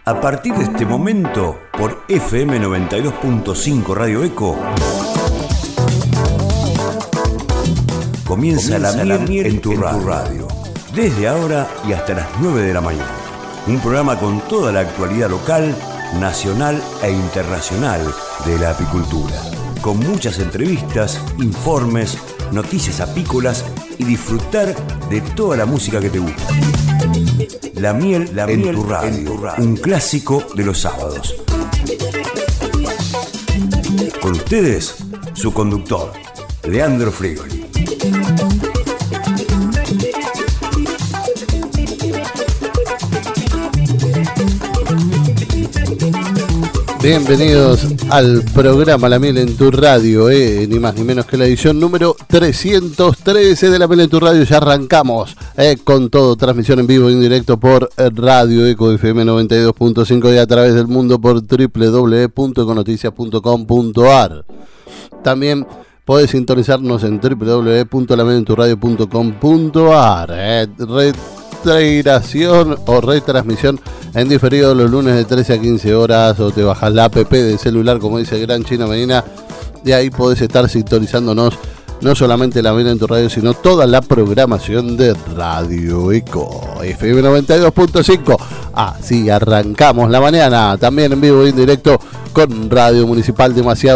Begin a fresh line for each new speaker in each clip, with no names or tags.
A partir de este momento, por FM 92.5 Radio Eco, comienza la miel en tu radio. Desde ahora y hasta las 9 de la mañana. Un programa con toda la actualidad local, nacional e internacional de la apicultura. Con muchas entrevistas, informes, noticias apícolas y disfrutar de toda la música que te gusta. La miel en tu radio, un clásico de los sábados. Con ustedes, su conductor, Leandro Frigoli.
Bienvenidos al programa La Miel en tu Radio, ni más ni menos que la edición número 313 de La Miel en tu Radio. Ya arrancamos con todo, transmisión en vivo e indirecto por Radio Eco FM 92.5 y a través del mundo por www.econoticias.com.ar. También podés sintonizarnos en www.lamielenturradio.com.ar. Retransmisión en diferido los lunes de 13 a 15 horas, o te bajas la app del celular, como dice el gran Chino Medina, y ahí podés estar sintonizándonos no solamente La Miel en tu Radio, sino toda la programación de Radio Eco FM 92.5. Así arrancamos la mañana, también en vivo e indirecto con Radio Municipal de Maciá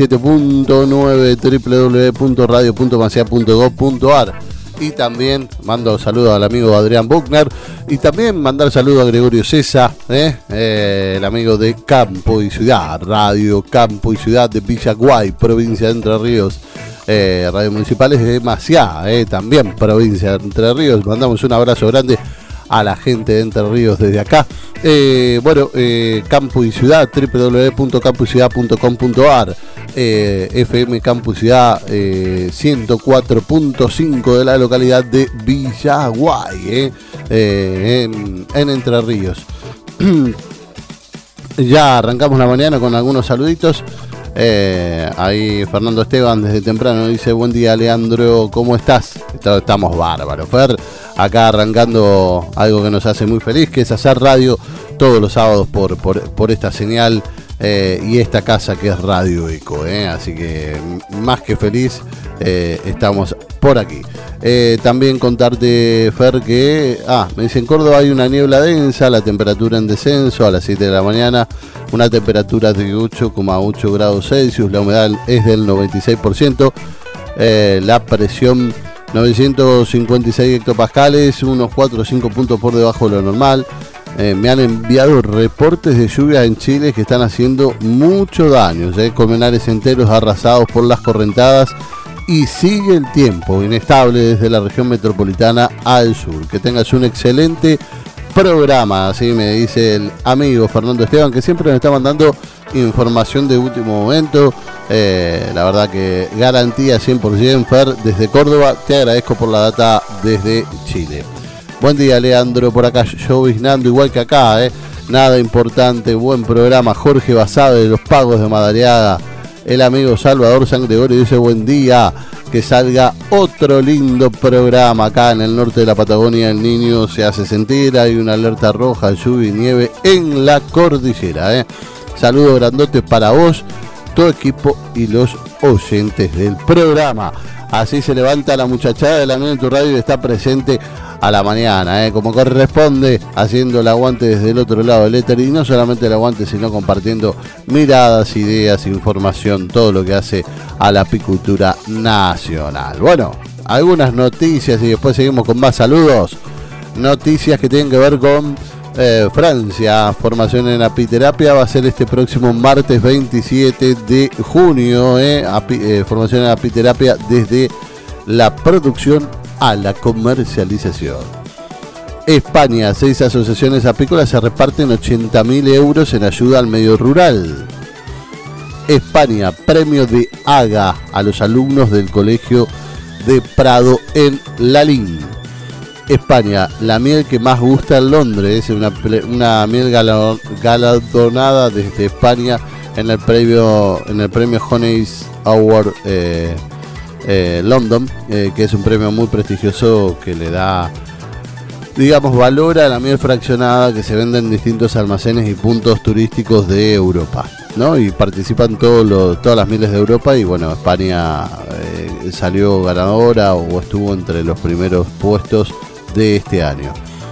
87.9, www.radio.maciá.gov.ar. Y también mando saludos al amigo Adrián Buchner. Y también mandar saludos a Gregorio César, el amigo de Campo y Ciudad, Radio Campo y Ciudad de Villaguay, provincia de Entre Ríos. Radio Municipales de Maciá, también provincia de Entre Ríos. Mandamos un abrazo grande a la gente de Entre Ríos desde acá. Campo y Ciudad, www.campoyciudad.com.ar. FM Campus Ciudad 104.5 de la localidad de Villaguay, en Entre Ríos. Ya arrancamos la mañana con algunos saluditos. Ahí Fernando Esteban desde temprano dice: buen día Leandro, ¿cómo estás? Estamos bárbaros, Fer, acá arrancando algo que nos hace muy feliz, que es hacer radio todos los sábados por esta señal y esta casa que es Radio Eco, así que más que feliz, estamos por aquí. También contarte, Fer, que me dice: en Córdoba hay una niebla densa, la temperatura en descenso a las 7 de la mañana, una temperatura de 8,8 grados Celsius, la humedad es del 96%, la presión 956 hectopascales, unos 4 o 5 puntos por debajo de lo normal. Me han enviado reportes de lluvia en Chile que están haciendo mucho daño, colmenares enteros arrasados por las correntadas, y sigue el tiempo inestable desde la región metropolitana al sur. Que tengas un excelente programa, así me dice el amigo Fernando Esteban, que siempre nos está mandando información de último momento. La verdad que garantía 100%, Fer, desde Córdoba. Te agradezco por la data desde Chile. Buen día Leandro, por acá lloviznando igual que acá, nada importante, buen programa. Jorge Basado de los Pagos de Madariaga. El amigo Salvador San Gregorio dice: buen día, que salga otro lindo programa. Acá en el norte de la Patagonia el niño se hace sentir, hay una alerta roja, lluvia y nieve en la cordillera. Saludos grandotes para vos, tu equipo y los oyentes del programa. Así se levanta la muchachada de La Miel en tu Radio y está presente a la mañana, como corresponde, haciendo el aguante desde el otro lado del éter, y no solamente el aguante, sino compartiendo miradas, ideas, información, todo lo que hace a la apicultura nacional. Bueno, algunas noticias y después seguimos con más saludos. Noticias que tienen que ver con Francia. Formación en apiterapia va a ser este próximo martes 27 de junio. Formación en apiterapia desde la producción a la comercialización. España, 6 asociaciones apícolas se reparten 80.000 euros en ayuda al medio rural. España, premio de AGA a los alumnos del colegio de Prado en Lalín. España, la miel que más gusta en Londres, una miel galardonada desde España en el premio Honey's Award London, que es un premio muy prestigioso que le da digamos, valora la miel fraccionada que se vende en distintos almacenes y puntos turísticos de Europa, ¿no? Y participan todas las mieles de Europa y bueno, España salió ganadora o estuvo entre los primeros puestos de este año.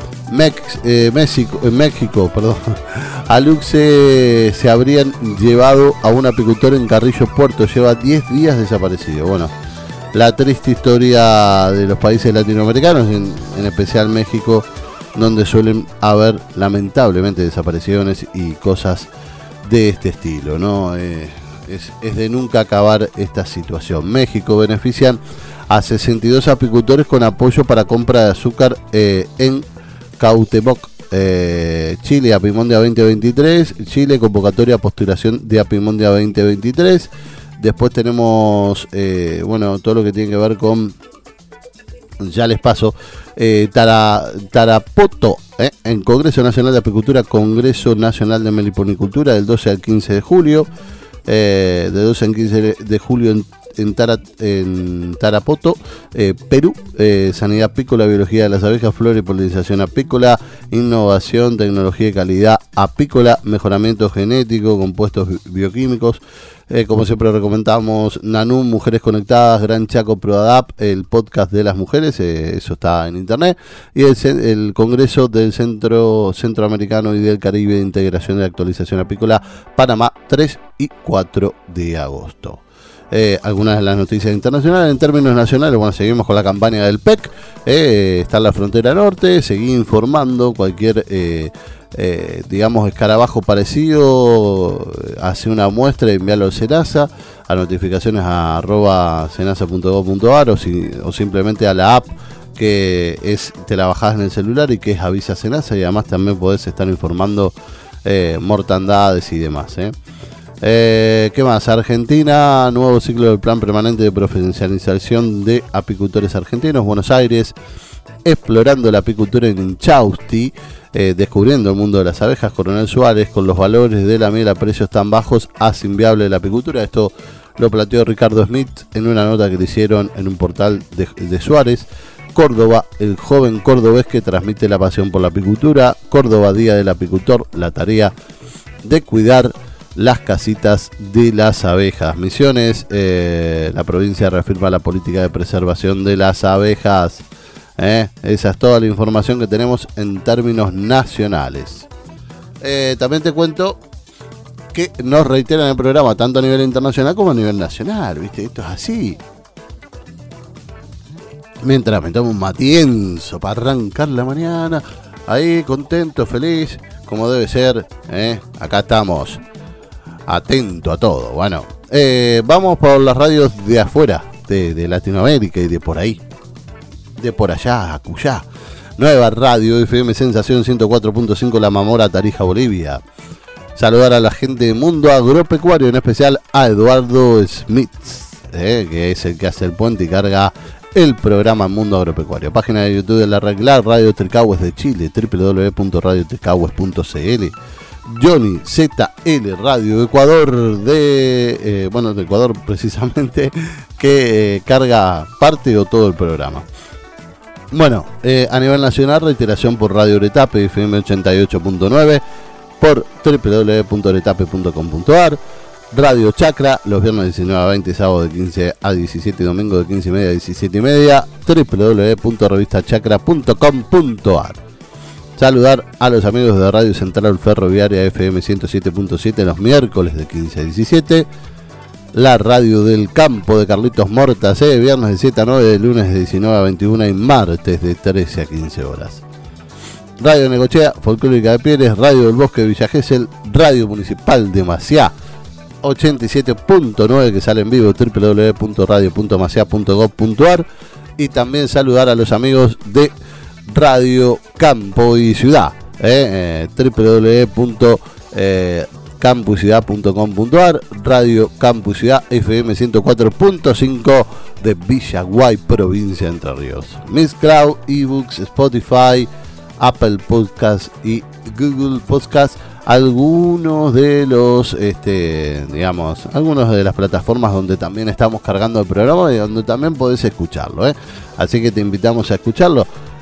México, a Luxe se habrían llevado a un apicultor en Carrillo Puerto, lleva 10 días desaparecido. Bueno, la triste historia de los países latinoamericanos, en especial México, donde suelen haber lamentablemente desapariciones y cosas de este estilo, ¿no? Es de nunca acabar esta situación. México benefician a 62 apicultores con apoyo para compra de azúcar en Cautemoc, Chile, Apimondia 2023. Chile, convocatoria a postulación de Apimondia 2023. Después tenemos, todo lo que tiene que ver con, ya les paso, Tarapoto, en Congreso Nacional de Apicultura, Congreso Nacional de Meliponicultura, del 12 al 15 de julio, de 12 al 15 de julio en Tarapoto, Perú. Sanidad apícola, biología de las abejas, flora y polinización apícola, innovación, tecnología de calidad apícola, mejoramiento genético, compuestos bioquímicos. Como siempre recomendamos Nanum, Mujeres Conectadas, Gran Chaco ProAdap, el podcast de las mujeres, eso está en internet, y el Congreso del Centroamericano y del Caribe de Integración y Actualización Apícola, Panamá, 3 y 4 de agosto. Algunas de las noticias internacionales. En términos nacionales, bueno, seguimos con la campaña del PEC, está en la frontera norte, seguí informando cualquier escarabajo parecido, hace una muestra y enviarlo a Senasa, a notificaciones a @senasa.gov.ar o simplemente a la app que te la bajás en el celular y que es Avisa Senasa, y además también podés estar informando mortandades y demás. ¿Qué más? Argentina, nuevo ciclo del plan permanente de profesionalización de apicultores argentinos. Buenos Aires, explorando la apicultura en Inchausti, descubriendo el mundo de las abejas. Coronel Suárez, con los valores de la miel a precios tan bajos, hace inviable la apicultura. Esto lo planteó Ricardo Smith en una nota que le hicieron en un portal de Suárez. Córdoba, el joven cordobés que transmite la pasión por la apicultura. Córdoba, Día del Apicultor, la tarea de cuidar las casitas de las abejas. Misiones, la provincia reafirma la política de preservación de las abejas. Esa es toda la información que tenemos en términos nacionales. También te cuento que nos reiteran el programa tanto a nivel internacional como a nivel nacional, ¿viste? Esto es así. Mientras me tomo un matienzo para arrancar la mañana, ahí contento, feliz, como debe ser, acá estamos, atento a todo. Bueno, vamos por las radios de afuera, de Latinoamérica y de por ahí, de por allá, acullá. Nueva radio FM Sensación 104.5 La Mamora, Tarija, Bolivia. Saludar a la gente de Mundo Agropecuario, en especial a Eduardo Smith, que es el que hace el puente y carga el programa Mundo Agropecuario. Página de YouTube de la Reglar, Radio Telcahues de Chile, www.radiotelcahues.cl. Johnny ZL Radio Ecuador de Ecuador precisamente, que carga parte o todo el programa. Bueno, a nivel nacional, reiteración por Radio Oretape FM 88.9, por www.oretape.com.ar. Radio Chacra, los viernes 19 a 20, sábado de 15 a 17 y domingo de 15 y media a 17 y media, www.revistachacra.com.ar. Saludar a los amigos de Radio Central Ferroviaria FM 107.7 los miércoles de 15 a 17. La radio del campo de Carlitos Mortas, viernes de 7 a 9, lunes de 19 a 21 y martes de 13 a 15 horas. Radio Necochea, Folclórica de Pieres, Radio del Bosque de Villa Gesell, Radio Municipal de Maciá 87.9, que sale en vivo, www.radio.maciá.gov.ar. Y también saludar a los amigos de Radio Campo y Ciudad, www.campoyciudad.com.ar. Radio Campo y Ciudad FM 104.5 de Villaguay, provincia de Entre Ríos. Mixcloud, eBooks, Spotify, Apple Podcast y Google Podcast, algunos de los algunos de las plataformas donde también estamos cargando el programa y donde también podés escucharlo, así que te invitamos a escucharlo.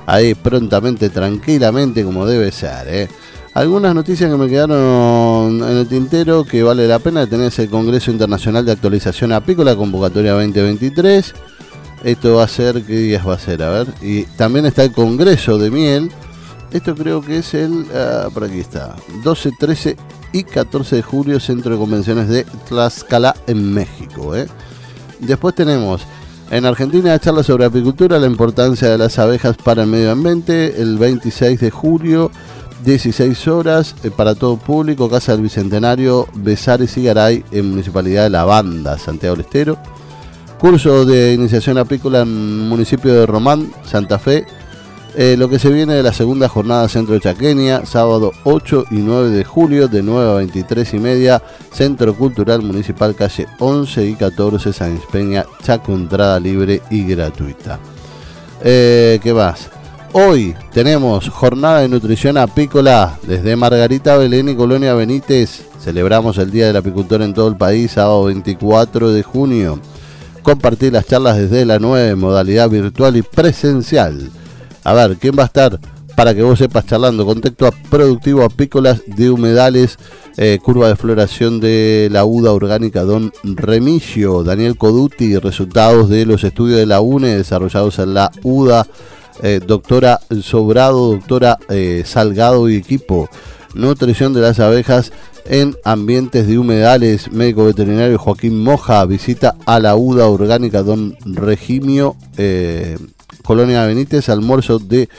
ahí prontamente, tranquilamente, como debe ser. Algunas noticias que me quedaron en el tintero que vale la pena tener es el Congreso Internacional de Actualización Apícola, convocatoria 2023. Esto va a ser, ¿qué días va a ser? A ver, y también está el Congreso de Miel. Esto creo que es por aquí está, 12, 13 y 14 de julio, Centro de Convenciones de Tlaxcala en México. Después tenemos en Argentina charla sobre apicultura, la importancia de las abejas para el medio ambiente, el 26 de julio, 16 horas, para todo público, Casa del Bicentenario, Besares y Garay, en Municipalidad de La Banda, Santiago del Estero. Curso de iniciación apícola en municipio de Román, Santa Fe. Lo que se viene de la segunda jornada Centro Chaqueña, sábado 8 y 9 de julio, de 9 a 23 y media, Centro Cultural Municipal, calle 11 y 14, San Peña, Chaco, entrada libre y gratuita. ¿Qué más? Hoy tenemos jornada de nutrición apícola desde Margarita Belén y Colonia Benítez. Celebramos el Día del Apicultor en todo el país, sábado 24 de junio. Compartir las charlas desde la 9, modalidad virtual y presencial. A ver, ¿quién va a estar? Para que vos sepas, charlando. Contexto productivo apícolas de humedales, curva de floración de la uda orgánica Don Remigio, Daniel Coduti, resultados de los estudios de la UNE desarrollados en la UDA, doctora Sobrado, doctora Salgado y equipo. Nutrición de las abejas en ambientes de humedales, médico veterinario Joaquín Moja, visita a la UDA orgánica Don Regimio, Colonia Benítez, almuerzo de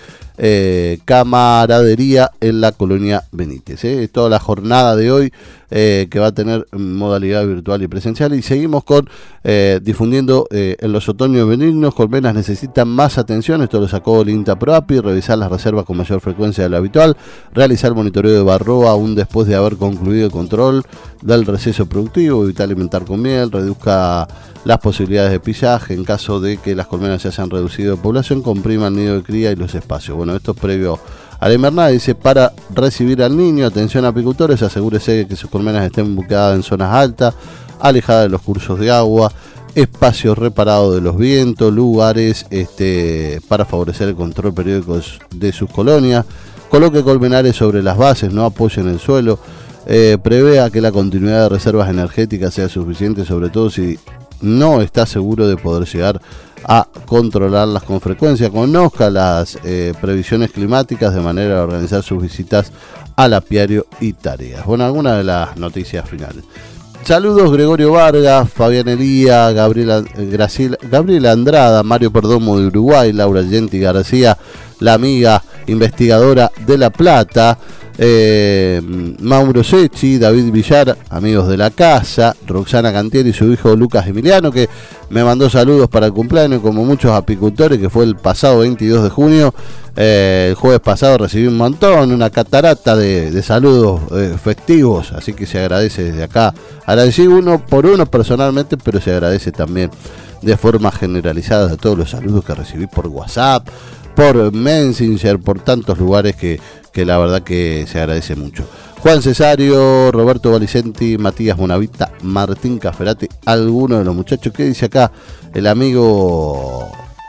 camaradería en la Colonia Benítez. Toda la jornada de hoy que va a tener modalidad virtual y presencial. Y seguimos con difundiendo en los otoños benignos. Colmenas necesitan más atención. Esto lo sacó el INTA ProApi. Revisar las reservas con mayor frecuencia de lo habitual. Realizar monitoreo de barroa aún después de haber concluido el control del receso productivo. Evitar alimentar con miel. Reduzca las posibilidades de pillaje. En caso de que las colmenas se hayan reducido de población, comprima el nido de cría y los espacios. Bueno, esto es previo a la invernada. Dice, para recibir al niño, atención a apicultores, asegúrese de que sus colmenas estén ubicadas en zonas altas, alejadas de los cursos de agua, espacios reparados de los vientos, lugares para favorecer el control periódico de sus colonias. Coloque colmenares sobre las bases, no apoyen el suelo. Prevea que la continuidad de reservas energéticas sea suficiente, sobre todo si no está seguro de poder llegar a controlarlas con frecuencia. Conozca las previsiones climáticas de manera de organizar sus visitas al apiario y tareas. Bueno, algunas de las noticias finales. Saludos Gregorio Vargas, Fabián Elía, Gabriela Andrada, Mario Perdomo de Uruguay, Laura Genti García, la amiga investigadora de La Plata, Mauro Secchi, David Villar, amigos de la casa, Roxana Cantieri y su hijo Lucas Emiliano, que me mandó saludos para el cumpleaños, como muchos apicultores, que fue el pasado 22 de junio. El jueves pasado recibí un montón, una catarata de saludos festivos, así que se agradece desde acá. Agradecí uno por uno personalmente, pero se agradece también de forma generalizada de todos los saludos que recibí por WhatsApp, por Messenger, por tantos lugares que la verdad que se agradece mucho. Juan Cesario, Roberto Valicenti, Matías Bonavita, Martín Caferati, algunos de los muchachos. ¿Qué dice acá el amigo?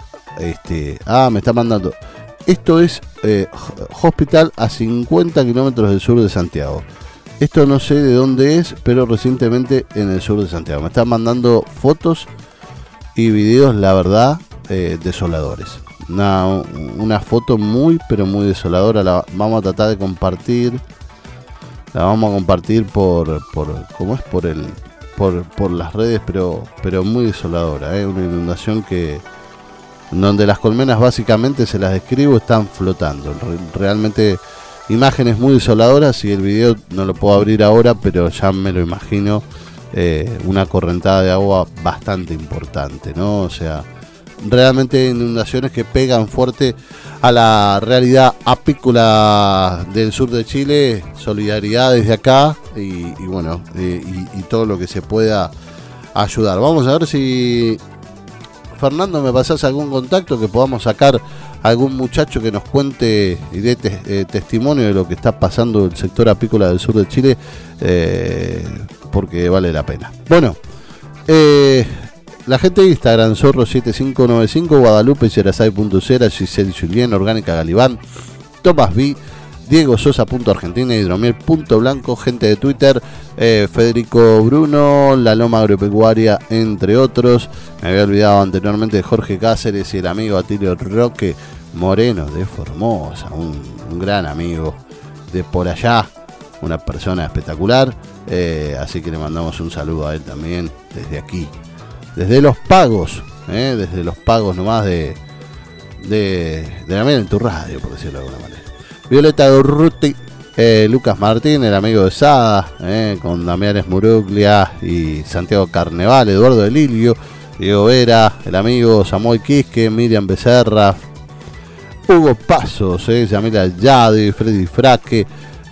Me está mandando. Esto es hospital a 50 kilómetros del sur de Santiago. Esto no sé de dónde es, pero recientemente en el sur de Santiago. Me están mandando fotos y videos, la verdad, desoladores. Una foto muy, pero muy desoladora. La vamos a tratar de compartir. La vamos a compartir por las redes, pero muy desoladora. Una inundación donde las colmenas, básicamente se las describo, están flotando. Realmente imágenes muy desoladoras, y el video no lo puedo abrir ahora, pero ya me lo imagino. Una correntada de agua bastante importante, ¿no? O sea, realmente inundaciones que pegan fuerte a la realidad apícola del sur de Chile. Solidaridad desde acá y todo lo que se pueda ayudar. Vamos a ver si, Fernando, me pasás algún contacto que podamos sacar algún muchacho que nos cuente y dé testimonio de lo que está pasando en el sector apícola del sur de Chile, La gente de Instagram, Zorro7595, Guadalupe, Yerazay.0, Giselle Julien, Orgánica Galibán, Tomás B, Diego Sosa.Argentina, Hidromiel.Blanco, gente de Twitter, Federico Bruno, La Loma Agropecuaria, entre otros. Me había olvidado anteriormente de Jorge Cáceres y el amigo Atilio Roque Moreno de Formosa, un gran amigo de por allá, una persona espectacular. Así que le mandamos un saludo a él también desde aquí, desde Los Pagos, desde Los Pagos nomás de la Miel en tu Radio, por decirlo de alguna manera. Violeta Durruti, Lucas Martín, el amigo de Sada, con Damián Esmuruglia y Santiago Carneval, Eduardo de Lilio, Diego Vera, el amigo Samuel Quisque, Miriam Becerra, Hugo Pasos, Yamila Yadi, Freddy Fraque,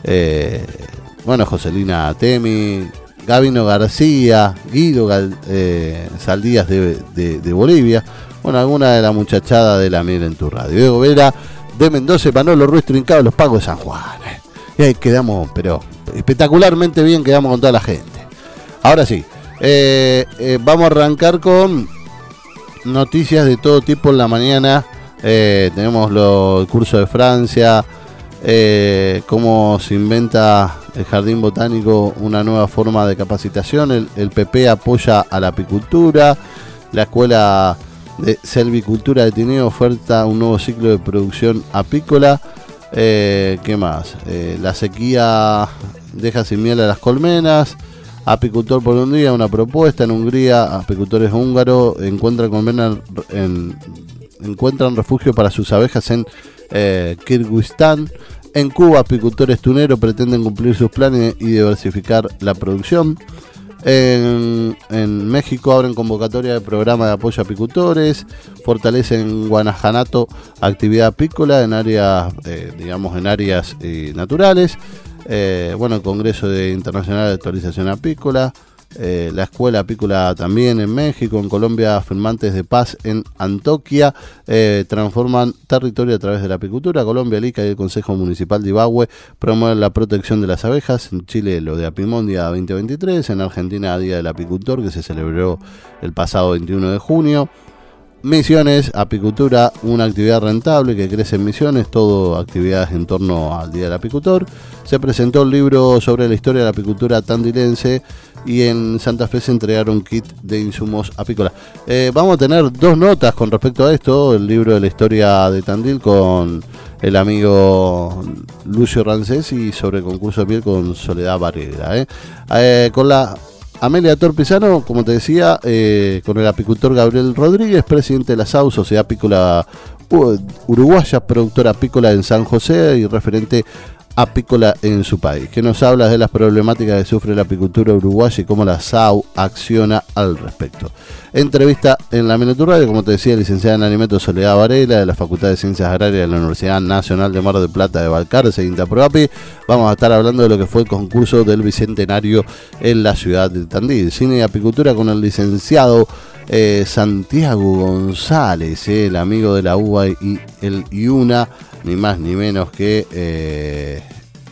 Joselina Temi, Gabino García, Guido Saldías de Bolivia, alguna de la muchachada de la Miel en tu Radio. Diego Vera de Mendoza, Manolo Ruiz Trincado, Los Pagos de San Juan. Y ahí quedamos, pero espectacularmente bien quedamos con toda la gente. Ahora sí, vamos a arrancar con noticias de todo tipo en la mañana. Tenemos el curso de Francia, cómo se inventa el Jardín Botánico una nueva forma de capacitación, el PP apoya a la apicultura, la Escuela de Selvicultura de Tineo oferta un nuevo ciclo de producción apícola. ¿Qué más? La sequía deja sin miel a las colmenas. Apicultor por un día, una propuesta. En Hungría, apicultores húngaros encuentran refugio para sus abejas en Kirguistán. En Cuba, apicultores tuneros pretenden cumplir sus planes y diversificar la producción. En México abren convocatoria de programa de apoyo a apicultores, fortalecen Guanajanato actividad apícola en áreas, naturales. Congreso Internacional de Actualización Apícola, la Escuela Apícola también en México. En Colombia, firmantes de paz en Antioquia transforman territorio a través de la apicultura. Colombia, el ICA y el Consejo Municipal de Ibahue promueven la protección de las abejas. En Chile, lo de Apimondia 2023. En Argentina, Día del Apicultor, que se celebró el pasado 21 de junio. Misiones, apicultura, una actividad rentable que crece en Misiones, todo actividades en torno al Día del Apicultor. Se presentó el libro sobre la historia de la apicultura tandilense y en Santa Fe se entregaron kit de insumos apícolas. Vamos a tener dos notas con respecto a esto, el libro de la historia de Tandil con el amigo Lucio Rancés y sobre el concurso de piel con Soledad Varela. Con la Amelia Torpizano, como te decía, con el apicultor Gabriel Rodríguez, presidente de la SAU, Sociedad Apícola Uruguaya, productora apícola en San José y referente apícola en su país, que nos habla de las problemáticas que sufre la apicultura uruguaya y cómo la SAU acciona al respecto. Entrevista en la Miel en tu Radio, como te decía, licenciada en alimentos Soledad Varela, de la Facultad de Ciencias Agrarias de la Universidad Nacional de Mar del Plata de Balcarce, INTA-PROAPI. Vamos a estar hablando de lo que fue el concurso del Bicentenario en la ciudad de Tandil. Cine y apicultura con el licenciado Santiago González, el amigo de la UBA y el IUNA, ni más ni menos que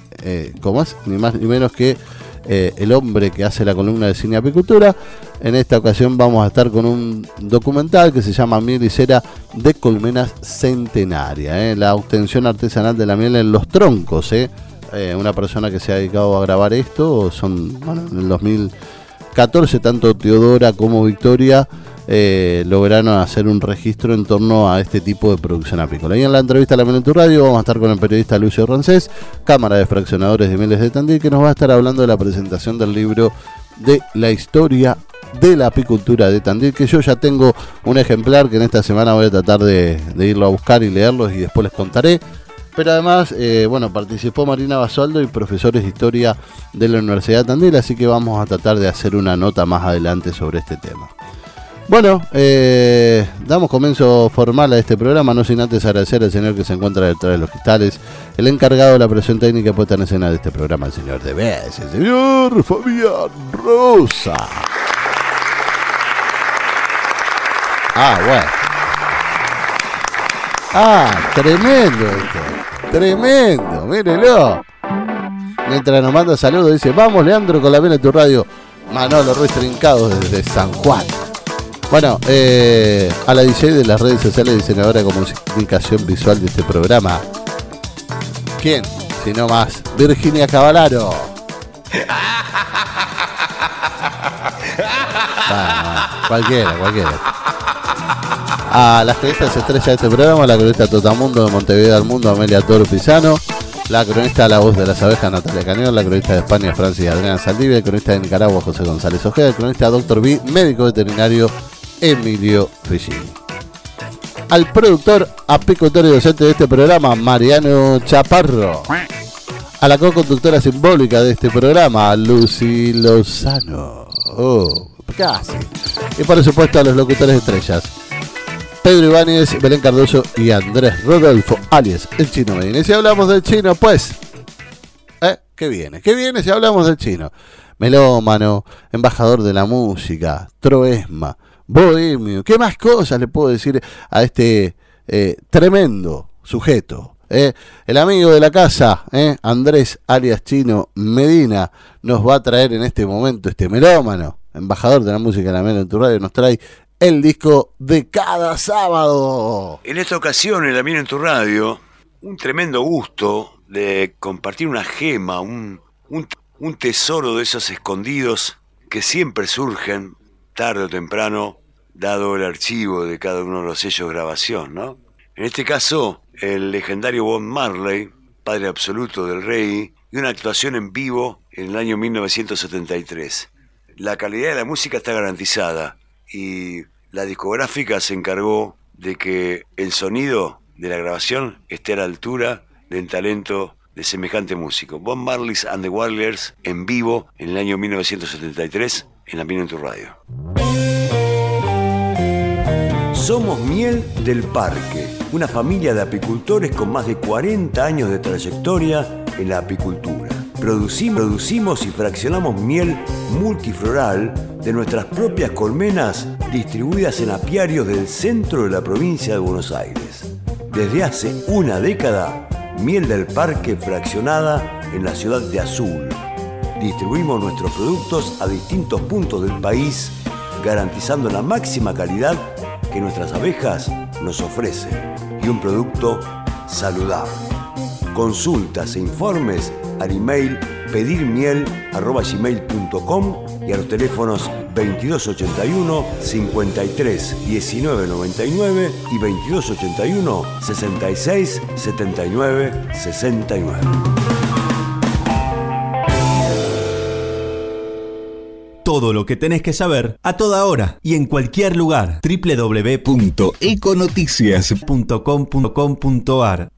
el hombre que hace la columna de cine y apicultura. En esta ocasión vamos a estar con un documental que se llama Miel y Cera de Colmenas Centenaria, la obtención artesanal de la miel en los troncos. Una persona que se ha dedicado a grabar esto, en el 2014 tanto Teodora como Victoria lograron hacer un registro en torno a este tipo de producción apícola. Y en la entrevista a la Miel en tu Radio vamos a estar con el periodista Lucio Rancés, Cámara de Fraccionadores de Mieles de Tandil, que nos va a estar hablando de la presentación del libro de la historia de la apicultura de Tandil, que yo ya tengo un ejemplar que en esta semana voy a tratar de irlo a buscar y leerlos y después les contaré. Pero además, participó Marina Basualdo y profesores de historia de la Universidad de Tandil, así que vamos a tratar de hacer una nota más adelante sobre este tema. Bueno, damos comienzo formal a este programa, no sin antes agradecer al señor que se encuentra detrás de los cristales, el encargado de la presión técnica puesta en escena de este programa, el señor de veces, el señor Fabián Rosa. Bueno. Tremendo esto. Tremendo, mírenlo. Mientras nos manda saludos, dice: vamos, Leandro, con la Miel en tu Radio. Manolo Ruiz Trincado desde San Juan. Bueno, a la DJ de las redes sociales, diseñadora de comunicación visual de este programa. ¿Quién? Si no más, Virginia Cavallaro. Cualquiera. A las cronistas estrellas de este programa, la cronista Totamundo de Montevideo al Mundo, Amelia Toro Pisano. La cronista La Voz de las Abejas, Natalia Cañón. La cronista de España, Francis Adriana Saldivia. El cronista de Nicaragua, José González Ojeda. El cronista Dr. B, médico veterinario, Emilio Frigini. Al productor, apicultor y docente de este programa, Mariano Chaparro. A la co-conductora simbólica de este programa, Lucy Lozano. Casi. Y por supuesto a los locutores estrellas, Pedro Ibáñez, Belén Cardoso y Andrés Rodolfo, alias el Chino Medina. Y si hablamos del Chino, pues, ¿qué viene si hablamos del Chino? Melómano, embajador de la música, troesma, bohemio. ¿Qué más cosas le puedo decir a este tremendo sujeto? El amigo de la casa, Andrés alias Chino Medina, nos va a traer en este momento, este melómano, embajador de la música de la Melo en tu radio, nos trae el disco de cada sábado.
En esta ocasión, en La Miro en tu radio, un tremendo gusto de compartir una gema, un tesoro de esos escondidos que siempre surgen tarde o temprano, dado el archivo de cada uno de los sellos de grabación, ¿no? En este caso, el legendario Bob Marley, padre absoluto del reggae, y una actuación en vivo en el año 1973. La calidad de la música está garantizada y la discográfica se encargó de que el sonido de la grabación esté a la altura del talento de semejante músico. Bob Marley and the Wailers en vivo en el año 1973 en La Miro en tu radio. Somos Miel del Parque, una familia de apicultores con más de 40 años de trayectoria en la apicultura. Producimos y fraccionamos miel multifloral de nuestras propias colmenas distribuidas en apiarios del centro de la provincia de Buenos Aires. Desde hace una década, Miel del Parque fraccionada en la ciudad de Azul. Distribuimos nuestros productos a distintos puntos del país, garantizando la máxima calidad que nuestras abejas nos ofrecen y un producto saludable. Consultas e informes al email pedirmiel@gmail.com y a los teléfonos 2281 53 19 99 y 2281 66 79 69.
Todo lo que tenés que saber a toda hora y en cualquier lugar. www.econoticias.com.ar.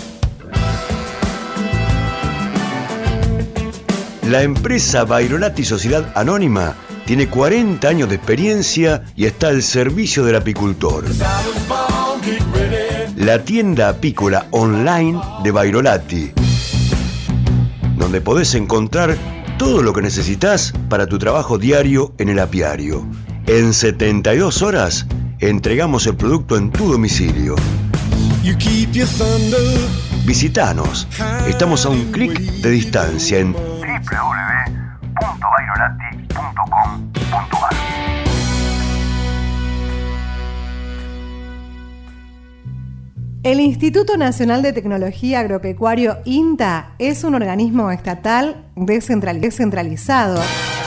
La empresa Bairolati Sociedad Anónima tiene 40 años de experiencia y está al servicio del apicultor. La tienda apícola online de Bairolati, donde podés encontrar todo lo que necesitas para tu trabajo diario en el apiario. En 72 horas entregamos el producto en tu domicilio. Visítanos. Estamos a un clic de distancia en www.bairolati.com.ar.
El Instituto Nacional de Tecnología Agropecuario, INTA, es un organismo estatal descentralizado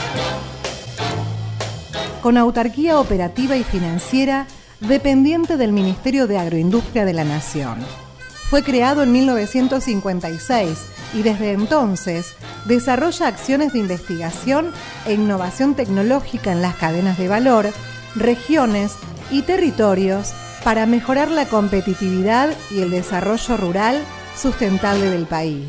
con autarquía operativa y financiera dependiente del Ministerio de Agroindustria de la Nación. Fue creado en 1956 y desde entonces desarrolla acciones de investigación e innovación tecnológica en las cadenas de valor, regiones y territorios para mejorar la competitividad y el desarrollo rural sustentable del país.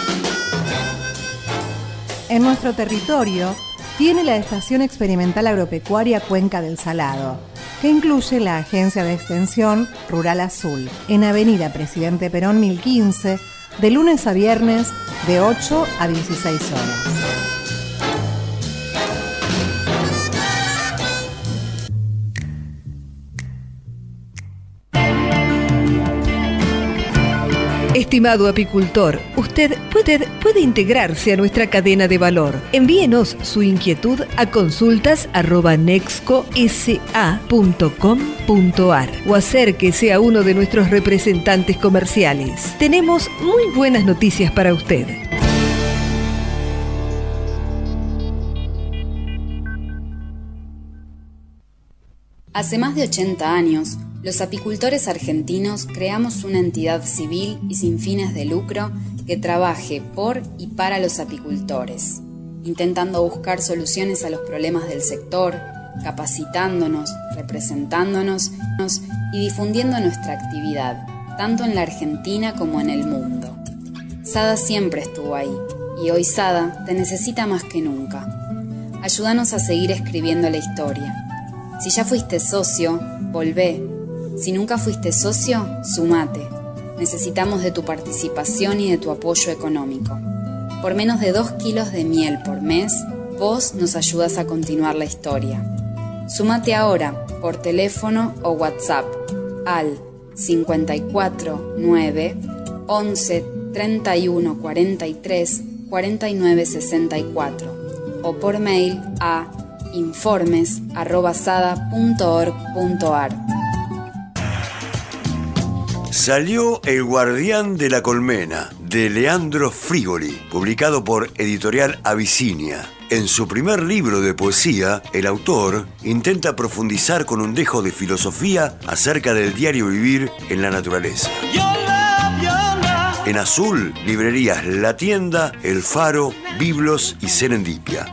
En nuestro territorio tiene la Estación Experimental Agropecuaria Cuenca del Salado, que incluye la Agencia de Extensión Rural Azul, en Avenida Presidente Perón 1015, de lunes a viernes de 8 a 16 horas.
Estimado apicultor, usted puede integrarse a nuestra cadena de valor. Envíenos su inquietud a consultas@nexcosa.com.ar o acérquese a uno de nuestros representantes comerciales. Tenemos muy buenas noticias para usted.
Hace más de 80 años, los apicultores argentinos creamos una entidad civil y sin fines de lucro que trabaje por y para los apicultores, intentando buscar soluciones a los problemas del sector, capacitándonos, representándonos y difundiendo nuestra actividad, tanto en la Argentina como en el mundo. SADA siempre estuvo ahí, y hoy SADA te necesita más que nunca. Ayúdanos a seguir escribiendo la historia. Si ya fuiste socio, volvé. Si nunca fuiste socio, sumate. Necesitamos de tu participación y de tu apoyo económico. Por menos de 2 kilos de miel por mes, vos nos ayudas a continuar la historia. Sumate ahora por teléfono o WhatsApp al 54 9 11 31 43 49 64 o por mail a informes@sada.org.ar.
Salió El Guardián de la Colmena, de Leandro Frigoli, publicado por Editorial Abisinia. En su primer libro de poesía, el autor intenta profundizar con un dejo de filosofía acerca del diario vivir en la naturaleza. En azul, librerías La Tienda, El Faro, Biblos y Serendipia.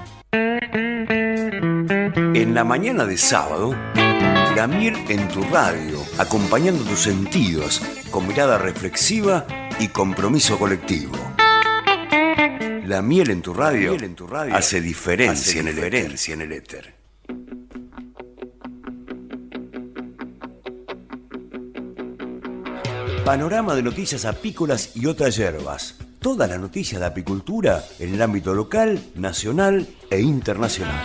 En la mañana de sábado, La Miel en tu radio, acompañando tus sentidos con mirada reflexiva y compromiso colectivo. La Miel en tu radio, hace diferencia en el éter. Panorama de noticias apícolas y otras hierbas. Toda la noticia de apicultura en el ámbito local, nacional e internacional.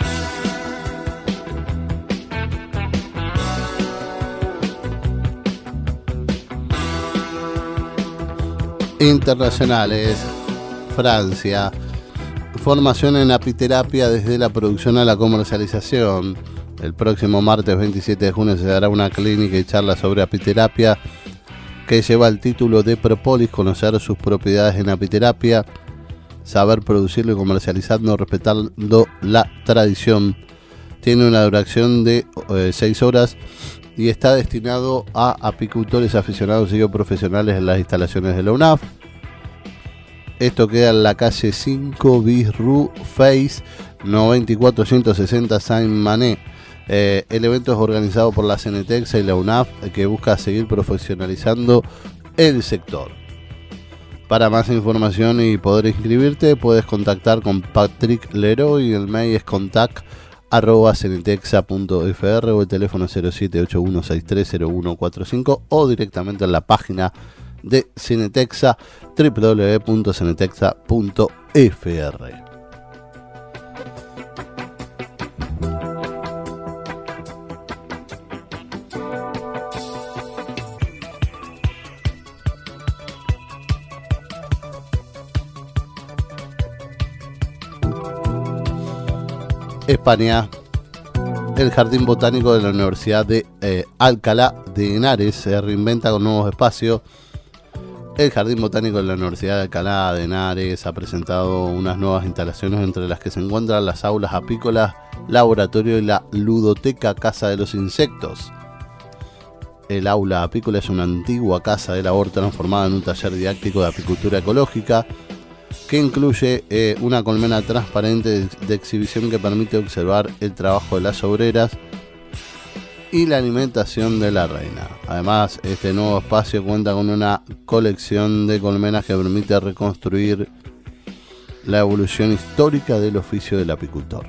Internacionales, Francia, formación en apiterapia desde la producción a la comercialización. El próximo martes 27 de junio se dará una clínica y charla sobre apiterapia que lleva el título de Propolis, conocer sus propiedades en apiterapia, saber producirlo y comercializarlo respetando la tradición. Tiene una duración de 6 horas y está destinado a apicultores aficionados y profesionales en las instalaciones de la UNAF. Esto queda en la calle 5 bis Rue Face 94160 Saint-Mané. El evento es organizado por la CNTEXA y la UNAF, que busca seguir profesionalizando el sector. Para más información y poder inscribirte, puedes contactar con Patrick Leroy. El mail es contact@cenetexa.fr o el teléfono 0781630145 o directamente en la página de Cenetexa, www.cenetexa.fr. España, el Jardín Botánico de la Universidad de Alcalá de Henares se reinventa con nuevos espacios. El Jardín Botánico de la Universidad de Alcalá de Henares ha presentado unas nuevas instalaciones, entre las que se encuentran las aulas apícolas, laboratorio y la ludoteca Casa de los Insectos. El aula apícola es una antigua casa de labor transformada en un taller didáctico de apicultura ecológica, que incluye una colmena transparente de exhibición que permite observar el trabajo de las obreras y la alimentación de la reina. Además, este nuevo espacio cuenta con una colección de colmenas que permite reconstruir la evolución histórica del oficio del apicultor.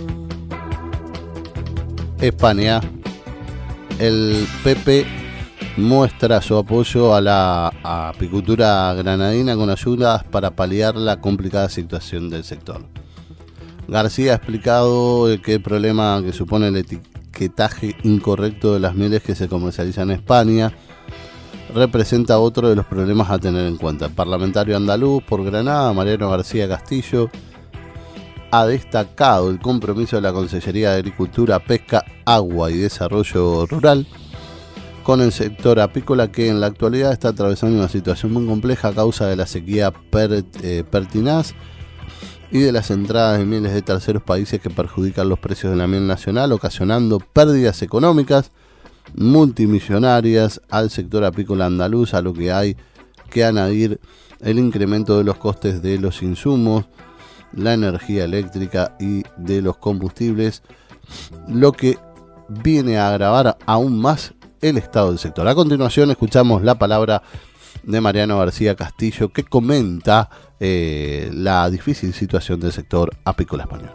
España, el PP muestra su apoyo a la apicultura granadina con ayudas para paliar la complicada situación del sector. García ha explicado que el problema que supone el etiquetaje incorrecto de las mieles que se comercializan en España representa otro de los problemas a tener en cuenta. El parlamentario andaluz por Granada, Mariano García Castillo, ha destacado el compromiso de la Consellería de Agricultura, Pesca, Agua y Desarrollo Rural con el sector apícola, que en la actualidad está atravesando una situación muy compleja a causa de la sequía pertinaz y de las entradas de mieles de terceros países que perjudican los precios de la miel nacional, ocasionando pérdidas económicas multimillonarias al sector apícola andaluz, a lo que hay que añadir el incremento de los costes de los insumos, la energía eléctrica y de los combustibles, lo que viene a agravar aún más el estado del sector. A continuación escuchamos la palabra de Mariano García Castillo, que comenta la difícil situación del sector apícola español.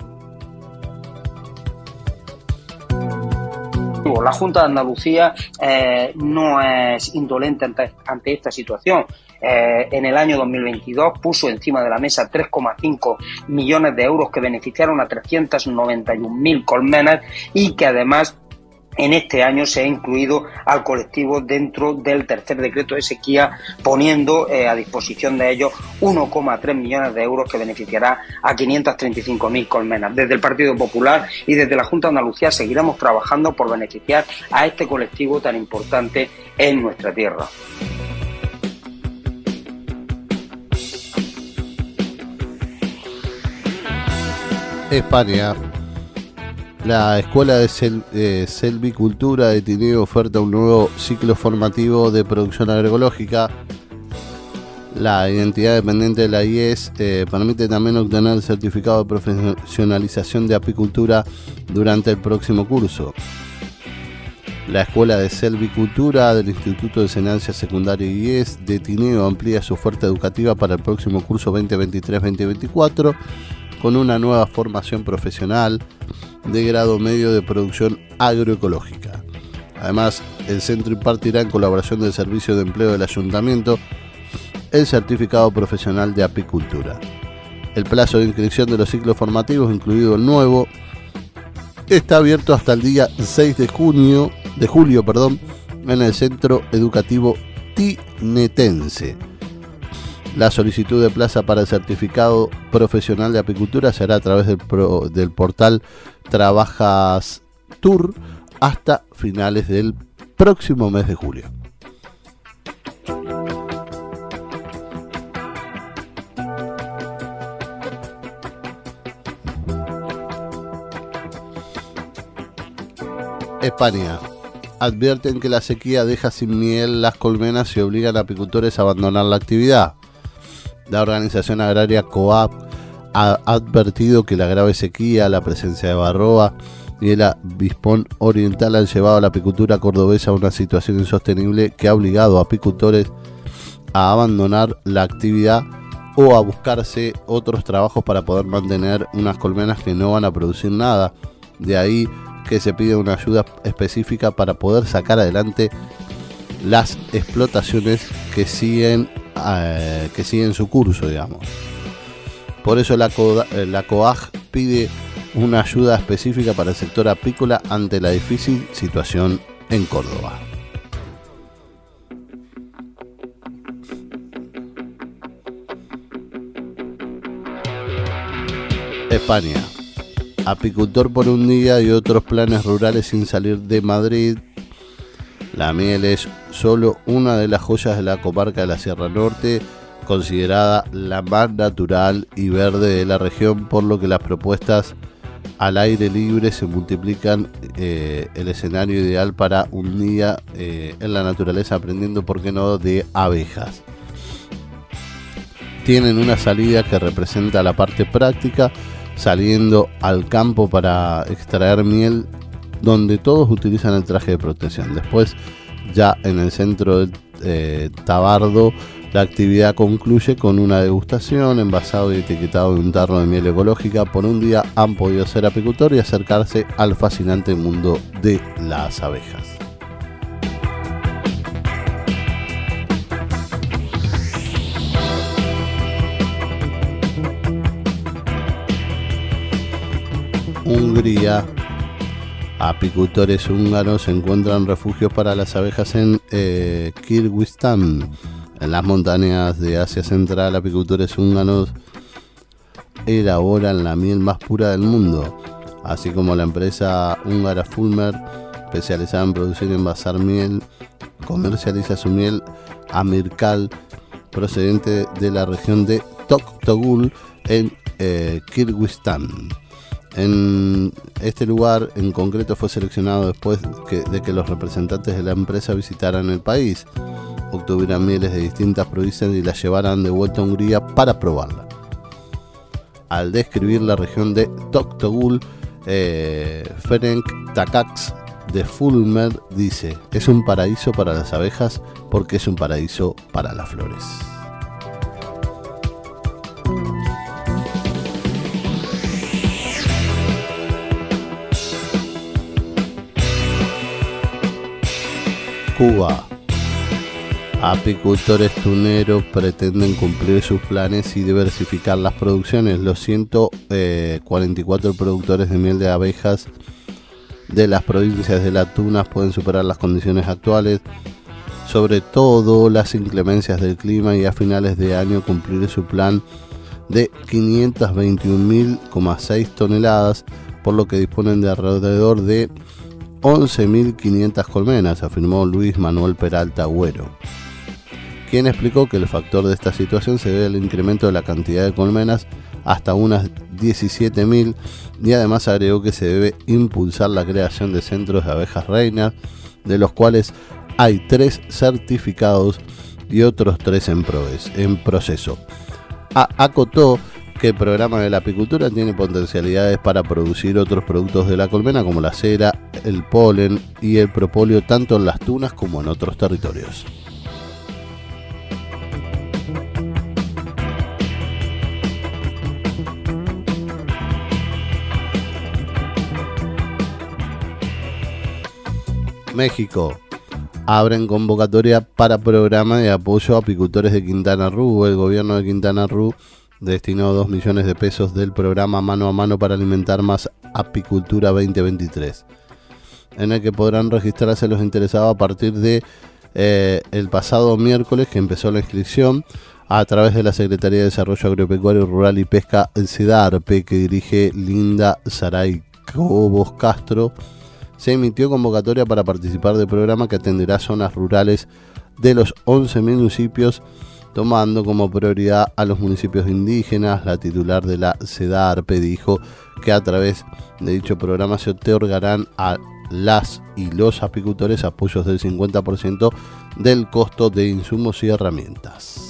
La Junta de Andalucía no es indolente ante esta situación. En el año 2022 puso encima de la mesa 3,5 millones de euros que beneficiaron a 391.000 colmenas y que además en este año se ha incluido al colectivo dentro del tercer decreto de sequía, poniendo a disposición de ellos 1,3 millones de euros que beneficiará a 535.000 colmenas. Desde el Partido Popular y desde la Junta de Andalucía seguiremos trabajando por beneficiar a este colectivo tan importante en nuestra tierra.
España. La Escuela de Selvicultura de Tineo oferta un nuevo ciclo formativo de producción agroecológica. La identidad dependiente de la IES permite también obtener el certificado de profesionalización de apicultura durante el próximo curso. La Escuela de Selvicultura del Instituto de Enseñanza Secundaria IES de Tineo amplía su oferta educativa para el próximo curso 2023-2024 con una nueva formación profesional de grado medio de producción agroecológica. Además, el centro impartirá en colaboración del Servicio de Empleo del Ayuntamiento el certificado profesional de apicultura. El plazo de inscripción de los ciclos formativos, incluido el nuevo, está abierto hasta el día 6 de julio en el Centro Educativo Tinetense. La solicitud de plaza para el certificado profesional de apicultura será a través del portal Trabajas Tour hasta finales del próximo mes de julio. España. Advierten que la sequía deja sin miel las colmenas y obligan a apicultores a abandonar la actividad. La organización agraria COAP ha advertido que la grave sequía, la presencia de varroa y el avispón oriental han llevado a la apicultura cordobesa a una situación insostenible que ha obligado a apicultores a abandonar la actividad o a buscarse otros trabajos para poder mantener unas colmenas que no van a producir nada. De ahí que se pide una ayuda específica para poder sacar adelante las explotaciones que siguen su curso, digamos. Por eso la COAG pide una ayuda específica para el sector apícola ante la difícil situación en Córdoba. España. Apicultor por un día y otros planes rurales sin salir de Madrid. La miel es solo una de las joyas de la comarca de la Sierra Norte, considerada la más natural y verde de la región, por lo que las propuestas al aire libre se multiplican. El escenario ideal para un día en la naturaleza, aprendiendo, por qué no, de abejas. Tienen una salida que representa la parte práctica, saliendo al campo para extraer miel, donde todos utilizan el traje de protección. Después, ya en el centro del Tabardo, la actividad concluye con una degustación, envasado y etiquetado de un tarro de miel ecológica. Por un día han podido ser apicultor y acercarse al fascinante mundo de las abejas. Hungría, apicultores húngaros encuentran refugios para las abejas en Kirguistán. En las montañas de Asia Central, apicultores húngaros elaboran la miel más pura del mundo, así como la empresa húngara Fulmer, especializada en producir y envasar miel, comercializa su miel Amirkal, procedente de la región de Toktogul en Kirguistán. En este lugar en concreto fue seleccionado después de que los representantes de la empresa visitaran el país, obtuvieran mieles de distintas provincias y las llevaran de vuelta a Hungría para probarla. Al describir la región de Toktogul, Ferenc Takacs de Fulmer dice: es un paraíso para las abejas porque es un paraíso para las flores. Cuba. Apicultores tuneros pretenden cumplir sus planes y diversificar las producciones. Los 144 productores de miel de abejas de las provincias de las Tunas pueden superar las condiciones actuales, sobre todo las inclemencias del clima, y a finales de año cumplir su plan de 521.6 toneladas, por lo que disponen de alrededor de 11.500 colmenas, afirmó Luis Manuel Peralta Agüero, quien explicó que el factor de esta situación se debe al incremento de la cantidad de colmenas hasta unas 17.000, y además agregó que se debe impulsar la creación de centros de abejas reinas, de los cuales hay 3 certificados y otros 3 en proceso. Acotó que el programa de la apicultura tiene potencialidades para producir otros productos de la colmena como la cera, el polen y el propóleo, tanto en las Tunas como en otros territorios. México. Abren convocatoria para programa de apoyo a apicultores de Quintana Roo. El gobierno de Quintana Roo destinó 2 millones de pesos del programa Mano a Mano para alimentar más apicultura 2023, en el que podrán registrarse los interesados a partir de el pasado miércoles, que empezó la inscripción a través de la Secretaría de Desarrollo Agropecuario, Rural y Pesca, el SEDARPE, que dirige Linda Saray Cobos Castro. Se emitió convocatoria para participar del programa que atenderá zonas rurales de los 11 municipios, tomando como prioridad a los municipios indígenas. La titular de la SEDARPE dijo que a través de dicho programa se otorgarán a las y los apicultores apoyos del 50% del costo de insumos y herramientas.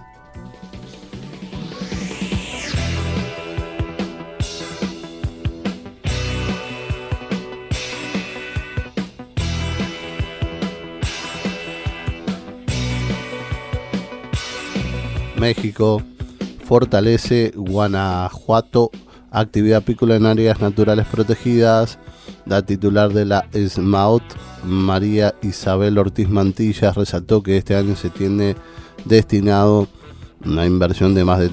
México. Fortalece Guanajuato actividad apícola en áreas naturales protegidas. La titular de la SMAOT, María Isabel Ortiz Mantillas, resaltó que este año se tiene destinado una inversión de más de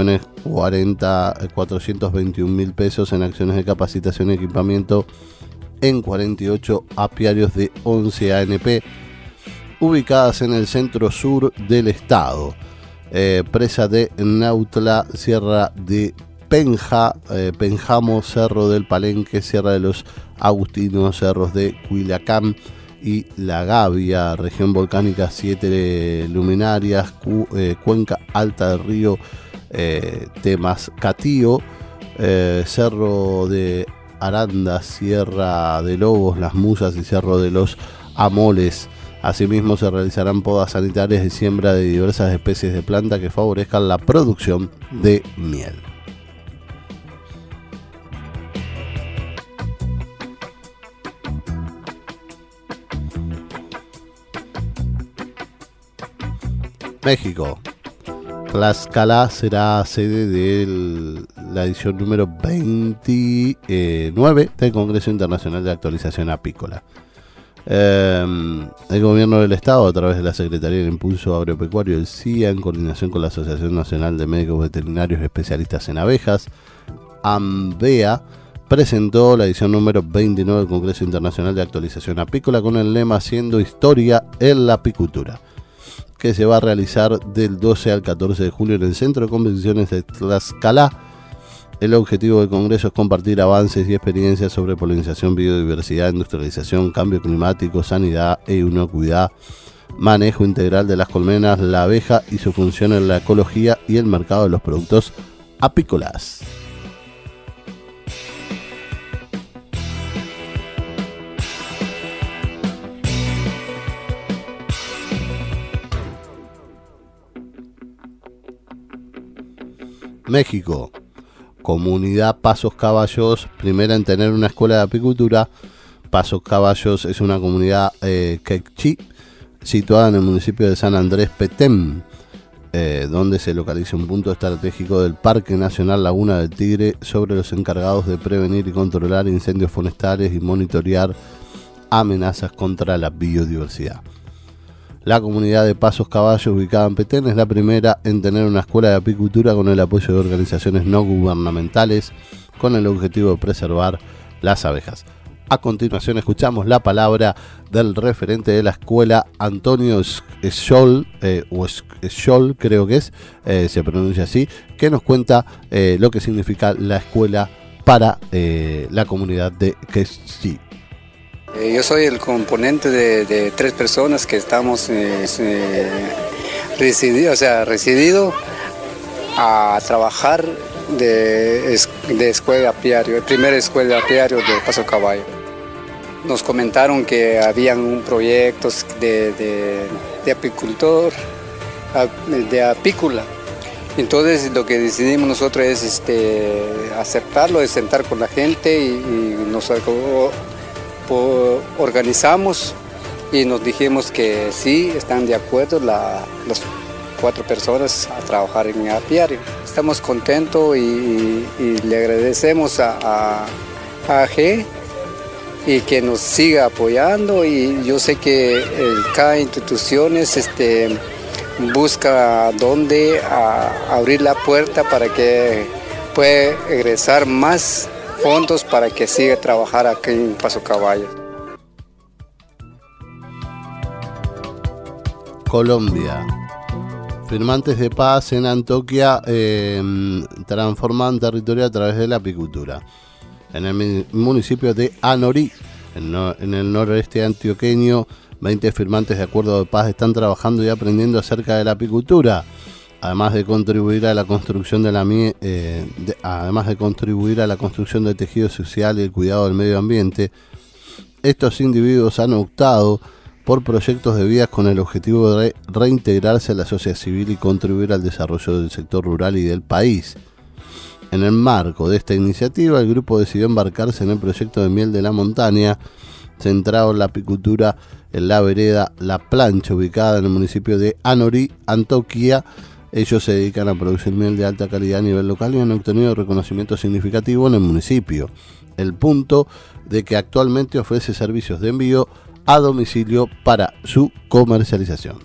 3.040.421.000 pesos en acciones de capacitación y equipamiento en 48 apiarios de 11 ANP ubicadas en el centro sur del estado. Presa de Nautla, Sierra de Penjamo, Cerro del Palenque, Sierra de los Agustinos, Cerros de Culiacán y La Gavia, región volcánica 7 luminarias, Cuenca Alta del Río Temascatío, Cerro de Aranda, Sierra de Lobos, Las Musas y Cerro de los Amoles. Asimismo, se realizarán podas sanitarias y siembra de diversas especies de plantas que favorezcan la producción de miel. México. Tlaxcala será sede de la edición número 29 del Congreso Internacional de Actualización Apícola. El gobierno del estado, a través de la Secretaría de Impulso Agropecuario, el CIA, en coordinación con la Asociación Nacional de Médicos Veterinarios Especialistas en Abejas, ANVEA, presentó la edición número 29 del Congreso Internacional de Actualización Apícola con el lema Haciendo Historia en la Apicultura, que se va a realizar del 12 al 14 de julio en el Centro de Convenciones de Tlaxcala. El objetivo del Congreso es compartir avances y experiencias sobre polinización, biodiversidad, industrialización, cambio climático, sanidad e inocuidad, manejo integral de las colmenas, la abeja y su función en la ecología y el mercado de los productos apícolas. México. Comunidad Pasos Caballos, primera en tener una escuela de apicultura. Pasos Caballos es una comunidad quechí situada en el municipio de San Andrés Petén, donde se localiza un punto estratégico del Parque Nacional Laguna del Tigre, sobre los encargados de prevenir y controlar incendios forestales y monitorear amenazas contra la biodiversidad. La comunidad de Pasos Caballos, ubicada en Petén, es la primera en tener una escuela de apicultura con el apoyo de organizaciones no gubernamentales con el objetivo de preservar las abejas. A continuación escuchamos la palabra del referente de la escuela, Antonio Scholl, creo que es, se pronuncia así, que nos cuenta lo que significa la escuela para la comunidad de Quechí.
Yo soy el componente de 3 personas que estamos residido a trabajar de escuela apiario, el primer escuela apiario de Paso Caballo. Nos comentaron que habían proyectos de apicultor, de apícola. Entonces lo que decidimos nosotros es aceptarlo, es sentar con la gente y nos organizamos y nos dijimos que sí, están de acuerdo las 4 personas a trabajar en el apiario. Estamos contentos y le agradecemos a AG y que nos siga apoyando, y yo sé que cada institución busca dónde abrir la puerta para que pueda egresar más fondos para que siga trabajar aquí en Paso Caballo.
Colombia. Firmantes de paz en Antioquia transforman territorio a través de la apicultura. En el municipio de Anorí, en el noroeste antioqueño, 20 firmantes de acuerdo de paz están trabajando y aprendiendo acerca de la apicultura, además de contribuir a la construcción de tejido social y el cuidado del medio ambiente. Estos individuos han optado por proyectos de vida con el objetivo de reintegrarse a la sociedad civil y contribuir al desarrollo del sector rural y del país. En el marco de esta iniciativa, el grupo decidió embarcarse en el proyecto de miel de la montaña, centrado en la apicultura en la vereda La Plancha, ubicada en el municipio de Anorí, Antioquia. Ellos se dedican a producir miel de alta calidad a nivel local y han obtenido reconocimiento significativo en el municipio. El punto de que actualmente ofrece servicios de envío a domicilio para su comercialización.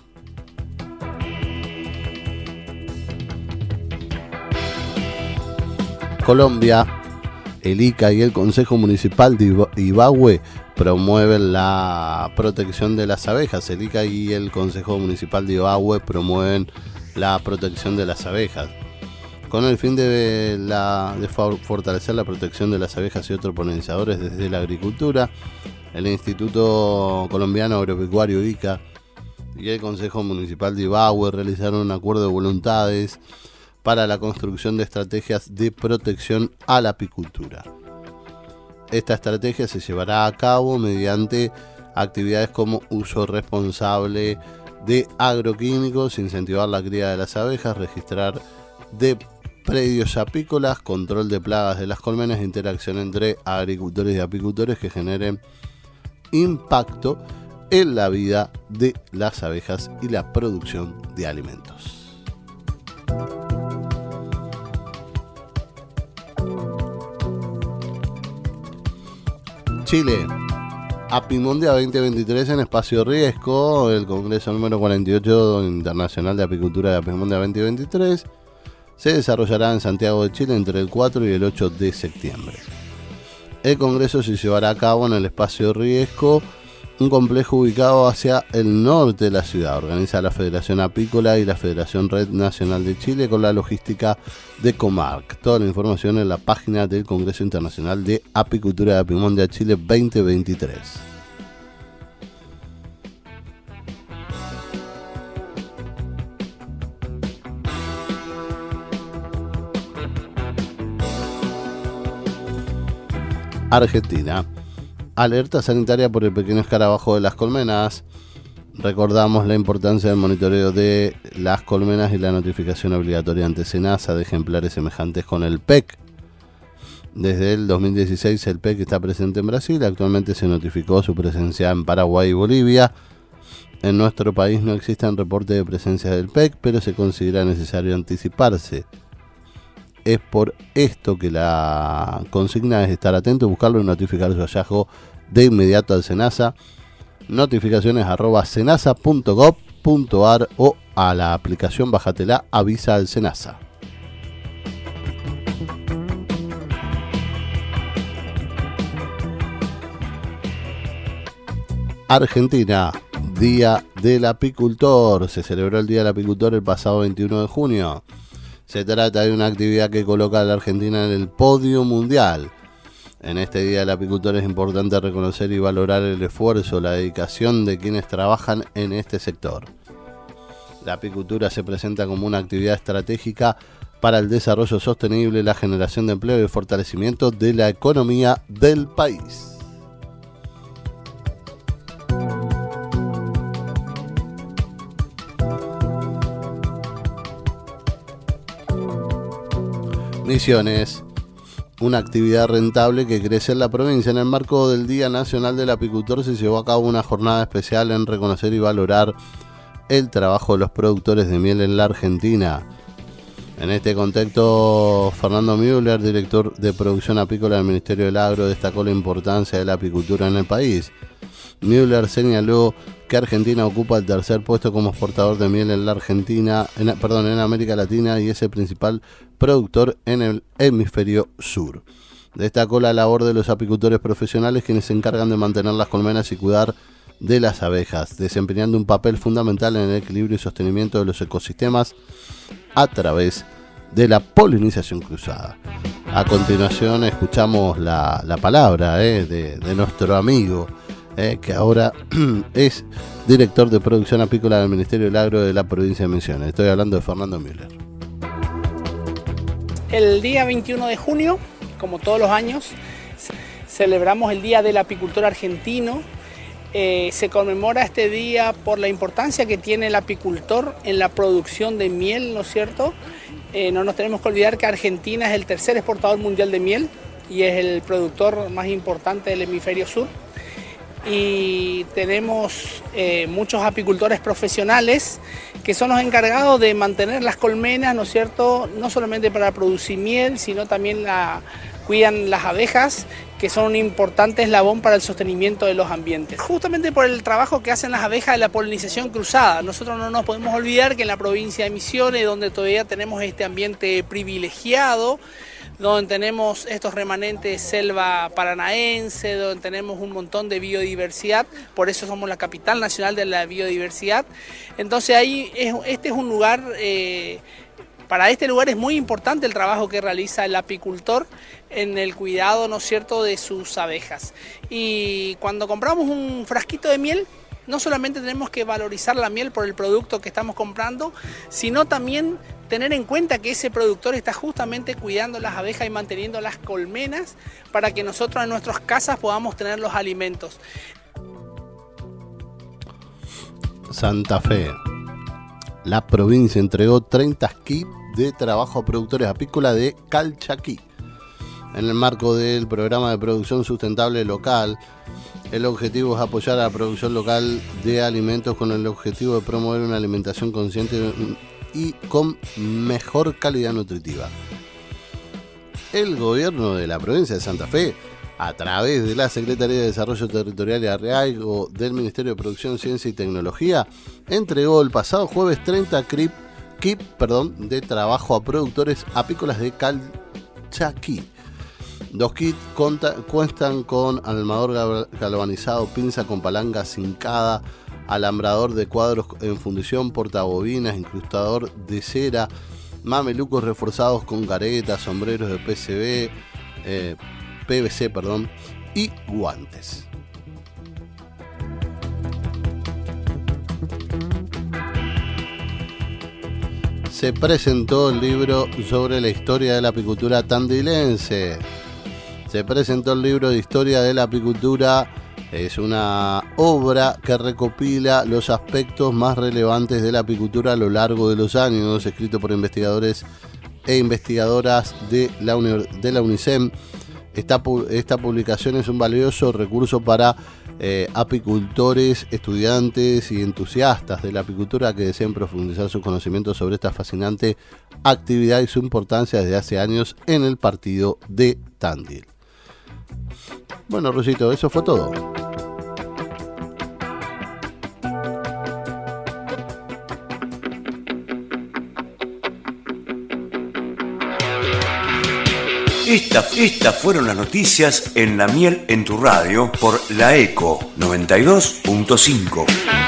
Colombia. El ICA y el Consejo Municipal de Ibagué promueven la protección de las abejas. El ICA y el Consejo Municipal de Ibagué promueven la protección de las abejas, con el fin de fortalecer la protección de las abejas y otros polinizadores desde la agricultura. El Instituto Colombiano Agropecuario ICA y el Consejo Municipal de Ibagué realizaron un acuerdo de voluntades para la construcción de estrategias de protección a la apicultura. Esta estrategia se llevará a cabo mediante actividades como uso responsable de agroquímicos, incentivar la cría de las abejas, registrar de predios apícolas, control de plagas de las colmenas e interacción entre agricultores y apicultores que generen impacto en la vida de las abejas y la producción de alimentos. Chile. Apimondia 2023 en espacio riesgo, el Congreso número 48 Internacional de Apicultura de Apimondia 2023 se desarrollará en Santiago de Chile entre el 4 y el 8 de septiembre. El congreso se llevará a cabo en el espacio Riesco, un complejo ubicado hacia el norte de la ciudad. Organiza la Federación Apícola y la Federación Red Nacional de Chile con la logística de Comarc. Toda la información en la página del Congreso Internacional de Apicultura de Apimondia Chile 2023. Argentina. Alerta sanitaria por el pequeño escarabajo de las colmenas. Recordamos la importancia del monitoreo de las colmenas y la notificación obligatoria ante SENASA de ejemplares semejantes con el PEC. Desde el 2016 el PEC está presente en Brasil. Actualmente se notificó su presencia en Paraguay y Bolivia. En nuestro país no existen reportes de presencia del PEC, pero se considera necesario anticiparse. Es por esto que la consigna es estar atento, buscarlo y notificar su hallazgo de inmediato al SENASA. Notificaciones@senasa.gov.ar o a la aplicación Bájatela, avisa al SENASA. Argentina, Día del Apicultor. Se celebró el Día del Apicultor el pasado 21 de junio. Se trata de una actividad que coloca a la Argentina en el podio mundial. En este Día del Apicultor es importante reconocer y valorar el esfuerzo, la dedicación de quienes trabajan en este sector. La apicultura se presenta como una actividad estratégica para el desarrollo sostenible, la generación de empleo y el fortalecimiento de la economía del país. Misiones, una actividad rentable que crece en la provincia. En el marco del Día Nacional del Apicultor se llevó a cabo una jornada especial en reconocer y valorar el trabajo de los productores de miel en la Argentina. En este contexto, Fernando Müller, director de producción apícola del Ministerio del Agro, destacó la importancia de la apicultura en el país. Müller señaló que Argentina ocupa el tercer puesto como exportador de miel en la Argentina, en América Latina, y es el principal productor en el hemisferio sur. Destacó la labor de los apicultores profesionales, quienes se encargan de mantener las colmenas y cuidar de las abejas, desempeñando un papel fundamental en el equilibrio y sostenimiento de los ecosistemas a través de la polinización cruzada. A continuación escuchamos la palabra de nuestro amigo, que ahora es director de producción apícola del Ministerio del Agro de la provincia de Misiones. Estoy hablando de Fernando Müller.
El día 21 de junio, como todos los años, celebramos el Día del Apicultor Argentino. Se conmemora este día por la importancia que tiene el apicultor en la producción de miel, ¿no es cierto? No nos tenemos que olvidar que Argentina es el tercer exportador mundial de miel y es el productor más importante del hemisferio sur. Y tenemos muchos apicultores profesionales que son los encargados de mantener las colmenas, ¿no es cierto?, no solamente para producir miel, sino también cuidan las abejas, que son un importante eslabón para el sostenimiento de los ambientes. Justamente por el trabajo que hacen las abejas de la polinización cruzada, nosotros no nos podemos olvidar que en la provincia de Misiones, donde todavía tenemos este ambiente privilegiado, donde tenemos estos remanentes de selva paranaense, donde tenemos un montón de biodiversidad, por eso somos la capital nacional de la biodiversidad. Entonces ahí este es un lugar, para este lugar es muy importante el trabajo que realiza el apicultor en el cuidado, ¿no es cierto?, de sus abejas. Y cuando compramos un frasquito de miel, no solamente tenemos que valorizar la miel por el producto que estamos comprando, sino también tener en cuenta que ese productor está justamente cuidando las abejas y manteniendo las colmenas para que nosotros en nuestras casas podamos tener los alimentos.
Santa Fe. La provincia entregó 30 kits de trabajo a productores apícolas de Calchaquí. En el marco del programa de producción sustentable local, el objetivo es apoyar a la producción local de alimentos con el objetivo de promover una alimentación consciente y con mejor calidad nutritiva. El gobierno de la provincia de Santa Fe, a través de la Secretaría de Desarrollo Territorial y Arraigo del Ministerio de Producción, Ciencia y Tecnología, entregó el pasado jueves 30 kits de trabajo a productores apícolas de Calchaquí. Los kits cuentan con alarmador galvanizado, pinza con palanca cincada, alambrador de cuadros en fundición, portabobinas, incrustador de cera, mamelucos reforzados con caretas, sombreros de PVC, y guantes. Se presentó el libro sobre la historia de la apicultura tandilense. Se presentó el libro de historia de la apicultura. Es una obra que recopila los aspectos más relevantes de la apicultura a lo largo de los años, escrito por investigadores e investigadoras de la UNICEM. Esta publicación es un valioso recurso para apicultores, estudiantes y entusiastas de la apicultura que deseen profundizar sus conocimientos sobre esta fascinante actividad y su importancia desde hace años en el partido de Tandil. Bueno, Rusito, eso fue todo.
Estas fueron las noticias en La Miel en tu radio por La Eco 92.5.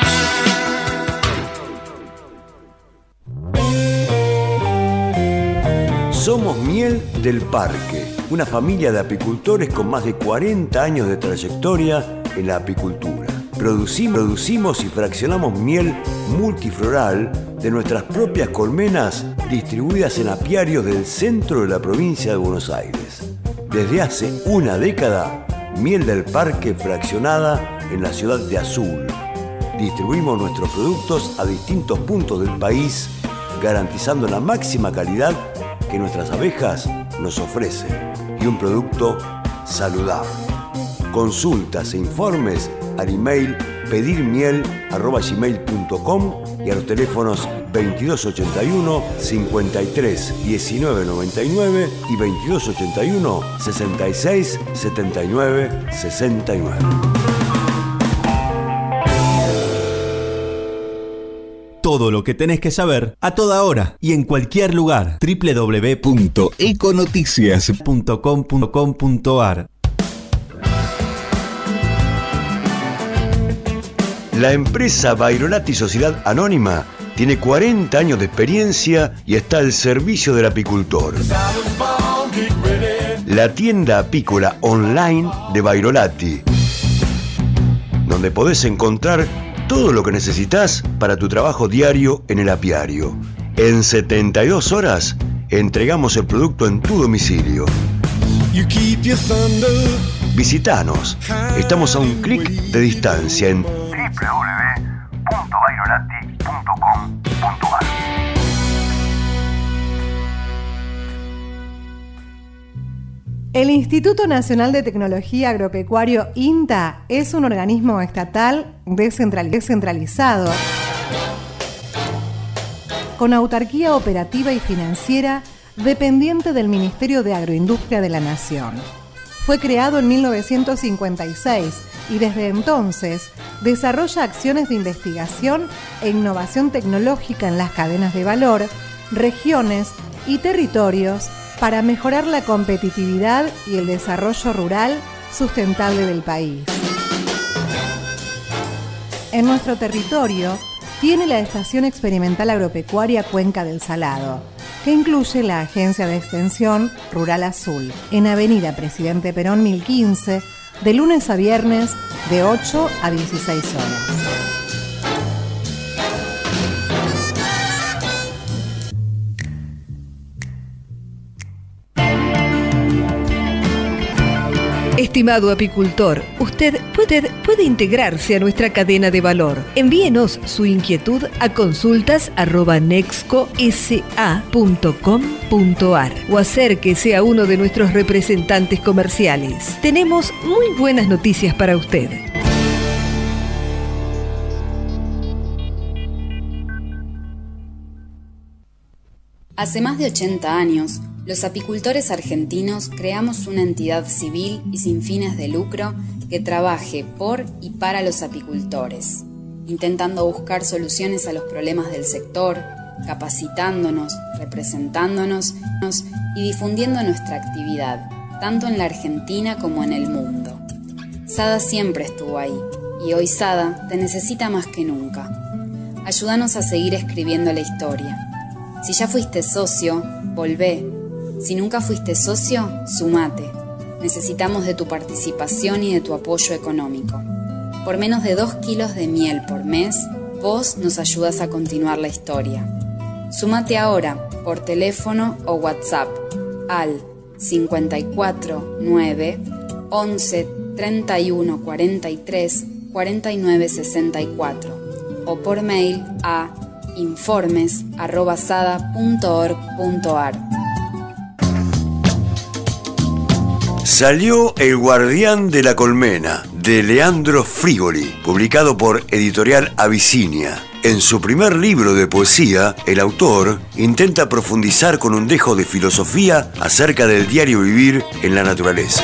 Somos Miel del Parque, una familia de apicultores con más de 40 años de trayectoria en la apicultura. Producimos y fraccionamos miel multifloral de nuestras propias colmenas distribuidas en apiarios del centro de la provincia de Buenos Aires. Desde hace una década, Miel del Parque fraccionada en la ciudad de Azul. Distribuimos nuestros productos a distintos puntos del país, garantizando la máxima calidad que nuestras abejas nos ofrecen y un producto saludable. Consultas e informes al email pedirmiel@gmail.com y a los teléfonos 2281 53 19 99 y 2281 66 79 69.
Todo lo que tenés que saber a toda hora y en cualquier lugar. www.econoticias.com.ar.
La empresa Vairolati Sociedad Anónima tiene 40 años de experiencia y está al servicio del apicultor. La tienda apícola online de Vairolati, donde podés encontrar todo lo que necesitas para tu trabajo diario en el apiario. En 72 horas entregamos el producto en tu domicilio. Visítanos. Estamos a un clic de distancia en www.vairolati.com.ar.
El Instituto Nacional de Tecnología Agropecuario, INTA, es un organismo estatal descentralizado, con autarquía operativa y financiera, dependiente del Ministerio de Agroindustria de la Nación. Fue creado en 1956 y desde entonces desarrolla acciones de investigación e innovación tecnológica en las cadenas de valor, regiones y territorios para mejorar la competitividad y el desarrollo rural sustentable del país. En nuestro territorio tiene la Estación Experimental Agropecuaria Cuenca del Salado, que incluye la Agencia de Extensión Rural Azul, en Avenida Presidente Perón 1015, de lunes a viernes, de 8 a 16 horas.
Estimado apicultor, usted puede integrarse a nuestra cadena de valor. Envíenos su inquietud a consultas@nexcosa.com.ar o acérquese a uno de nuestros representantes comerciales. Tenemos muy buenas noticias para usted.
Hace más de 80 años, los apicultores argentinos creamos una entidad civil y sin fines de lucro que trabaje por y para los apicultores, intentando buscar soluciones a los problemas del sector, capacitándonos, representándonos y difundiendo nuestra actividad, tanto en la Argentina como en el mundo. Sada siempre estuvo ahí, y hoy Sada te necesita más que nunca. Ayúdanos a seguir escribiendo la historia. Si ya fuiste socio, volvé. Si nunca fuiste socio, sumate. Necesitamos de tu participación y de tu apoyo económico. Por menos de 2 kilos de miel por mes, vos nos ayudas a continuar la historia. Sumate ahora por teléfono o WhatsApp al 54 9 11 31 43 49 64 o por mail a informes@sada.org.ar.
Salió El Guardián de la Colmena, de Leandro Frigoli, publicado por Editorial Abisinia. En su primer libro de poesía, el autor intenta profundizar con un dejo de filosofía acerca del diario vivir en la naturaleza.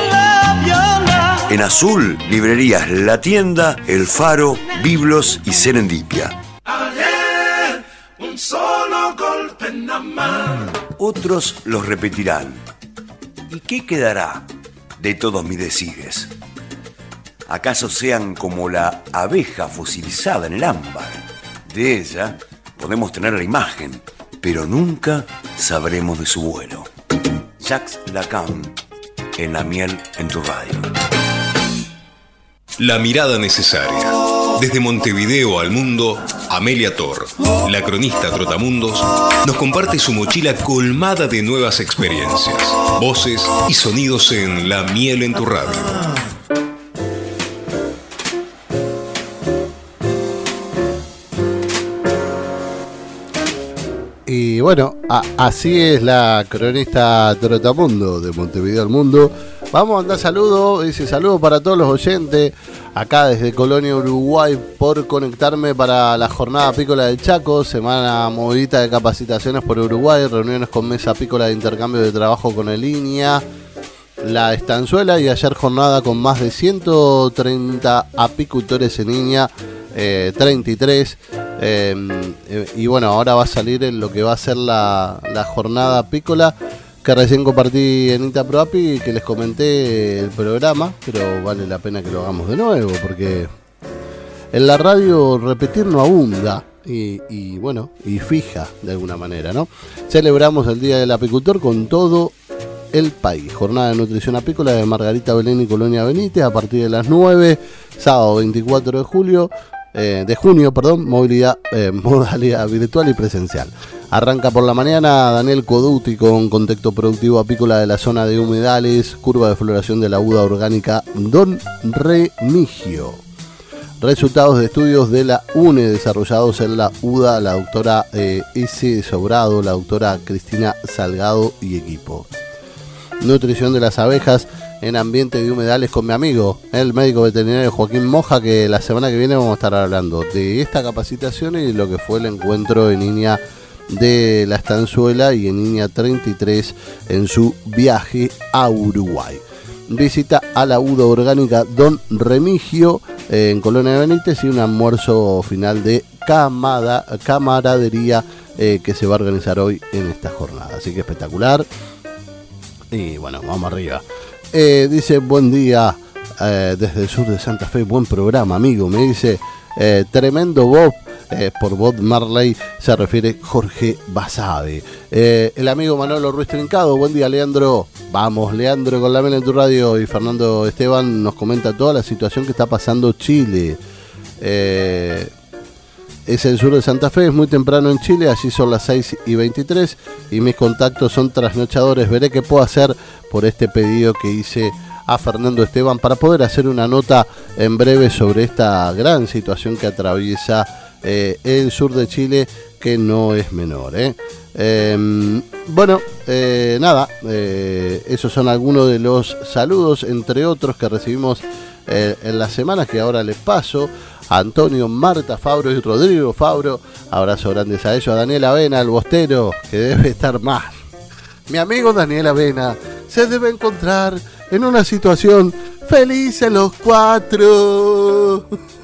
En azul, librerías La Tienda, El Faro, Biblos y Serendipia. Otros los repetirán. ¿Y qué quedará de todos mis decires? ¿Acaso sean como la abeja fosilizada en el ámbar? De ella podemos tener la imagen, pero nunca sabremos de su vuelo. Jacques Lacan, en La Miel en tu Radio.
La mirada necesaria. Desde Montevideo al mundo, Amelia Tor, la cronista Trotamundos, nos comparte su mochila colmada de nuevas experiencias, voces y sonidos en La Miel en tu Radio.
Y bueno, así es la cronista Trotamundo de Montevideo al mundo. Vamos a mandar saludos, dice saludos para todos los oyentes, acá desde Colonia, Uruguay, por conectarme para la jornada apícola del Chaco, semana movidita de capacitaciones por Uruguay, reuniones con mesa apícola de intercambio de trabajo con el INIA, la Estanzuela, y ayer jornada con más de 130 apicultores en INIA, 33, y bueno, ahora va a salir en lo que va a ser la jornada apícola, que recién compartí en IntaProApi y que les comenté el programa, pero vale la pena que lo hagamos de nuevo, porque en la radio repetir no abunda y bueno, y fija de alguna manera, ¿no? Celebramos el Día del Apicultor con todo el país. Jornada de nutrición apícola de Margarita Belén y Colonia Benítez a partir de las 9, sábado 24 de junio, modalidad virtual y presencial. Arranca por la mañana Daniel Coduti con contexto productivo apícola de la zona de humedales, curva de floración de la uva orgánica Don Remigio. Resultados de estudios de la UNE desarrollados en la UDA, la doctora S. Sobrado, la doctora Cristina Salgado y equipo. Nutrición de las abejas en ambiente de humedales con mi amigo, el médico veterinario Joaquín Moja, que la semana que viene vamos a estar hablando de esta capacitación y lo que fue el encuentro en INIA de la Estanzuela y en INIA 33 en su viaje a Uruguay. Visita a la UDA orgánica Don Remigio en Colonia de Benítez y un almuerzo final de camaradería que se va a organizar hoy en esta jornada. Así que espectacular. Y bueno, vamos arriba. Dice, buen día desde el sur de Santa Fe, buen programa, amigo. Me dice, tremendo Bob. Por Bob Marley se refiere Jorge Basabe. El amigo Manolo Ruiz Trincado, buen día, Leandro. Vamos, Leandro, con La Miel en tu Radio. Y Fernando Esteban nos comenta toda la situación que está pasando Chile. Es el sur de Santa Fe, es muy temprano en Chile, allí son las 6:23 y mis contactos son trasnochadores. Veré qué puedo hacer por este pedido que hice a Fernando Esteban para poder hacer una nota en breve sobre esta gran situación que atraviesa el sur de Chile, que no es menor. Esos son algunos de los saludos, entre otros, que recibimos en las semanas, que ahora les paso. A Antonio, Marta Fabro y Rodrigo Fabro, abrazo grandes a ellos. A Daniel Avena, el bostero, que debe estar mal. Mi amigo Daniel Avena se debe encontrar en una situación feliz en los cuatro.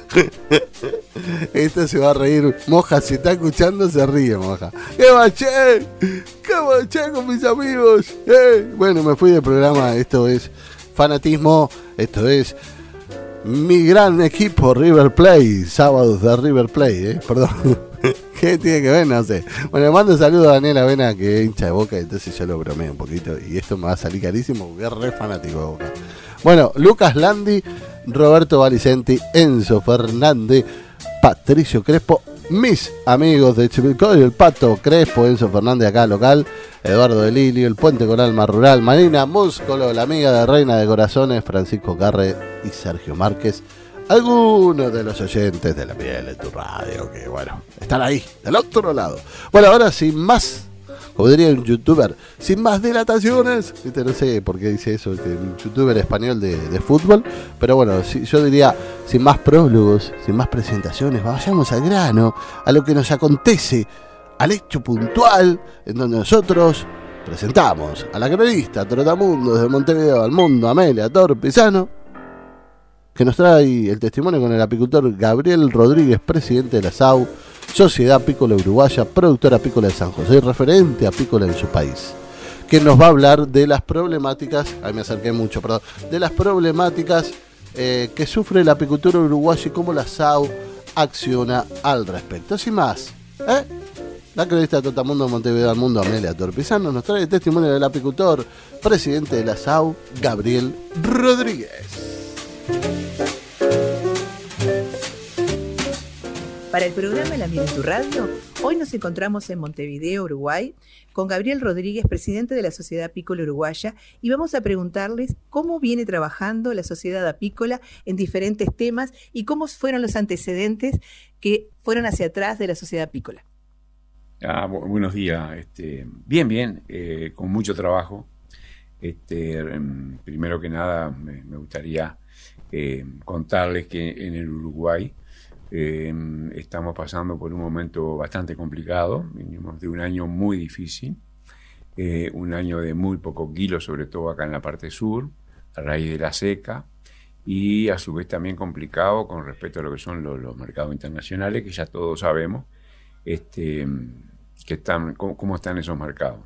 Esto se va a reír. Moja, si está escuchando, se ríe, Moja. ¡Qué baché! ¡Qué baché con mis amigos! Bueno, me fui del programa. Esto es fanatismo. Esto es mi gran equipo River Plate. Sábados de River Plate, perdón. ¿Qué tiene que ver? No sé. Bueno, le mando un saludo a Daniel Avena, que es hincha de Boca. Entonces yo lo bromeo un poquito. Y esto me va a salir carísimo porque es re fanático de Boca. Bueno, Lucas Landi, Roberto Valicenti, Enzo Fernández, Patricio Crespo, mis amigos de Chivilcoy, el Pato Crespo, Enzo Fernández acá local, Eduardo de Lilio, el Puente con Alma Rural, Marina Múscolo, la amiga de Reina de Corazones, Francisco Carre y Sergio Márquez. Algunos de los oyentes de La Miel en tu radio, que bueno, están ahí, del otro lado. Bueno, ahora sin más, como diría un youtuber, sin más dilataciones, no sé por qué dice eso, un youtuber español de fútbol, pero bueno, yo diría, sin más prólogos, sin más presentaciones, vayamos al grano, a lo que nos acontece, al hecho puntual, en donde nosotros presentamos a la cronista Trotamundos de Montevideo al Mundo, Amelia Tor Pisano, que nos trae el testimonio con el apicultor Gabriel Rodríguez, presidente de la SAU, Sociedad Apícola Uruguaya, productora apícola de San José y referente apícola en su país, que nos va a hablar de las problemáticas, ahí me acerqué mucho, perdón, de las problemáticas que sufre la apicultura uruguaya y cómo la SAU acciona al respecto. Sin más, la cronista de Trotamundo de Montevideo al Mundo, Amelia Torpizano, nos trae el testimonio del apicultor, presidente de la SAU, Gabriel Rodríguez.
Para el programa La Miel en tu Radio, hoy nos encontramos en Montevideo, Uruguay, con Gabriel Rodríguez, presidente de la Sociedad Apícola Uruguaya, y vamos a preguntarles cómo viene trabajando la Sociedad Apícola en diferentes temas y cómo fueron los antecedentes que fueron hacia atrás de la Sociedad Apícola.
Buenos días. Bien, con mucho trabajo. Primero que nada, me gustaría contarles que en el Uruguay estamos pasando por un momento bastante complicado. Venimos de un año muy difícil, un año de muy pocos kilos, sobre todo acá en la parte sur, a raíz de la seca, y a su vez también complicado con respecto a lo que son los mercados internacionales, que ya todos sabemos cómo están esos mercados.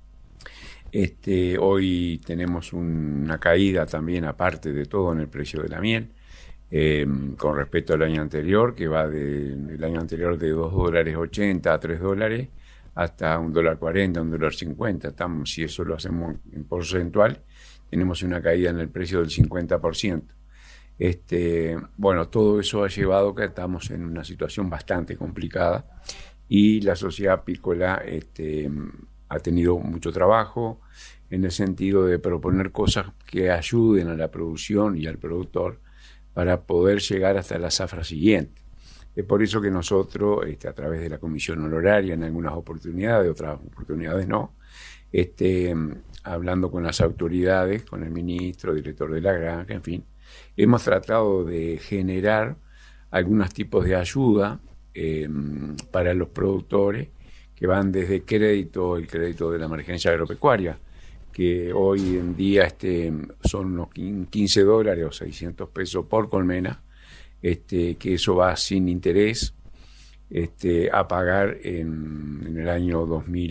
Hoy tenemos una caída también, aparte de todo, en el precio de la miel. Con respecto al año anterior, que va del año anterior de $2.80 a $3 hasta $1.40, $1.50. Si eso lo hacemos en porcentual, tenemos una caída en el precio del 50%. Bueno, todo eso ha llevado a que estamos en una situación bastante complicada y la sociedad apícola ha tenido mucho trabajo en el sentido de proponer cosas que ayuden a la producción y al productor para poder llegar hasta la zafra siguiente. Es por eso que nosotros, a través de la comisión honoraria, en algunas oportunidades, otras oportunidades no, hablando con las autoridades, con el ministro, director de la granja, en fin, hemos tratado de generar algunos tipos de ayuda para los productores, que van desde el crédito de la emergencia agropecuaria, que hoy en día son unos $15 o $600 por colmena, que eso va sin interés a pagar en el año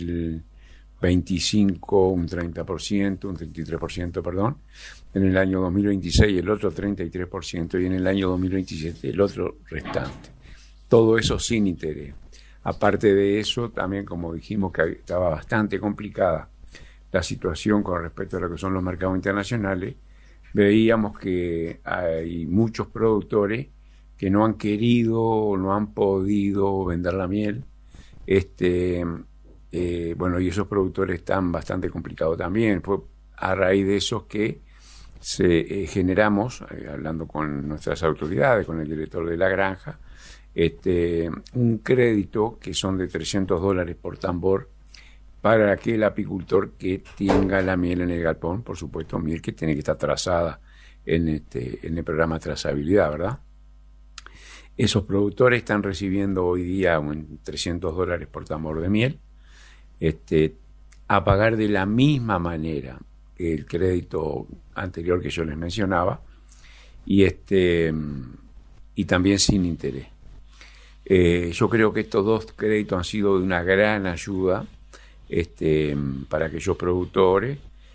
2025 un 30%, un 33%, perdón, en el año 2026 el otro 33% y en el año 2027 el otro restante. Todo eso sin interés. Aparte de eso, también como dijimos que estaba bastante complicada la situación con respecto a lo que son los mercados internacionales, veíamos que hay muchos productores que no han querido o no han podido vender la miel. Bueno, y esos productores están bastante complicados también. Fue a raíz de eso que generamos, hablando con nuestras autoridades, con el director de la granja, un crédito que son de $300 por tambor para aquel apicultor que tenga la miel en el galpón, por supuesto, miel que tiene que estar trazada en el programa de trazabilidad, ¿verdad? Esos productores están recibiendo hoy día $300 por tambor de miel, a pagar de la misma manera que el crédito anterior que yo les mencionaba, y y también sin interés. Yo creo que estos dos créditos han sido de una gran ayuda para aquellos productores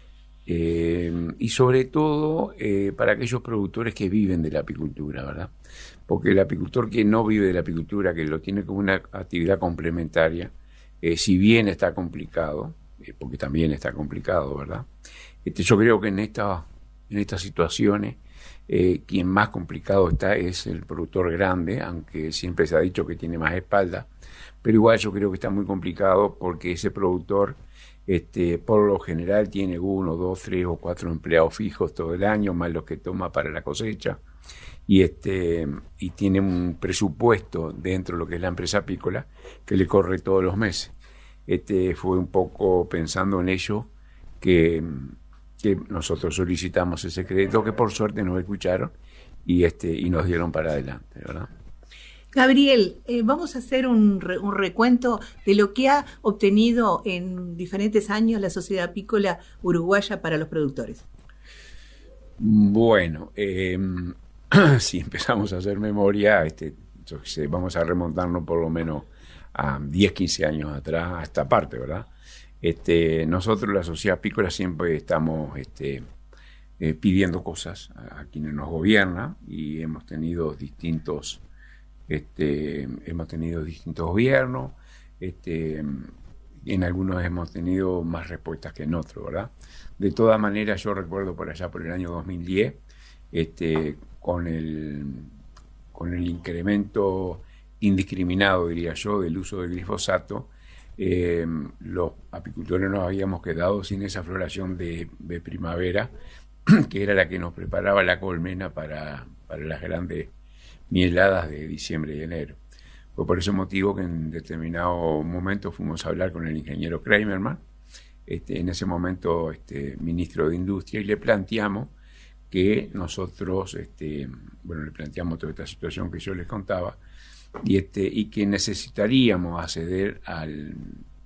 y sobre todo para aquellos productores que viven de la apicultura, ¿verdad? Porque el apicultor que no vive de la apicultura, que lo tiene como una actividad complementaria, si bien está complicado, porque también está complicado, ¿verdad? Yo creo que en estas situaciones quien más complicado está es el productor grande, aunque siempre se ha dicho que tiene más espalda, pero igual yo creo que está muy complicado porque ese productor por lo general tiene 1, 2, 3 o 4 empleados fijos todo el año, más los que toma para la cosecha, y tiene un presupuesto dentro de lo que es la empresa apícola que le corre todos los meses. Fue un poco pensando en ello que nosotros solicitamos ese crédito, que por suerte nos escucharon y nos dieron para adelante, ¿verdad?
Gabriel, vamos a hacer un recuento de lo que ha obtenido en diferentes años la Sociedad Apícola Uruguaya para los productores.
Bueno, si empezamos a hacer memoria, vamos a remontarnos por lo menos a 10, 15 años atrás, a esta parte, ¿verdad? Nosotros, la Sociedad Apícola, siempre estamos pidiendo cosas a quienes nos gobiernan y hemos tenido distintos gobiernos, en algunos hemos tenido más respuestas que en otros, ¿verdad? De todas maneras, yo recuerdo por allá por el año 2010, con el incremento indiscriminado, diría yo, del uso del glifosato, los apicultores nos habíamos quedado sin esa floración de primavera, que era la que nos preparaba la colmena para las grandes mieladas de diciembre y enero. Fue por ese motivo que en determinado momento fuimos a hablar con el ingeniero Kramerman, en ese momento ministro de Industria, y le planteamos que nosotros, le planteamos toda esta situación que yo les contaba, y que necesitaríamos acceder al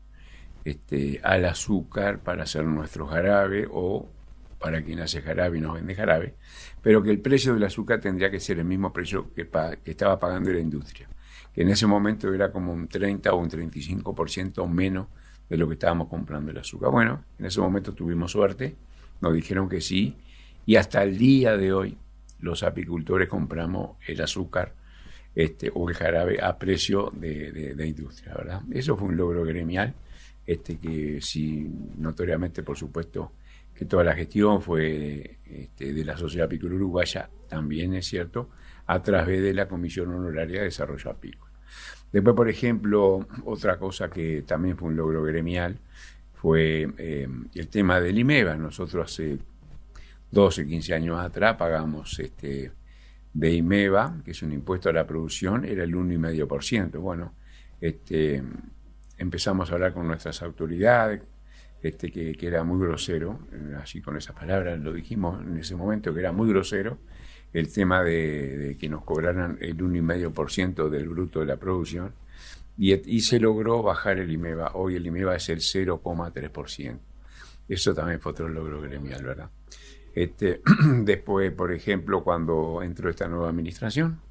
azúcar para hacer nuestro jarabe, o para quien hace jarabe y nos vende jarabe, pero que el precio del azúcar tendría que ser el mismo precio que estaba pagando la industria, que en ese momento era como un 30 o un 35% menos de lo que estábamos comprando el azúcar. Bueno, en ese momento tuvimos suerte, nos dijeron que sí, y hasta el día de hoy los apicultores compramos el azúcar o el jarabe a precio de industria, ¿verdad? Eso fue un logro gremial, que sí, notoriamente, por supuesto, que toda la gestión fue de la Sociedad Apícola Uruguaya, también es cierto, a través de la Comisión Honoraria de Desarrollo Apícola. Después, por ejemplo, otra cosa que también fue un logro gremial fue el tema del IMEVA. Nosotros hace 12, 15 años atrás pagamos de IMEVA, que es un impuesto a la producción, era el 1,5%. Bueno, empezamos a hablar con nuestras autoridades, que era muy grosero, así con esas palabras lo dijimos en ese momento, que era muy grosero el tema de que nos cobraran el 1,5% del bruto de la producción, y se logró bajar el IMEVA. Hoy el IMEVA es el 0,3%. Eso también fue otro logro gremial, ¿verdad? Después, por ejemplo, cuando entró esta nueva administración,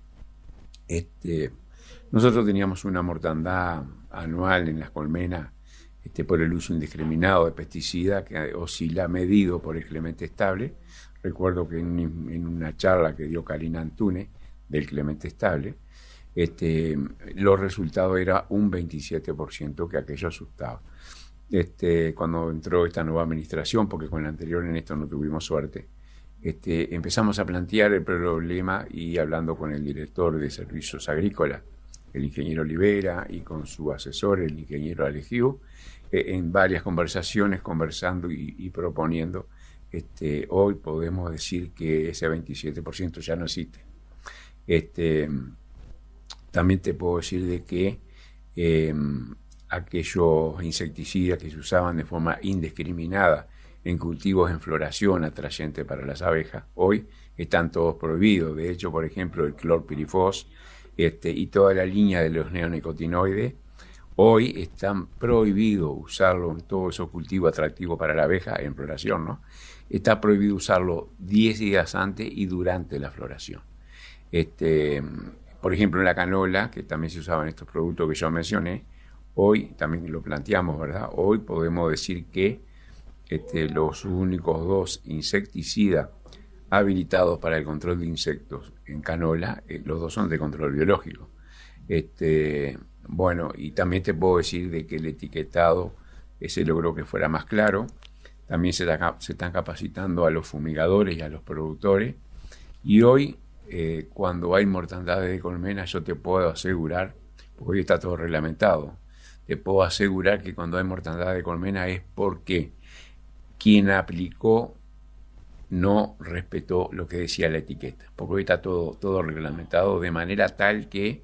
nosotros teníamos una mortandad anual en las colmenas por el uso indiscriminado de pesticidas, que oscila medido por el Clemente Estable. Recuerdo que en una charla que dio Karina Antúnez del Clemente Estable, los resultados era un 27%, que aquello asustaba. Cuando entró esta nueva administración, porque con la anterior en esto no tuvimos suerte, empezamos a plantear el problema, y hablando con el director de Servicios Agrícolas, el ingeniero Olivera, y con su asesor, el ingeniero Alejiu, en varias conversaciones, conversando y proponiendo, hoy podemos decir que ese 27% ya no existe. También te puedo decir de que aquellos insecticidas que se usaban de forma indiscriminada en cultivos en floración atrayente para las abejas, hoy están todos prohibidos. De hecho, por ejemplo, el clorpirifos y toda la línea de los neonicotinoides, hoy están prohibidos usarlo en todos esos cultivos atractivos para la abeja en floración, ¿no? Está prohibido usarlo 10 días antes y durante la floración. Por ejemplo, en la canola, que también se usaban estos productos que yo mencioné, hoy también lo planteamos, ¿verdad? Hoy podemos decir que los únicos 2 insecticidas habilitados para el control de insectos en canola, los 2 son de control biológico. Bueno, y también te puedo decir de que el etiquetado se logró que fuera más claro. También se están capacitando a los fumigadores y a los productores. Y hoy, cuando hay mortandades de colmena, yo te puedo asegurar, porque hoy está todo reglamentado, te puedo asegurar que cuando hay mortandad de colmena es porque quien aplicó no respetó lo que decía la etiqueta, porque hoy está todo reglamentado de manera tal que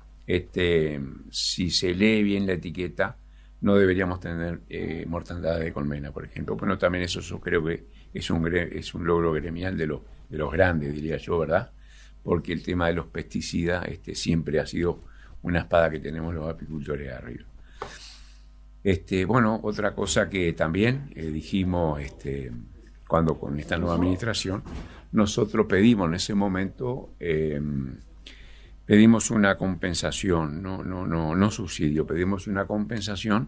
si se lee bien la etiqueta no deberíamos tener mortandad de colmena, por ejemplo. Bueno, también eso yo creo que es un logro gremial de los grandes, diría yo, ¿verdad? Porque el tema de los pesticidas siempre ha sido una espada que tenemos los apicultores arriba. Bueno, otra cosa que también dijimos cuando con esta nueva administración, nosotros pedimos en ese momento, pedimos una compensación, no subsidio, pedimos una compensación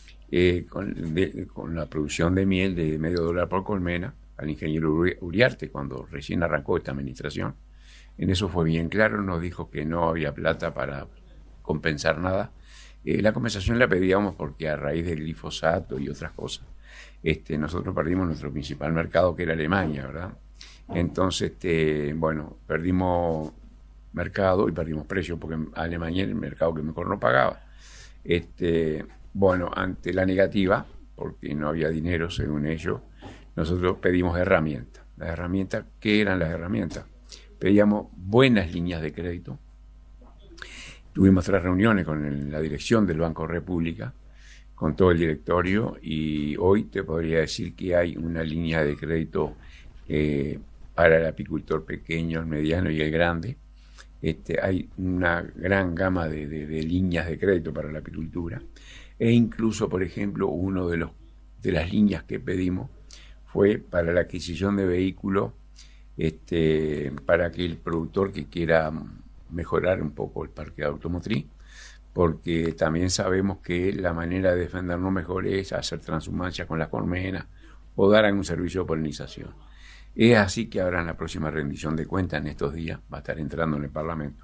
con la producción de miel de $0.5 por colmena al ingeniero Uriarte cuando recién arrancó esta administración. En eso fue bien claro, nos dijo que no había plata para compensar nada. La compensación la pedíamos porque a raíz del glifosato y otras cosas, nosotros perdimos nuestro principal mercado, que era Alemania, ¿verdad? Entonces, bueno, perdimos mercado y perdimos precio, porque Alemania era el mercado que mejor no pagaba. Bueno, ante la negativa, porque no había dinero según ellos, nosotros pedimos herramientas. Las herramientas, ¿qué eran las herramientas? Pedíamos buenas líneas de crédito. Tuvimos 3 reuniones con la dirección del Banco República, con todo el directorio, y hoy te podría decir que hay una línea de crédito para el apicultor pequeño, el mediano y el grande. Hay una gran gama de líneas de crédito para la apicultura. E incluso, por ejemplo, uno de las líneas que pedimos fue para la adquisición de vehículos, para que el productor que quiera mejorar un poco el parque automotriz, porque también sabemos que la manera de defendernos mejor es hacer transhumancia con las colmenas o dar algún servicio de polinización. Es así que ahora en la próxima rendición de cuentas, en estos días, va a estar entrando en el Parlamento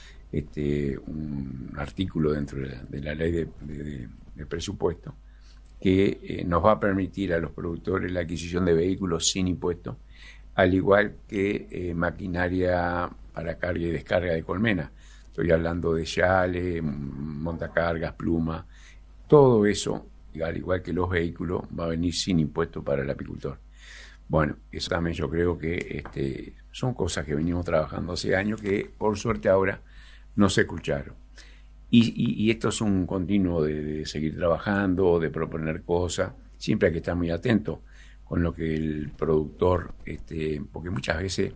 un artículo dentro de la ley de presupuesto que nos va a permitir a los productores la adquisición de vehículos sin impuestos, al igual que maquinaria para carga y descarga de colmena. Estoy hablando de yale, montacargas, plumas, todo eso, al igual que los vehículos, va a venir sin impuestos para el apicultor. Bueno, eso también yo creo que son cosas que venimos trabajando hace años que por suerte ahora no se escucharon. Y esto es un continuo de seguir trabajando, de proponer cosas. Siempre hay que estar muy atento con lo que el productor, porque muchas veces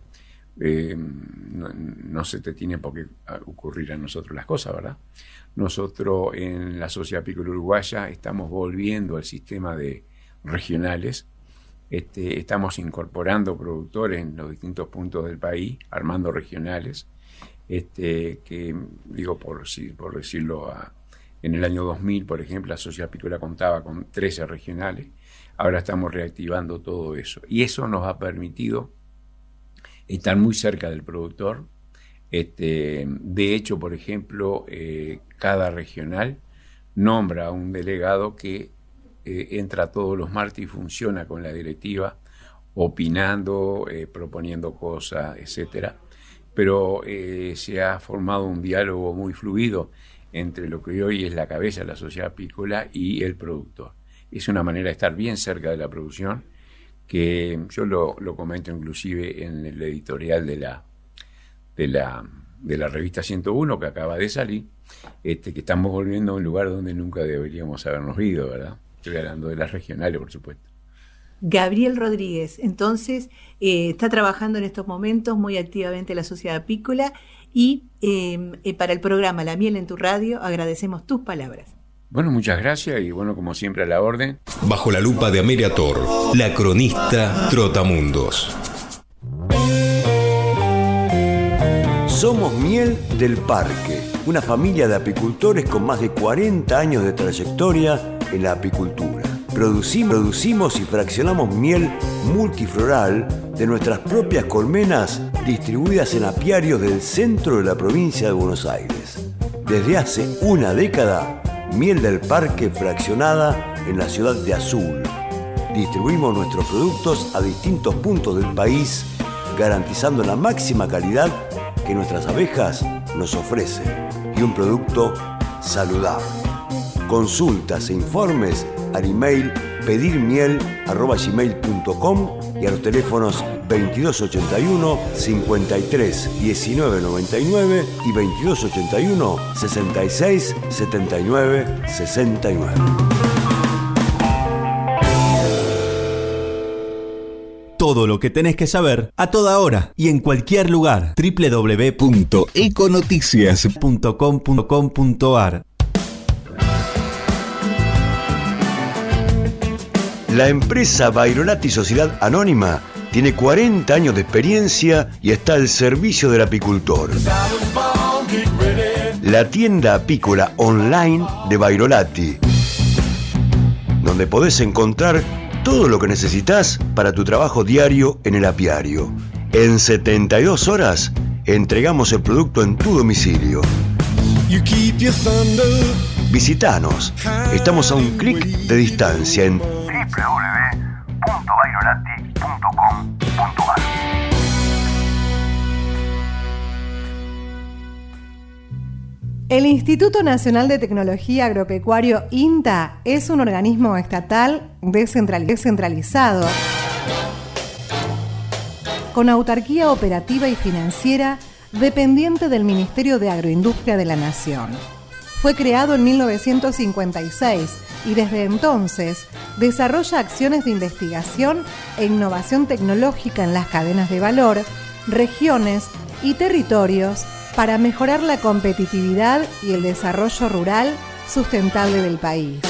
no se te tiene por qué ocurrir a nosotros las cosas, ¿verdad? Nosotros en la Sociedad Apícola Uruguaya estamos volviendo al sistema de regionales. Estamos incorporando productores en los distintos puntos del país, armando regionales, que digo por decirlo, en el año 2000, por ejemplo, la Sociedad Apícola contaba con 13 regionales. Ahora estamos reactivando todo eso. Y eso nos ha permitido estar muy cerca del productor. De hecho, por ejemplo, cada regional nombra a un delegado que entra todos los martes y funciona con la directiva, opinando, proponiendo cosas, etcétera. Pero se ha formado un diálogo muy fluido entre lo que hoy es la cabeza de la sociedad apícola y el productor. Es una manera de estar bien cerca de la producción, que yo lo comento inclusive en el editorial de la revista 101 que acaba de salir, que estamos volviendo a un lugar donde nunca deberíamos habernos ido, ¿verdad? Estoy hablando de las regionales, por supuesto.
Gabriel Rodríguez, entonces, está trabajando en estos momentos muy activamente la sociedad apícola y para el programa La Miel en tu Radio agradecemos tus palabras.
Bueno, muchas gracias y bueno, como siempre a la orden.
Bajo la lupa de Amelia Tor, la cronista Trotamundos.
Somos Miel del Parque, una familia de apicultores con más de 40 años de trayectoria en la apicultura. Producimos y fraccionamos miel multifloral de nuestras propias colmenas distribuidas en apiarios del centro de la provincia de Buenos Aires. Desde hace una década, Miel del Parque fraccionada en la ciudad de Azul. Distribuimos nuestros productos a distintos puntos del país, garantizando la máxima calidad que nuestras abejas nos ofrecen y un producto saludable. Consultas e informes al email pedirmiel@gmail.com y a los teléfonos 2281 53 19 99 y 2281 66 79 69.
Todo lo que tenés que saber a toda hora y en cualquier lugar. www.econoticias.com.ar.
La empresa Vairolati Sociedad Anónima tiene 40 años de experiencia y está al servicio del apicultor. La tienda apícola online de Vairolati, donde podés encontrar todo lo que necesitas para tu trabajo diario en el apiario. En 72 horas entregamos el producto en tu domicilio. Visítanos. Estamos a un clic de distancia en www.vairolati.com.ar.
El Instituto Nacional de Tecnología Agropecuario, INTA, es un organismo estatal descentralizado con autarquía operativa y financiera dependiente del Ministerio de Agroindustria de la Nación. Fue creado en 1956 y desde entonces desarrolla acciones de investigación e innovación tecnológica en las cadenas de valor, regiones y territorios para mejorar la competitividad y el desarrollo rural sustentable del país.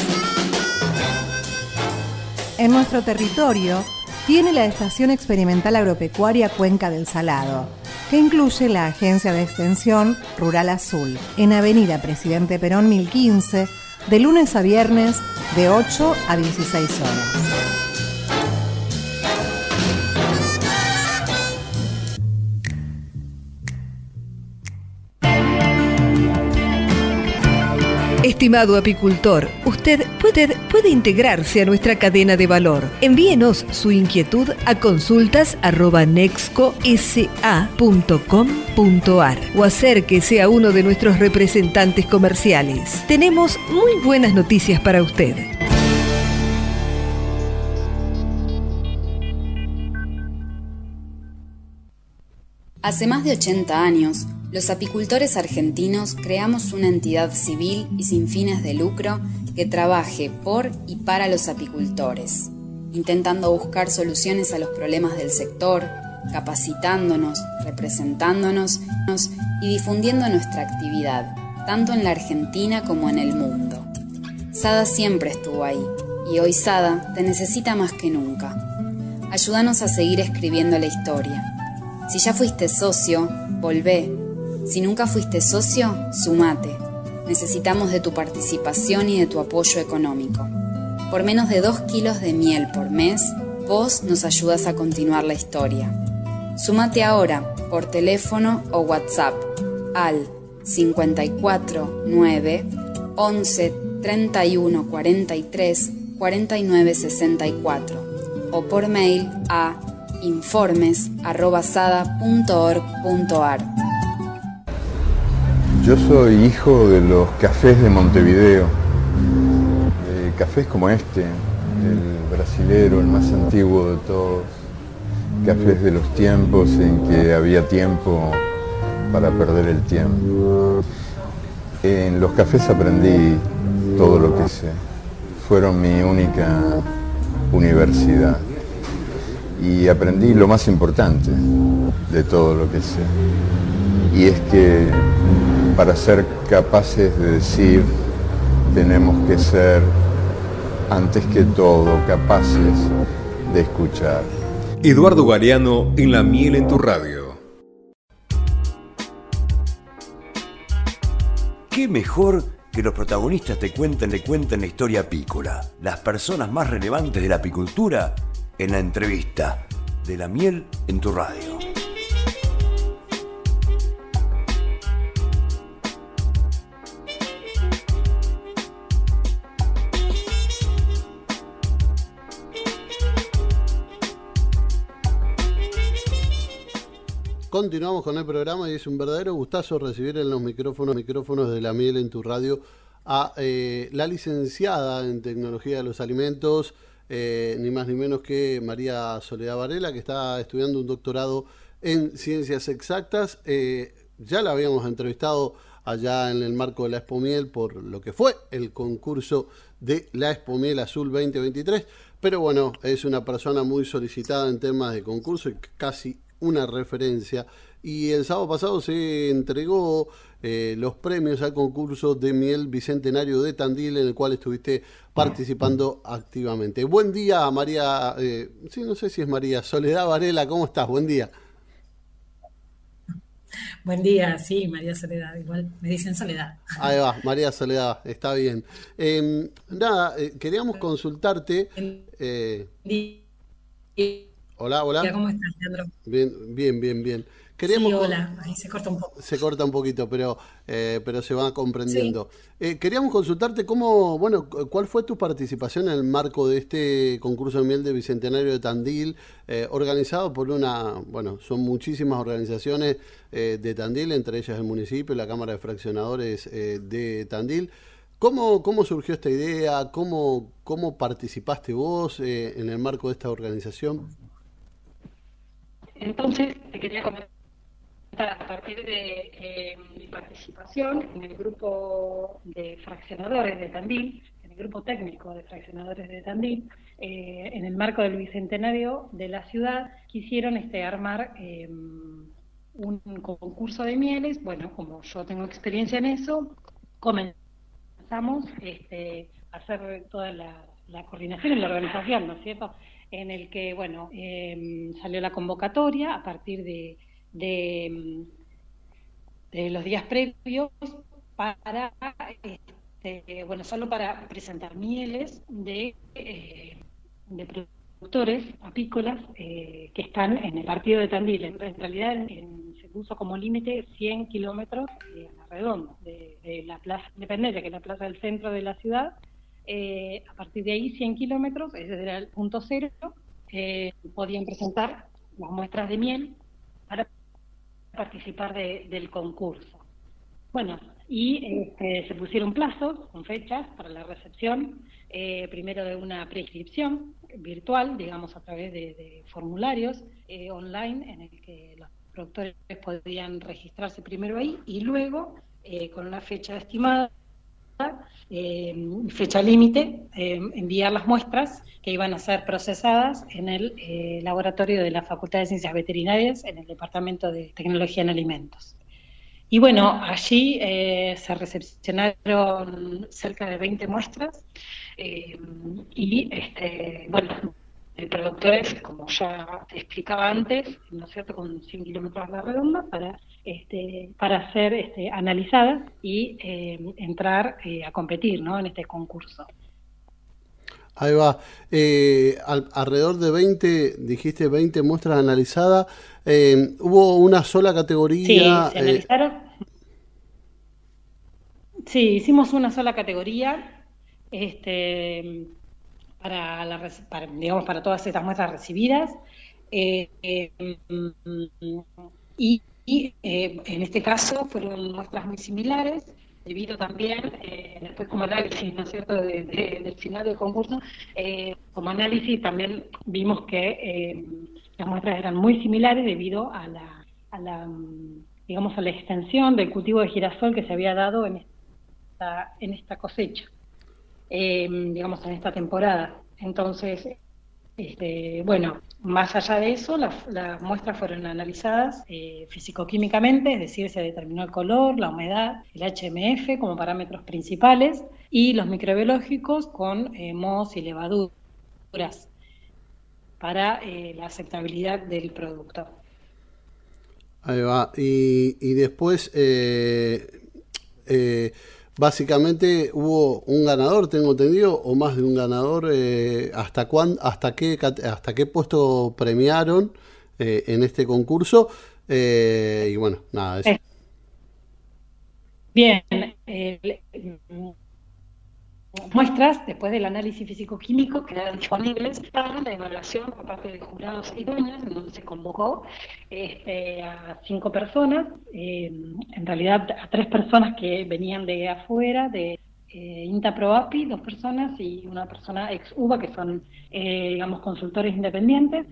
En nuestro territorio tiene la Estación Experimental Agropecuaria Cuenca del Salado, que incluye la Agencia de Extensión Rural Azul, en Avenida Presidente Perón 1015, de lunes a viernes de 8 a 16 horas.
Estimado apicultor, usted puede integrarse a nuestra cadena de valor. Envíenos su inquietud a consultas@nexcosa.com.ar o acérquese a uno de nuestros representantes comerciales. Tenemos muy buenas noticias para usted.
Hace más de 80 años, los apicultores argentinos creamos una entidad civil y sin fines de lucro que trabaje por y para los apicultores, intentando buscar soluciones a los problemas del sector, capacitándonos, representándonos y difundiendo nuestra actividad, tanto en la Argentina como en el mundo. SADA siempre estuvo ahí, y hoy SADA te necesita más que nunca. Ayúdanos a seguir escribiendo la historia. Si ya fuiste socio, volvé. Si nunca fuiste socio, sumate. Necesitamos de tu participación y de tu apoyo económico. Por menos de 2 kilos de miel por mes, vos nos ayudas a continuar la historia. Sumate ahora por teléfono o WhatsApp al 54 9 11 31 43 49 64 o por mail a informes@sada.org.ar.
Yo soy hijo de los cafés de Montevideo, cafés como este, el brasilero, el más antiguo de todos, cafés de los tiempos en que había tiempo para perder el tiempo. En los cafés aprendí todo lo que sé, fueron mi única universidad y aprendí lo más importante de todo lo que sé, y es que para ser capaces de decir, tenemos que ser, antes que todo, capaces de escuchar.
Eduardo Galeano en La Miel en tu Radio.
qué mejor que los protagonistas le cuenten la historia apícola, las personas más relevantes de la apicultura, en la entrevista de La Miel en tu Radio.
Continuamos con el programa y es un verdadero gustazo recibir en los micrófonos de La Miel en tu Radio a la licenciada en Tecnología de los Alimentos, ni más ni menos que María Soledad Varela, que está estudiando un doctorado en Ciencias Exactas. Ya la habíamos entrevistado allá en el marco de la Expo Miel por lo que fue el concurso de la Expo Miel Azul 2023, pero bueno, es una persona muy solicitada en temas de concurso y casi una referencia, y el sábado pasado se entregó los premios al concurso de miel bicentenario de Tandil, en el cual estuviste participando activamente. Buen día, María, sí, no sé si es María Soledad Varela, ¿cómo estás? Buen día.
Buen día, sí, María Soledad, igual me dicen Soledad.
Ahí va, María Soledad, está bien. Queríamos consultarte. Hola, hola.
¿Cómo estás, Leandro?
Bien. Queríamos,
sí, hola, ahí se corta un poco.
Se corta un poquito, pero se va comprendiendo. Sí. Queríamos consultarte cuál fue tu participación en el marco de este concurso de miel de Bicentenario de Tandil, organizado por son muchísimas organizaciones de Tandil, entre ellas el municipio, la Cámara de Fraccionadores de Tandil. ¿Cómo surgió esta idea? ¿Cómo participaste vos en el marco de esta organización?
Entonces, te quería comentar a partir de mi participación en el grupo de fraccionadores de Tandil, en el grupo técnico de fraccionadores de Tandil, en el marco del Bicentenario de la ciudad, quisieron armar un concurso de mieles. Bueno, como yo tengo experiencia en eso, comenzamos a hacer toda la coordinación y la organización, ¿no es cierto?, en el que, salió la convocatoria a partir de los días previos para, solo para presentar mieles de productores apícolas que están en el partido de Tandil. En realidad se puso como límite 100 kilómetros a la redonda de la Plaza Independencia, que es la plaza del centro de la ciudad. A partir de ahí 100 kilómetros, ese era el punto cero, podían presentar las muestras de miel para participar del concurso. Bueno, y se pusieron plazos con fechas para la recepción, primero de una prescripción virtual, digamos a través de formularios online, en el que los productores podían registrarse primero ahí, y luego con una fecha estimada, fecha límite, enviar las muestras que iban a ser procesadas en el laboratorio de la Facultad de Ciencias Veterinarias en el Departamento de Tecnología en Alimentos. Y bueno, allí se recepcionaron cerca de 20 muestras el productor es, como ya te explicaba antes, ¿no es cierto?, con 100 kilómetros a la redonda para ser analizadas y entrar a competir, ¿no?, en este concurso.
Ahí va. Alrededor de 20, dijiste 20 muestras analizadas. ¿Hubo una sola categoría?
Sí, se analizaron. Sí, hicimos una sola categoría. Para todas estas muestras recibidas, y en este caso fueron muestras muy similares, debido también, después como análisis, ¿no es cierto?, del final del concurso, como análisis también vimos que las muestras eran muy similares debido a la extensión del cultivo de girasol que se había dado en esta cosecha. En esta temporada. Entonces, más allá de eso, las muestras fueron analizadas físico-químicamente, es decir, se determinó el color, la humedad, el HMF como parámetros principales, y los microbiológicos con mohos y levaduras para la aceptabilidad del producto.
Ahí va. Y después, básicamente hubo un ganador, tengo entendido, o más de un ganador. ¿Hasta qué puesto premiaron en este concurso? Y bueno, nada, eso.
Bien, muestras, después del análisis físico-químico, quedaron disponibles para la evaluación por parte de jurados idóneos, en donde se convocó a 5 personas, en realidad a 3 personas que venían de afuera, de INTA ProAPI, 2 personas y una persona ex UBA, que son, digamos, consultores independientes.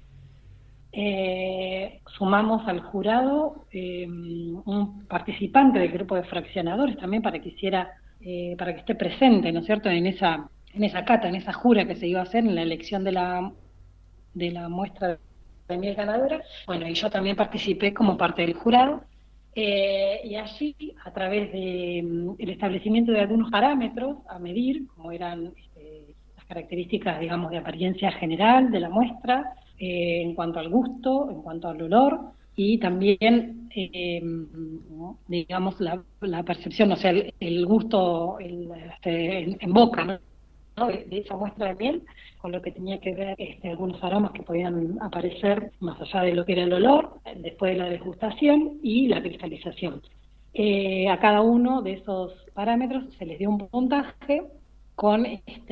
Sumamos al jurado un participante del grupo de fraccionadores también para que esté presente, ¿no es cierto?, en esa cata, en esa jura que se iba a hacer en la elección de la muestra de miel ganadora. Bueno, y yo también participé como parte del jurado, y allí, a través de el establecimiento de algunos parámetros a medir, como eran las características, digamos, de apariencia general de la muestra, en cuanto al gusto, en cuanto al olor, y también, digamos, la percepción, o sea, el gusto en boca, ¿no? de esa muestra de miel, con lo que tenía que ver algunos aromas que podían aparecer más allá de lo que era el olor, después de la degustación y la cristalización. A cada uno de esos parámetros se les dio un puntaje con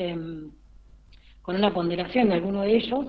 una ponderación de alguno de ellos,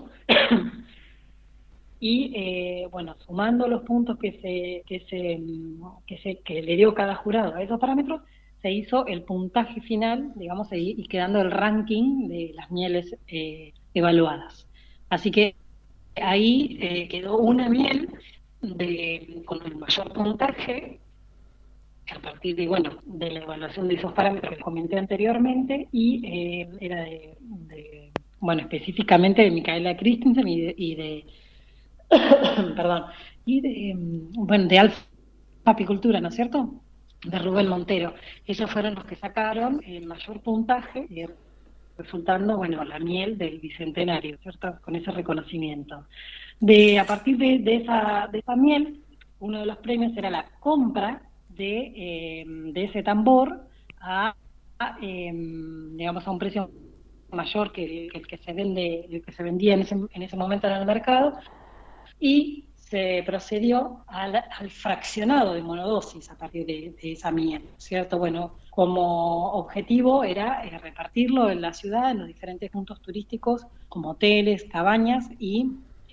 y bueno, sumando los puntos que le dio cada jurado a esos parámetros, se hizo el puntaje final, digamos, y quedando el ranking de las mieles evaluadas. Así que ahí quedó una miel con el mayor puntaje, a partir de, bueno, de la evaluación de esos parámetros que comenté anteriormente, y era bueno, específicamente de Micaela Christensen y de perdón, y de Alfa Apicultura, ¿no es cierto?, de Rubén Montero. Ellos fueron los que sacaron el mayor puntaje, resultando, bueno, la miel del Bicentenario, ¿cierto?, con ese reconocimiento. A partir de esa miel, uno de los premios era la compra de ese tambor digamos, a un precio mayor que el que se vendía en ese momento en el mercado, y se procedió al fraccionado de monodosis a partir de esa miel, ¿cierto? Bueno, como objetivo era repartirlo en la ciudad, en los diferentes puntos turísticos, como hoteles, cabañas y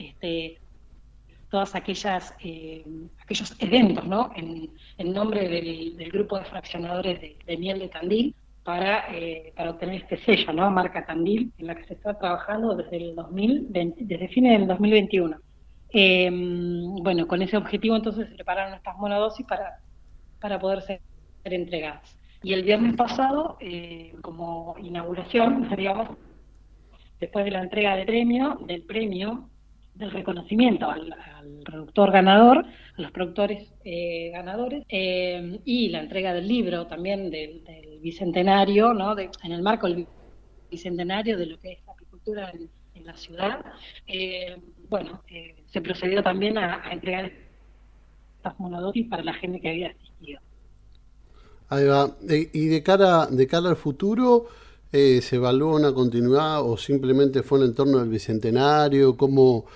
todas aquellos eventos, ¿no?, en nombre del grupo de fraccionadores de miel de Tandil, para obtener este sello, ¿no?, marca Tandil, en la que se está trabajando desde fines del 2021. Bueno, con ese objetivo entonces se prepararon estas monodosis para poder ser entregadas. Y el viernes pasado, como inauguración, digamos, después de la entrega del premio, del reconocimiento al productor ganador, a los productores ganadores, y la entrega del libro también del Bicentenario, ¿no?, en el marco del Bicentenario de lo que es la apicultura en la ciudad, bueno, se procedió también a entregar estas monodosis para la gente que había asistido.
Ahí va. Y de cara al futuro, ¿se evalúa una continuidad o simplemente fue en el entorno del Bicentenario? ¿Cómo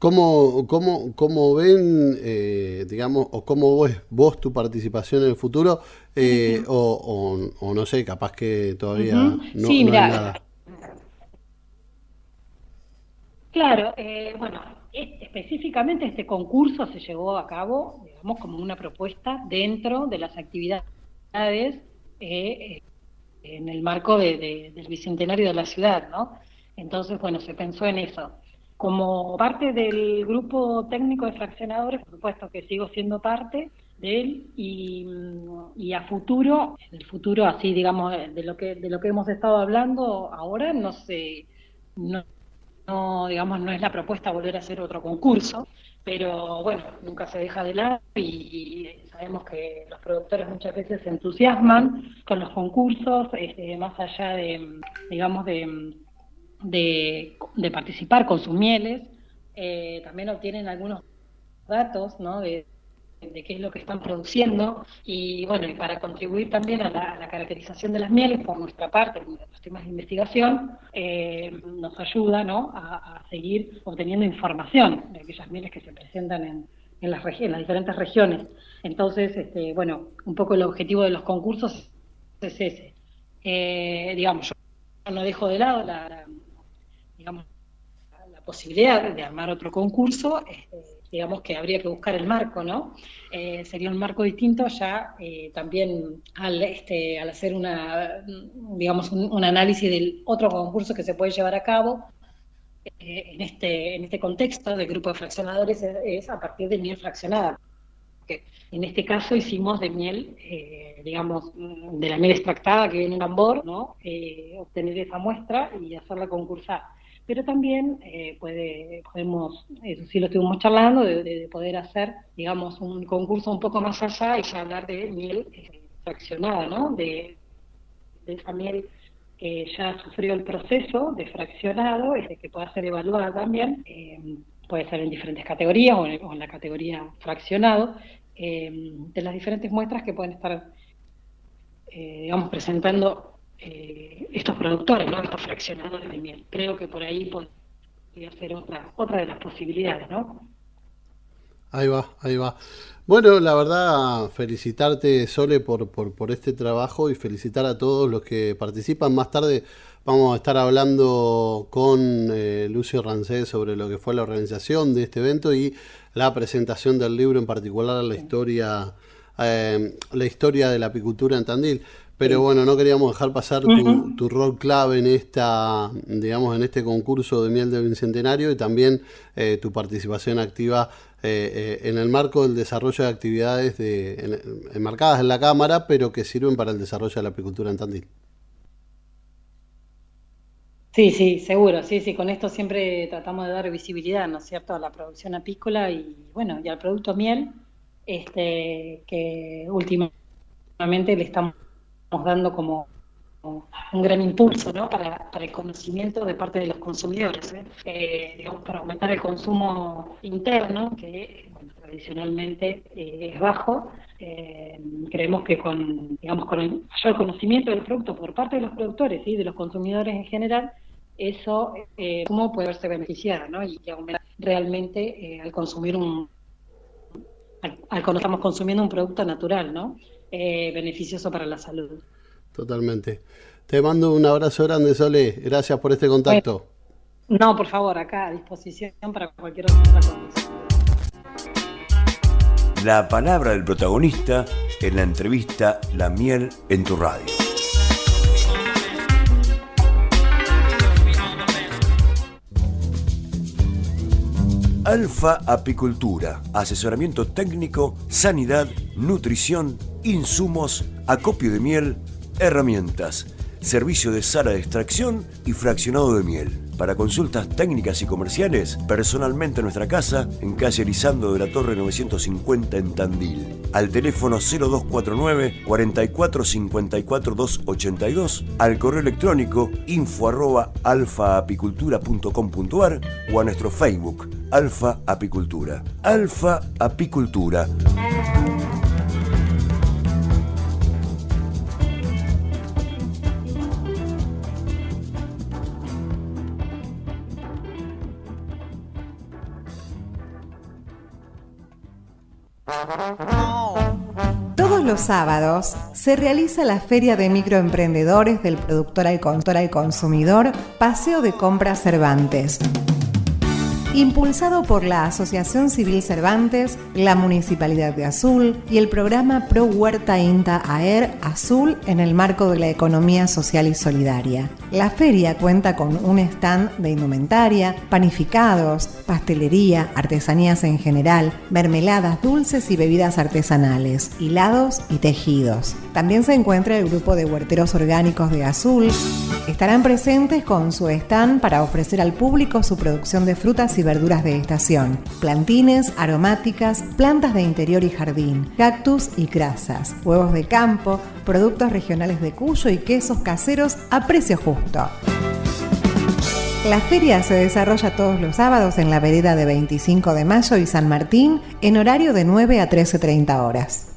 ven, digamos, o cómo ves vos tu participación en el futuro? O no sé, capaz que todavía no hay nada.
Claro, bueno, específicamente este concurso se llevó a cabo, digamos, como una propuesta dentro de las actividades en el marco del Bicentenario de la ciudad, ¿no? Entonces, bueno, se pensó en eso. Como parte del grupo técnico de fraccionadores, por supuesto que sigo siendo parte de él, y a futuro, en el futuro, así digamos, de lo que hemos estado hablando ahora, no digamos, no es la propuesta volver a hacer otro concurso, pero bueno, nunca se deja de lado, y sabemos que los productores muchas veces se entusiasman con los concursos, más allá de, digamos, de participar con sus mieles, también obtienen algunos datos, ¿no?, de de qué es lo que están produciendo, y bueno, y para contribuir también a la caracterización de las mieles por nuestra parte, con los temas de investigación, nos ayuda, ¿no?, a seguir obteniendo información de aquellas mieles que se presentan en las diferentes regiones. Entonces, bueno, un poco el objetivo de los concursos es ese. Digamos, yo no dejo de lado la posibilidad de armar otro concurso. Digamos que habría que buscar el marco, ¿no? Sería un marco distinto ya también al hacer un análisis del otro concurso que se puede llevar a cabo en este contexto del grupo de fraccionadores, es a partir de miel fraccionada. Que en este caso hicimos de miel, digamos, de la miel extractada que viene en tambor, ¿no? Obtener esa muestra y hacerla concursar. Pero también podemos, eso sí lo estuvimos charlando, de poder hacer, digamos, un concurso un poco más allá y ya hablar de miel fraccionada, ¿no? De esa miel que ya sufrió el proceso de fraccionado, que pueda ser evaluada también, puede ser en diferentes categorías o en la categoría fraccionado, de las diferentes muestras que pueden estar, digamos, presentando estos productores, ¿no?, estos fraccionadores de miel. Creo que por ahí podría ser otra de las posibilidades, ¿no?
Ahí va. Bueno, la verdad, felicitarte, Sole, por este trabajo, y felicitar a todos los que participan. Más tarde vamos a estar hablando con Lucio Rancés sobre lo que fue la organización de este evento y la presentación del libro, en particular la historia de la apicultura en Tandil. Pero bueno, no queríamos dejar pasar tu rol clave en en este concurso de miel del Bicentenario, y también tu participación activa en el marco del desarrollo de actividades enmarcadas en la Cámara, pero que sirven para el desarrollo de la apicultura en Tandil.
Sí, seguro, sí, con esto siempre tratamos de dar visibilidad, ¿no es cierto?, a la producción apícola y, bueno, y al producto miel, que últimamente le estamos dando como un gran impulso, ¿no?, para el conocimiento de parte de los consumidores, digamos, para aumentar el consumo interno, que tradicionalmente es bajo. Creemos que con el mayor conocimiento del producto por parte de los productores y de los consumidores en general, eso cómo puede verse beneficiada, ¿no?, y aumentar realmente al consumir estamos consumiendo un producto natural, ¿no?, beneficioso para la salud.
Totalmente. Te mando un abrazo grande, Sole. Gracias por este contacto.
No, por favor, acá a disposición para cualquier otra cosa.
La palabra del protagonista en la entrevista La Miel en tu Radio. Alfa Apicultura, asesoramiento técnico, sanidad, nutrición, insumos, acopio de miel, herramientas, servicio de sala de extracción y fraccionado de miel. Para consultas técnicas y comerciales, personalmente en nuestra casa, en calle Lisandro de la Torre 950 en Tandil. Al teléfono 0249 44 54 282, al correo electrónico info@alfaapicultura.com.ar o a nuestro Facebook, Alfa Apicultura. Alfa Apicultura.
Todos los sábados se realiza la Feria de Microemprendedores del Productor al Consumidor, Paseo de Compras Cervantes. Impulsado por la Asociación Civil Cervantes, la Municipalidad de Azul y el programa Pro Huerta INTA AER Azul en el marco de la economía social y solidaria. La feria cuenta con un stand de indumentaria, panificados, pastelería, artesanías en general, mermeladas, dulces y bebidas artesanales, hilados y tejidos. También se encuentra el grupo de huerteros orgánicos de Azul. Estarán presentes con su stand para ofrecer al público su producción de frutas y verduras de estación, plantines, aromáticas, plantas de interior y jardín, cactus y crasas, huevos de campo, productos regionales de Cuyo y quesos caseros a precio justo. La feria se desarrolla todos los sábados en la vereda de 25 de Mayo y San Martín en horario de 9 a 13:30 horas.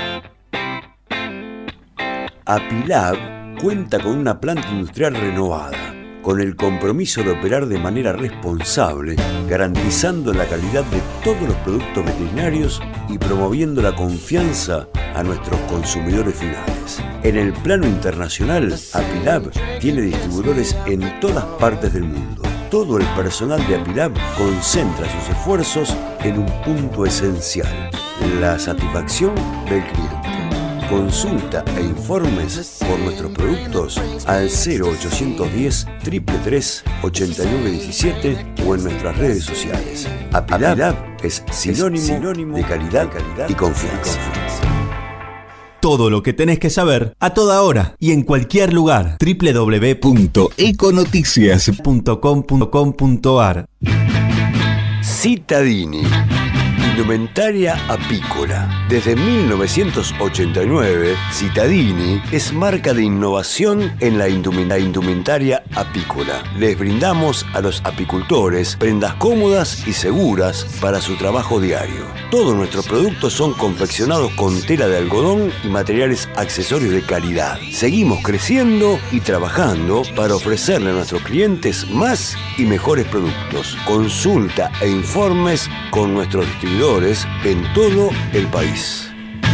Apilab cuenta con una planta industrial renovada, con el compromiso de operar de manera responsable, garantizando la calidad de todos los productos veterinarios y promoviendo la confianza a nuestros consumidores finales. En el plano internacional, Apilab tiene distribuidores en todas partes del mundo. Todo el personal de Apilab concentra sus esfuerzos en un punto esencial: la satisfacción del cliente. Consulta e informes por nuestros productos al 0810 333 8917 o en nuestras redes sociales. Apilab es sinónimo de calidad y confianza.
Todo lo que tenés que saber a toda hora y en cualquier lugar. www.econoticias.com.ar.
Citadini, indumentaria apícola. Desde 1989, Citadini es marca de innovación en la indumentaria apícola. Les brindamos a los apicultores prendas cómodas y seguras para su trabajo diario. Todos nuestros productos son confeccionados con tela de algodón y materiales accesorios de calidad. Seguimos creciendo y trabajando para ofrecerle a nuestros clientes más y mejores productos. Consulta e informes con nuestros distribuidores en todo el país.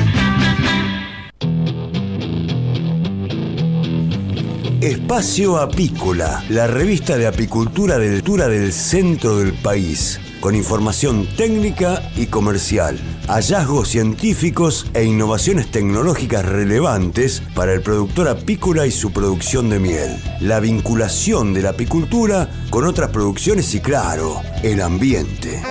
Espacio Apícola, la revista de apicultura del centro del país, con información técnica y comercial, hallazgos científicos e innovaciones tecnológicas relevantes para el productor apícola y su producción de miel, la vinculación de la apicultura con otras producciones y, claro, el ambiente.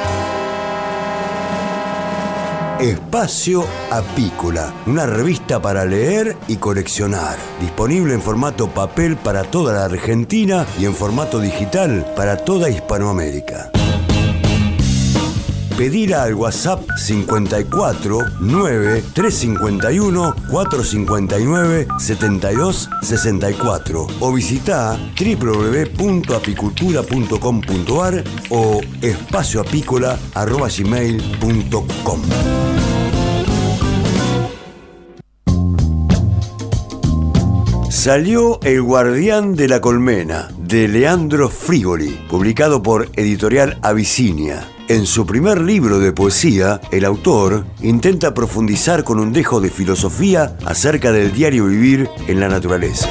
Espacio Apícola, una revista para leer y coleccionar, disponible en formato papel para toda la Argentina y en formato digital para toda Hispanoamérica. Pedila al WhatsApp 54 9 351 459 72 64 o visita www.apicultura.com.ar o espacioapícola@gmail.com. Salió El Guardián de la Colmena, de Leandro Frigoli, publicado por Editorial Abisinia. En su primer libro de poesía, el autor intenta profundizar con un dejo de filosofía acerca del diario vivir en la naturaleza.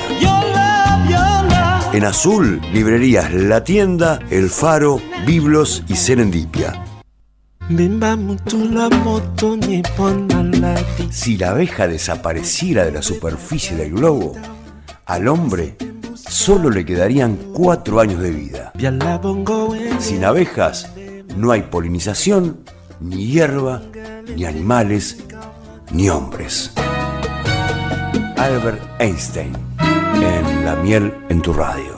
En azul, librerías La Tienda, El Faro, Biblos y Serendipia. Si la abeja desapareciera de la superficie del globo, al hombre solo le quedarían 4 años de vida. Sin abejas no hay polinización, ni hierba, ni animales, ni hombres. Albert Einstein, en La Miel en tu Radio.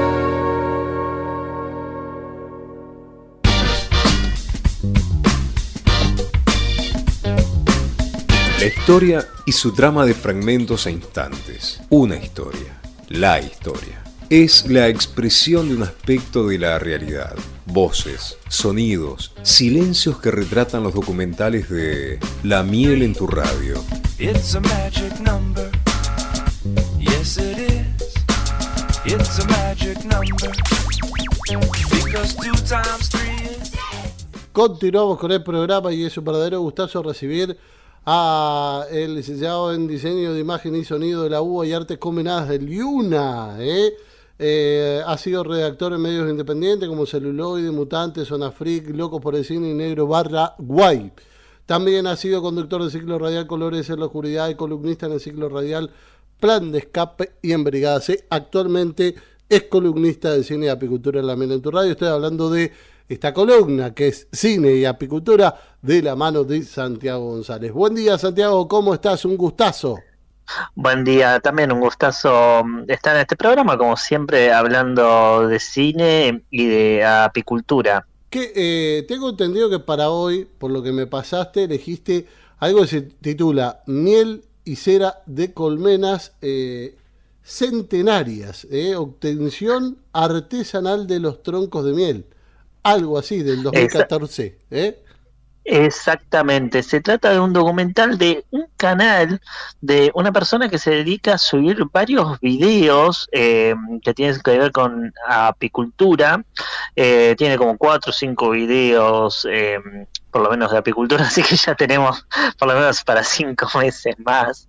La historia y su trama de fragmentos e instantes. Una historia. La historia. Es la expresión de un aspecto de la realidad. Voces, sonidos, silencios que retratan los documentales de La Miel en tu Radio.
It's a magic number. Yes it is. It's a magic number. Because 2 times 3 is...
Continuamos con el programa y es un verdadero gustazo recibir a el licenciado en Diseño de Imagen y Sonido de la UBA y Artes Combinadas del IUNA. Ha sido redactor en medios independientes como Celuloide, Mutante, Zona Freak, Locos por el Cine y Negro / Guay. También ha sido conductor del ciclo radial Colores en la Oscuridad y columnista en el ciclo radial Plan de Escape y en Brigada C. Actualmente es columnista de Cine y Apicultura en La Miel en tu Radio. Estoy hablando de esta columna que es Cine y Apicultura de la mano de Santiago González. Buen día, Santiago, ¿cómo estás? Un gustazo.
Buen día, también un gustazo estar en este programa, como siempre, hablando de cine y de apicultura.
Tengo entendido que para hoy, por lo que me pasaste, elegiste algo que se titula Miel y cera de colmenas, centenarias, obtención artesanal de los troncos de miel, algo así del 2014.
Exactamente, se trata de un documental de un canal de una persona que se dedica a subir varios videos que tienen que ver con apicultura. Tiene como 4 o 5 videos por lo menos de apicultura, así que ya tenemos por lo menos para 5 meses más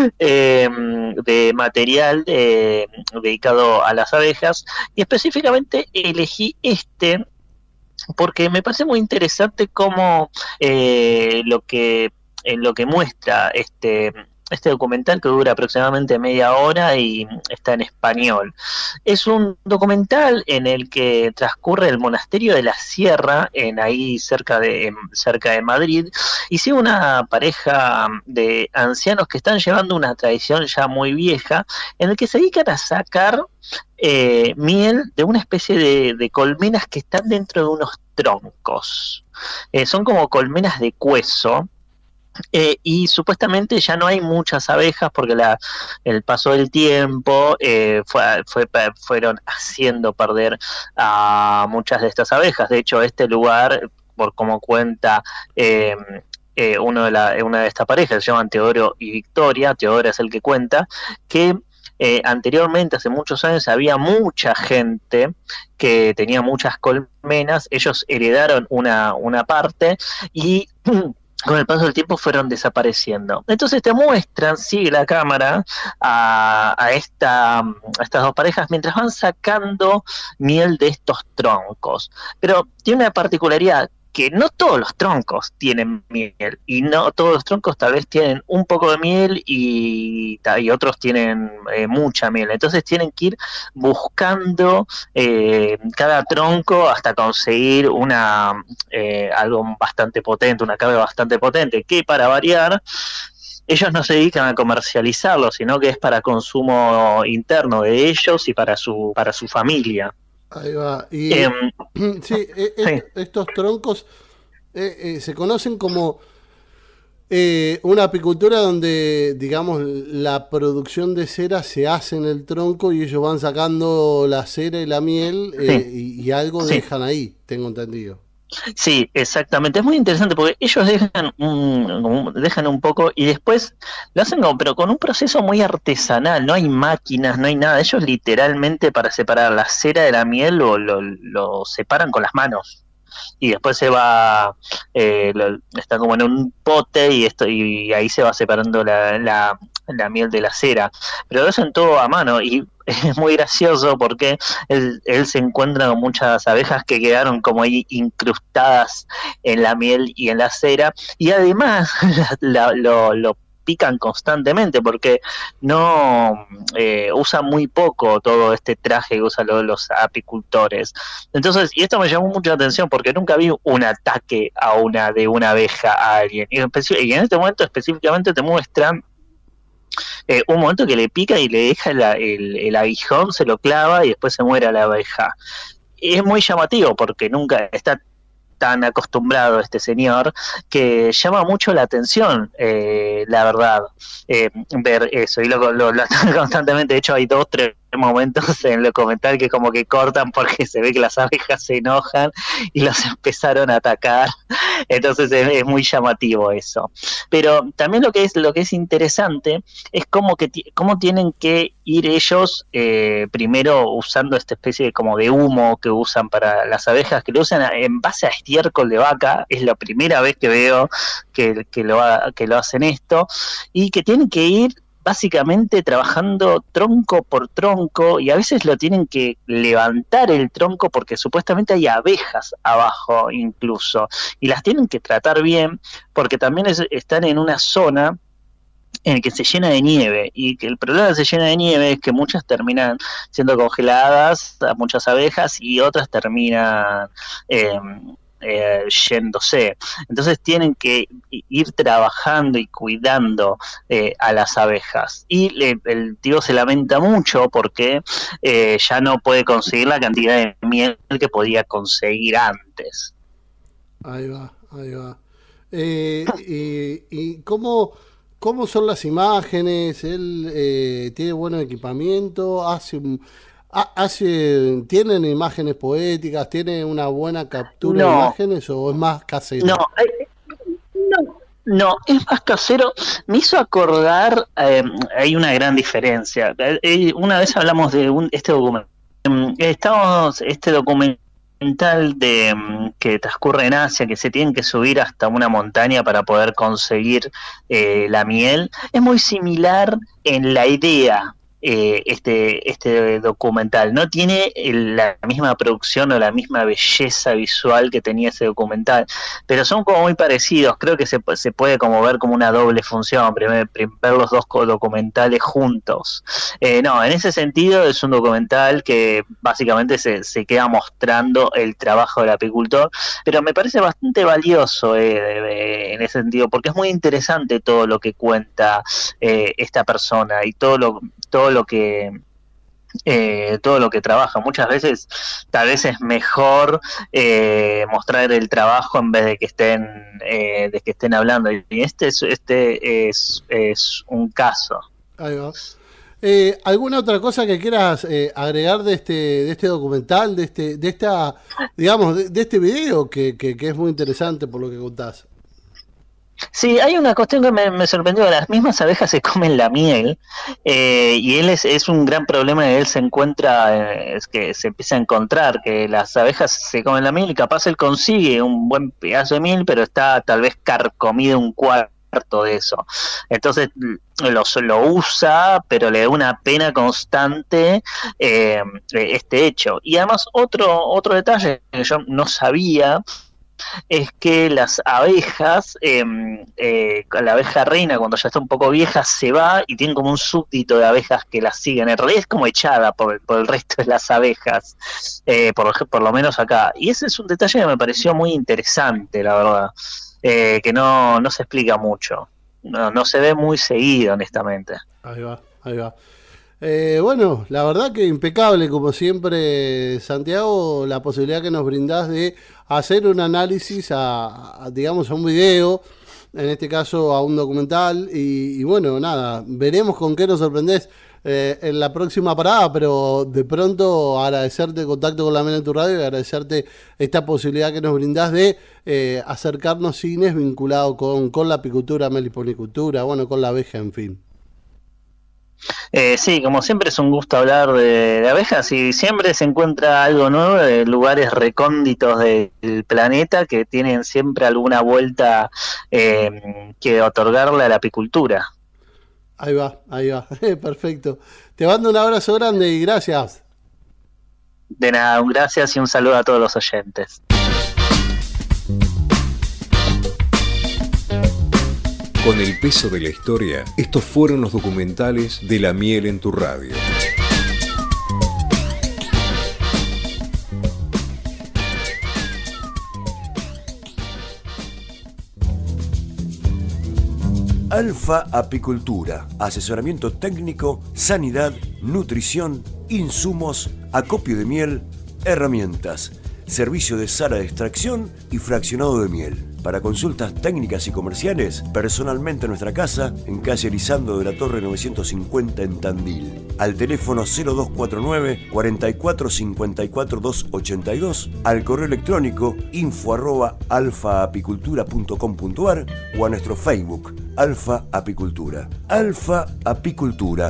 de material dedicado a las abejas, y específicamente elegí porque me parece muy interesante cómo lo que muestra este documental, que dura aproximadamente media hora y está en español. Es un documental en el que transcurre el monasterio de la Sierra, ahí cerca de Madrid, y sigue una pareja de ancianos que están llevando una tradición ya muy vieja, en el que se dedican a sacar miel de una especie de colmenas que están dentro de unos troncos. Son como colmenas de cuezo. Y supuestamente ya no hay muchas abejas porque el paso del tiempo fueron haciendo perder a muchas de estas abejas. De hecho, este lugar, por como cuenta una de estas parejas, se llaman Teodoro y Victoria. Teodoro es el que cuenta que anteriormente, hace muchos años, había mucha gente que tenía muchas colmenas. Ellos heredaron una parte y con el paso del tiempo fueron desapareciendo. Entonces te muestran, sigue la cámara a estas dos parejas mientras van sacando miel de estos troncos. Pero tiene una particularidad, que no todos los troncos tienen miel, y no todos los troncos tal vez tienen un poco de miel y otros tienen mucha miel. Entonces tienen que ir buscando cada tronco hasta conseguir algo bastante potente, una carga bastante potente, que para variar ellos no se dedican a comercializarlo, sino que es para consumo interno de ellos y para su familia.
Ahí va. Y sí, estos troncos se conocen como una apicultura donde, digamos, la producción de cera se hace en el tronco y ellos van sacando la cera y la miel y algo dejan ahí, tengo entendido.
Sí, exactamente. Es muy interesante porque ellos dejan un poco y después lo hacen pero con un proceso muy artesanal. No hay máquinas, no hay nada. Ellos literalmente, para separar la cera de la miel lo separan con las manos. Y después se va, está como en un pote y ahí se va separando la miel de la cera. Pero lo hacen todo a mano y es muy gracioso porque él se encuentra con muchas abejas que quedaron como ahí incrustadas en la miel y en la cera, y además lo pican constantemente porque no usan muy poco todo este traje que usan los apicultores. Entonces, y esto me llamó mucho la atención porque nunca vi un ataque de una abeja a alguien, y en este momento específicamente te muestran un momento que le pica y le deja el aguijón, se lo clava y después se muere la abeja. Es muy llamativo porque nunca está tan acostumbrado este señor, que llama mucho la atención, la verdad, ver eso, y lo hacen constantemente. De hecho hay 2 o 3 momentos en el comentario que como que cortan porque se ve que las abejas se enojan y los empezaron a atacar. Entonces es muy llamativo eso. Pero también lo que es interesante es cómo tienen que ir ellos primero usando esta especie como de humo que usan para las abejas, que lo usan en base a estiércol de vaca. Es la primera vez que veo que lo hacen esto, y que tienen que ir básicamente trabajando tronco por tronco, y a veces lo tienen que levantar el tronco porque supuestamente hay abejas abajo incluso, y las tienen que tratar bien porque también están en una zona en el que se llena de nieve, y que el problema de se llena de nieve es que muchas terminan siendo congeladas, muchas abejas, y otras terminan yéndose. Entonces tienen que ir trabajando y cuidando a las abejas, y el tío se lamenta mucho porque ya no puede conseguir la cantidad de miel que podía conseguir antes.
Ahí va. ¿Y cómo ¿Cómo son las imágenes? Él tiene buen equipamiento, ¿tienen imágenes poéticas? ¿Tiene una buena captura de imágenes o es más casero?
No, es más casero. Me hizo acordar, hay una gran diferencia. Una vez hablamos de este documental. Este documental que transcurre en Asia, que se tienen que subir hasta una montaña para poder conseguir la miel, es muy similar en la idea. Este documental no tiene la misma producción o la misma belleza visual que tenía ese documental, pero son como muy parecidos. Creo que se puede como ver como una doble función, ver los dos documentales juntos. No, en ese sentido es un documental que básicamente se queda mostrando el trabajo del apicultor, pero me parece bastante valioso en ese sentido, porque es muy interesante todo lo que cuenta esta persona y todo lo que trabaja. Muchas veces tal vez es mejor mostrar el trabajo en vez de que estén hablando, y este es un caso.
Ahí va. ¿Alguna otra cosa que quieras agregar de este documental, de este video que es muy interesante por lo que contás?
Sí, hay una cuestión que me sorprendió. Las mismas abejas se comen la miel, y él es un gran problema que él se encuentra, es que se empieza a encontrar que las abejas se comen la miel y capaz él consigue un buen pedazo de miel, pero está tal vez carcomido un cuarto de eso. Entonces lo usa, pero le da una pena constante este hecho. Y además otro detalle que yo no sabía es que las abejas, la abeja reina cuando ya está un poco vieja se va y tienen como un súbdito de abejas que la siguen. En realidad es como echada por el resto de las abejas, por lo menos acá. Y ese es un detalle que me pareció muy interesante, la verdad, que no se explica mucho, no se ve muy seguido, honestamente.
Ahí va. Bueno, la verdad que impecable, como siempre, Santiago, la posibilidad que nos brindás de hacer un análisis a un video, en este caso a un documental, y bueno, nada, veremos con qué nos sorprendés en la próxima parada, pero de pronto agradecerte el contacto con La Mela en tu Radio y agradecerte esta posibilidad que nos brindás de acercarnos cines vinculados con la apicultura, meliponicultura, bueno, con la abeja, en fin.
Sí, como siempre es un gusto hablar de abejas, y siempre se encuentra algo nuevo de lugares recónditos del planeta que tienen siempre alguna vuelta que otorgarle a la apicultura.
Ahí va, perfecto. Te mando un abrazo grande y gracias.
De nada, un gracias y un saludo a todos los oyentes.
Con el peso de la historia, estos fueron los documentales de La Miel en tu Radio.
Alfa Apicultura, asesoramiento técnico, sanidad, nutrición, insumos, acopio de miel, herramientas, servicio de sala de extracción y fraccionado de miel. Para consultas técnicas y comerciales, personalmente en nuestra casa, en calle Lisandro de la Torre 950 en Tandil. Al teléfono 0249 44 54 282, al correo electrónico info@alfaapicultura.com.ar o a nuestro Facebook, Alfa Apicultura. Alfa Apicultura.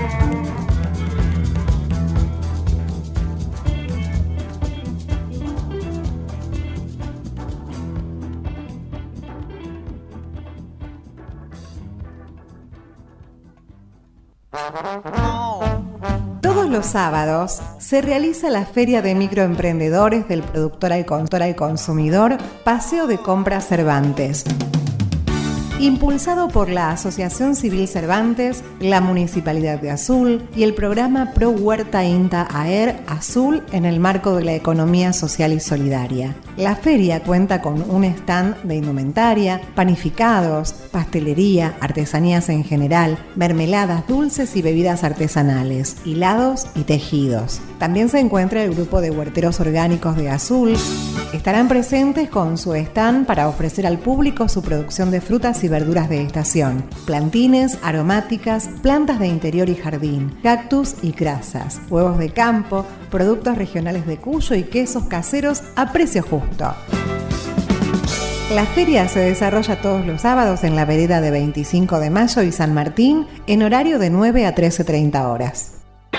Todos los sábados se realiza la Feria de Microemprendedores del Productor al Consumidor, Paseo de Compras Cervantes. Impulsado por la Asociación Civil Cervantes, la Municipalidad de Azul y el programa Pro Huerta INTA AER Azul en el marco de la economía social y solidaria. La feria cuenta con un stand de indumentaria, panificados, pastelería, artesanías en general, mermeladas, dulces y bebidas artesanales, hilados y tejidos. También se encuentra el grupo de huerteros orgánicos de Azul. Estarán presentes con su stand para ofrecer al público su producción de frutas y y verduras de estación, plantines, aromáticas, plantas de interior y jardín, cactus y crasas, huevos de campo, productos regionales de Cuyo y quesos caseros a precio justo. La feria se desarrolla todos los sábados en la vereda de 25 de Mayo y San Martín en horario de 9 a 13:30 horas.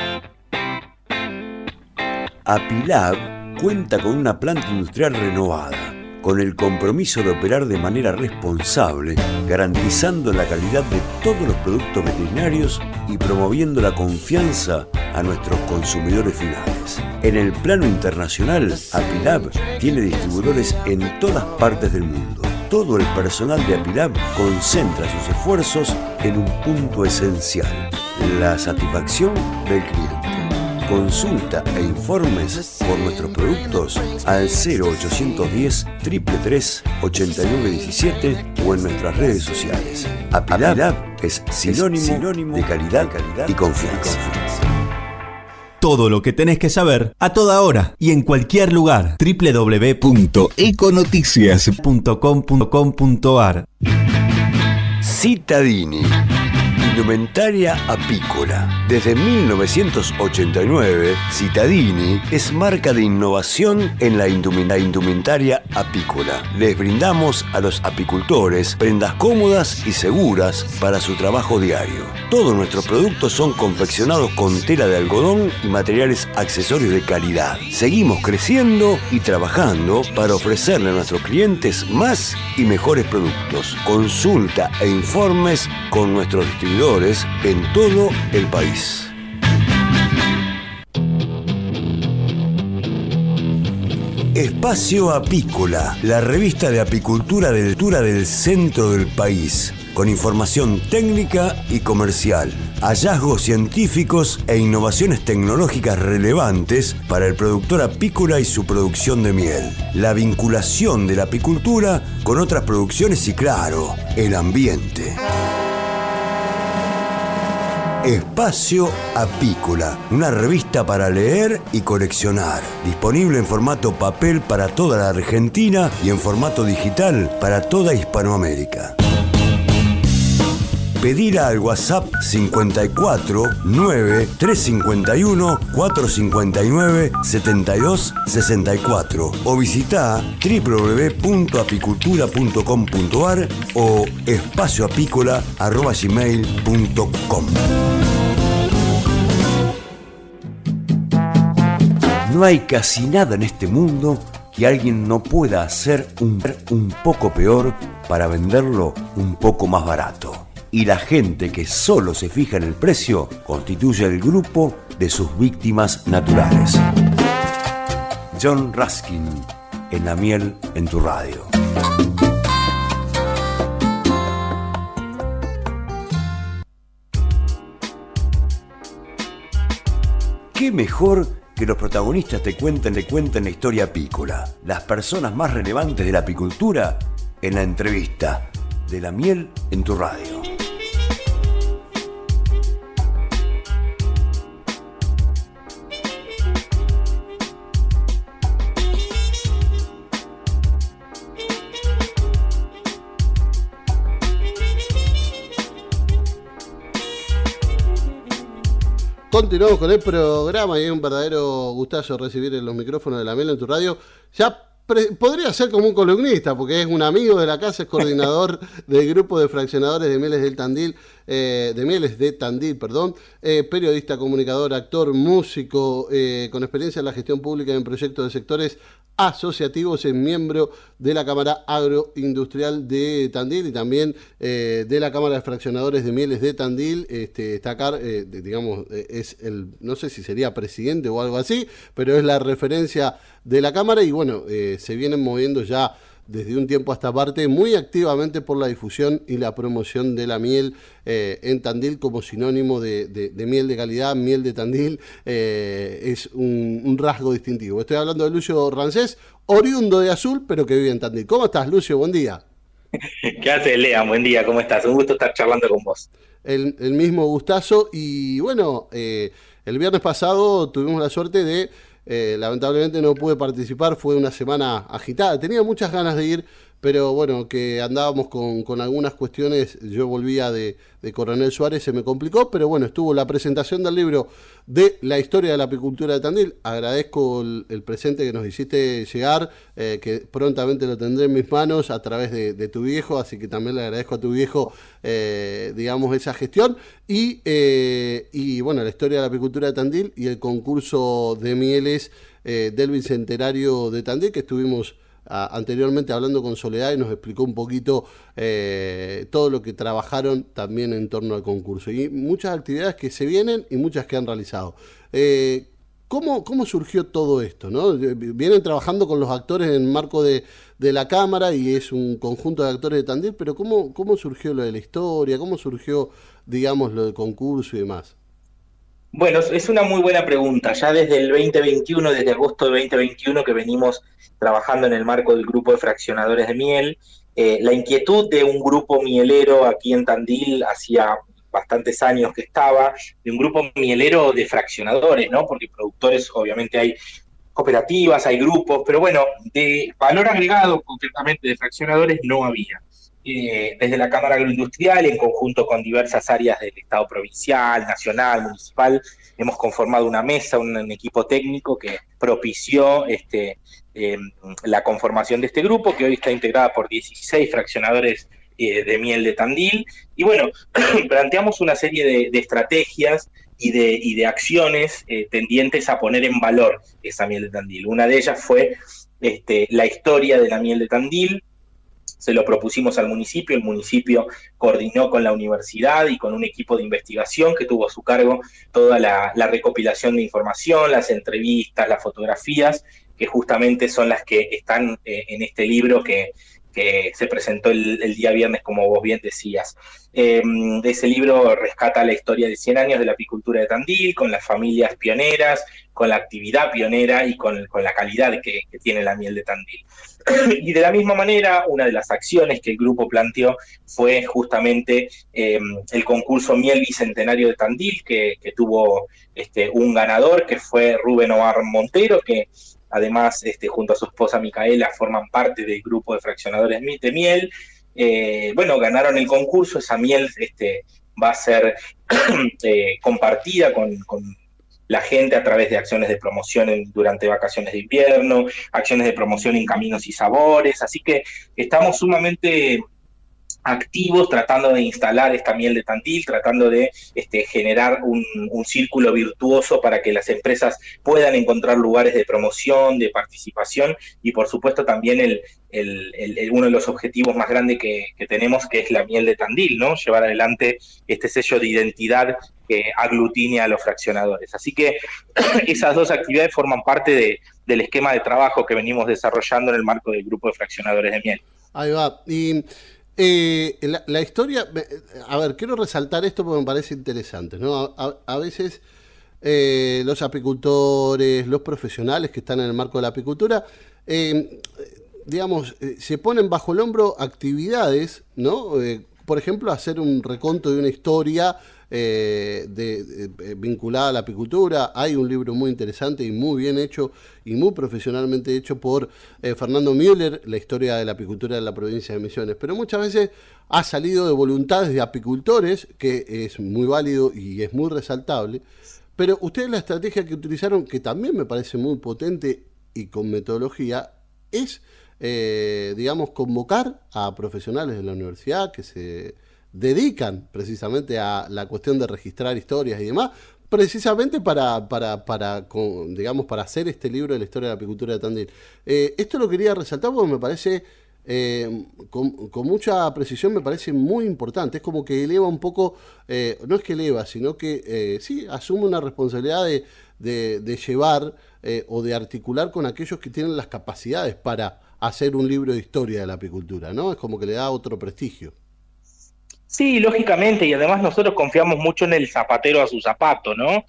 Apilab cuenta con una planta industrial renovada, con el compromiso de operar de manera responsable, garantizando la calidad de todos los productos veterinarios y promoviendo la confianza a nuestros consumidores finales. En el plano internacional, Apilab tiene distribuidores en todas partes del mundo. Todo el personal de Apilab concentra sus esfuerzos en un punto esencial: la satisfacción del cliente. Consulta e informes por nuestros productos al 0810 333 8917 o en nuestras redes sociales. Apilab es sinónimo de calidad y confianza.
Todo lo que tenés que saber a toda hora y en cualquier lugar. www.econoticias.com.ar.
Citadini, indumentaria apícola. Desde 1989, Citadini es marca de innovación en la indumentaria apícola. Les brindamos a los apicultores prendas cómodas y seguras para su trabajo diario. Todos nuestros productos son confeccionados con tela de algodón y materiales accesorios de calidad. Seguimos creciendo y trabajando para ofrecerle a nuestros clientes más y mejores productos. Consulta e informes con nuestros distribuidores en todo el país. Espacio Apícola, la revista de apicultura del centro del país, con información técnica y comercial, hallazgos científicos e innovaciones tecnológicas relevantes para el productor apícola y su producción de miel, la vinculación de la apicultura con otras producciones y, claro, el ambiente. Espacio Apícola, una revista para leer y coleccionar, disponible en formato papel para toda la Argentina y en formato digital para toda Hispanoamérica. Pedila al WhatsApp 54 9 351 459 72 64 o visita www.apicultura.com.ar o espacioapícola@gmail.com. No hay casi nada en este mundo que alguien no pueda hacer un poco peor para venderlo un poco más barato. Y la gente que solo se fija en el precio constituye el grupo de sus víctimas naturales. John Ruskin, en La Miel en tu Radio. ¿Qué mejor que los protagonistas te cuenten la historia apícola? Las personas más relevantes de la apicultura en la entrevista de La Miel en tu Radio.
Continuamos con el programa y es un verdadero gustazo recibir en los micrófonos de La Miel en tu Radio. Ya podría ser como un columnista, porque es un amigo de la casa, es coordinador del grupo de fraccionadores de Mieles de Tandil, periodista, comunicador, actor, músico, con experiencia en la gestión pública en proyectos de sectores asociativos, es miembro de la Cámara Agroindustrial de Tandil y también de la Cámara de Fraccionadores de Mieles de Tandil. Está acá, es el, no sé si sería presidente o algo así, pero es la referencia de la Cámara y bueno, se vienen moviendo ya desde un tiempo a esta parte muy activamente por la difusión y la promoción de la miel en Tandil como sinónimo de miel de calidad. Miel de Tandil es un rasgo distintivo. Estoy hablando de Lucio Rancés, oriundo de Azul, pero que vive en Tandil. ¿Cómo estás, Lucio? Buen día.
¿Qué haces, Lea? Buen día, ¿cómo estás? Un gusto estar charlando con vos.
El mismo gustazo. Y bueno, el viernes pasado tuvimos la suerte de... lamentablemente no pude participar, fue una semana agitada, tenía muchas ganas de ir, pero bueno, que andábamos con algunas cuestiones, yo volvía de Coronel Suárez, se me complicó, pero bueno, estuvo la presentación del libro de la historia de la apicultura de Tandil. Agradezco el presente que nos hiciste llegar, que prontamente lo tendré en mis manos a través de tu viejo, así que también le agradezco a tu viejo, digamos, esa gestión, y bueno, la historia de la apicultura de Tandil y el concurso de mieles del Bicentenario de Tandil, que estuvimos anteriormente hablando con Soledad y nos explicó un poquito todo lo que trabajaron también en torno al concurso y muchas actividades que se vienen y muchas que han realizado. ¿Cómo surgió todo esto, ¿no? Vienen trabajando con los actores en el marco de la Cámara y es un conjunto de actores de Tandil, pero ¿cómo surgió lo de la historia? ¿Cómo surgió, digamos, lo del concurso y demás?
Bueno, es una muy buena pregunta. Ya desde el 2021, desde agosto de 2021 que venimos trabajando en el marco del grupo de fraccionadores de miel, la inquietud de un grupo mielero aquí en Tandil hacía bastantes años que estaba, de un grupo mielero de fraccionadores, ¿no? Porque productores obviamente hay cooperativas, hay grupos, pero bueno, de valor agregado concretamente de fraccionadores no había. Desde la Cámara Agroindustrial, en conjunto con diversas áreas del Estado provincial, nacional, municipal, hemos conformado una mesa, un equipo técnico que propició la conformación de este grupo, que hoy está integrada por 16 fraccionadores de miel de Tandil. Y bueno, planteamos una serie de estrategias y de acciones tendientes a poner en valor esa miel de Tandil. Una de ellas fue la historia de la miel de Tandil. Se lo propusimos al municipio, el municipio coordinó con la universidad y con un equipo de investigación que tuvo a su cargo toda la recopilación de información, las entrevistas, las fotografías, que justamente son las que están en este libro que se presentó el día viernes, como vos bien decías. Ese libro rescata la historia de 100 años de la apicultura de Tandil, con las familias pioneras, con la actividad pionera y con la calidad que tiene la miel de Tandil. Y de la misma manera, una de las acciones que el grupo planteó fue justamente el concurso Miel Bicentenario de Tandil, que tuvo un ganador, que fue Rubén Omar Montero, que además junto a su esposa Micaela forman parte del grupo de fraccionadores de miel. Bueno, ganaron el concurso, esa miel va a ser compartida con la gente a través de acciones de promoción durante vacaciones de invierno, acciones de promoción en Caminos y Sabores, así que estamos sumamente activos tratando de instalar esta miel de Tandil, tratando de generar un círculo virtuoso para que las empresas puedan encontrar lugares de promoción, de participación y por supuesto también uno de los objetivos más grandes que tenemos, que es la miel de Tandil, ¿no? Llevar adelante este sello de identidad que aglutine a los fraccionadores. Así que esas dos actividades forman parte del esquema de trabajo que venimos desarrollando en el marco del grupo de fraccionadores de miel.
Ahí va. Y la historia, a ver, quiero resaltar esto porque me parece interesante, ¿no? A veces los apicultores, los profesionales que están en el marco de la apicultura, digamos, se ponen bajo el hombro actividades, ¿no? Por ejemplo, hacer un reconto de una historia vinculada a la apicultura. Hay un libro muy interesante y muy bien hecho y muy profesionalmente hecho por Fernando Müller, la historia de la apicultura de la provincia de Misiones, pero muchas veces ha salido de voluntades de apicultores, que es muy válido y es muy resaltable, pero ustedes la estrategia que utilizaron, que también me parece muy potente y con metodología, es digamos, convocar a profesionales de la universidad que se dedican precisamente a la cuestión de registrar historias y demás, precisamente para hacer este libro de la historia de la apicultura de Tandil. Esto lo quería resaltar porque me parece, con mucha precisión, me parece muy importante. Es como que eleva un poco, no es que eleva, sino que sí, asume una responsabilidad de llevar o de articular con aquellos que tienen las capacidades para hacer un libro de historia de la apicultura, ¿no? Es como que le da otro prestigio.
Sí, lógicamente, y además nosotros confiamos mucho en el zapatero a su zapato, ¿no?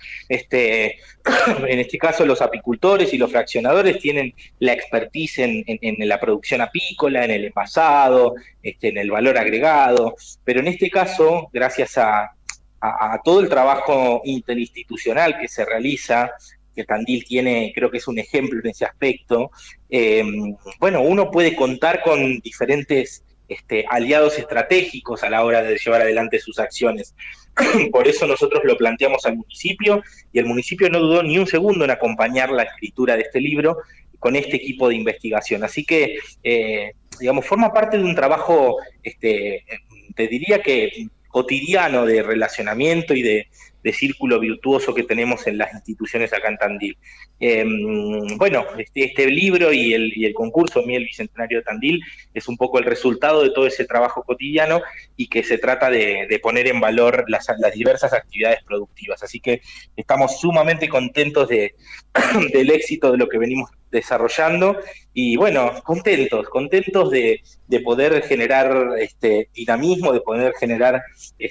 En este caso los apicultores y los fraccionadores tienen la expertise en la producción apícola, en el envasado, en el valor agregado, pero en este caso, gracias a todo el trabajo interinstitucional que se realiza, que Tandil tiene, creo que es un ejemplo en ese aspecto, bueno, uno puede contar con diferentes aliados estratégicos a la hora de llevar adelante sus acciones. Por eso nosotros lo planteamos al municipio, y el municipio no dudó ni un segundo en acompañar la escritura de este libro con este equipo de investigación. Así que, digamos, forma parte de un trabajo, te diría que cotidiano, de relacionamiento y de círculo virtuoso que tenemos en las instituciones acá en Tandil. Bueno, este libro y el concurso Miel Bicentenario de Tandil es un poco el resultado de todo ese trabajo cotidiano, y que se trata de poner en valor las diversas actividades productivas. Así que estamos sumamente contentos del éxito de lo que venimos desarrollando, y bueno, contentos de poder generar dinamismo, de poder generar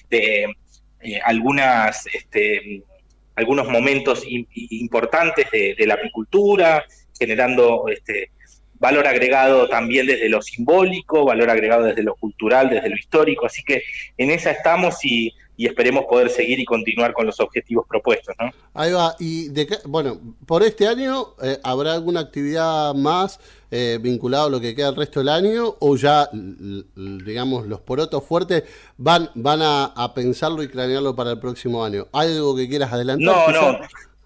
algunos momentos importantes de la apicultura, generando valor agregado también desde lo simbólico, valor agregado desde lo cultural, desde lo histórico. Así que en esa estamos, y esperemos poder seguir y continuar con los objetivos propuestos, ¿no?
Ahí va. Y bueno, por este año, ¿habrá alguna actividad más vinculada a lo que queda el resto del año, o ya, digamos, los porotos fuertes van a pensarlo y cranearlo para el próximo año? ¿Hay algo que quieras adelantar?
No.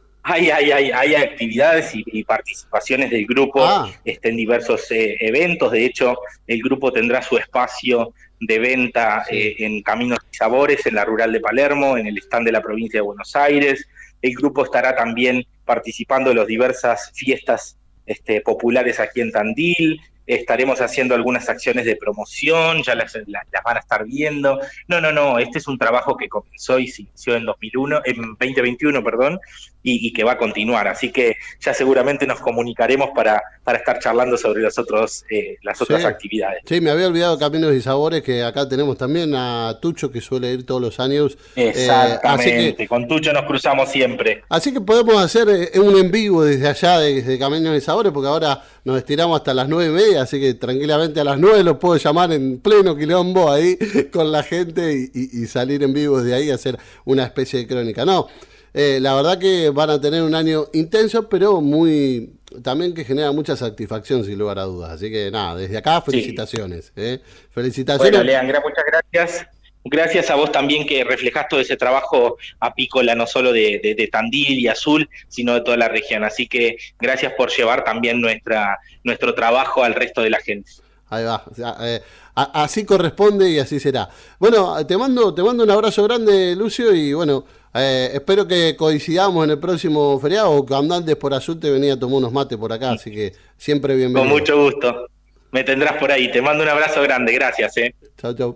Hay actividades y participaciones del grupo en diversos eventos. De hecho, el grupo tendrá su espacio de venta en Caminos y Sabores, en la Rural de Palermo, en el stand de la provincia de Buenos Aires. El grupo estará también participando en las diversas fiestas populares aquí en Tandil. Estaremos haciendo algunas acciones de promoción, ya las van a estar viendo. No, este es un trabajo que comenzó y se inició en 2021, y que va a continuar. Así que ya seguramente nos comunicaremos para estar charlando sobre las otras actividades.
Sí, me había olvidado Caminos y Sabores, que acá tenemos también a Tucho, que suele ir todos los años.
Exactamente, con Tucho nos cruzamos siempre.
Así que podemos hacer un en vivo desde allá, desde Caminos y Sabores, porque ahora nos estiramos hasta las 9:30, así que tranquilamente a las 9 los puedo llamar en pleno quilombo ahí con la gente y salir en vivo desde ahí a hacer una especie de crónica. No, la verdad que van a tener un año intenso, pero también que genera mucha satisfacción, sin lugar a dudas. Así que nada, desde acá felicitaciones. Felicitaciones.
Bueno, Leandra, muchas gracias. Gracias a vos también, que reflejás todo ese trabajo apícola, no solo de Tandil y Azul, sino de toda la región. Así que gracias por llevar también nuestro trabajo al resto de la gente.
Ahí va, así corresponde y así será. Bueno, te mando un abrazo grande, Lucio, y bueno, espero que coincidamos en el próximo feriado, o cuando andes por Azul te venía a tomar unos mates por acá, así que siempre bienvenido.
Con mucho gusto, me tendrás por ahí. Te mando un abrazo grande, gracias.
Chau.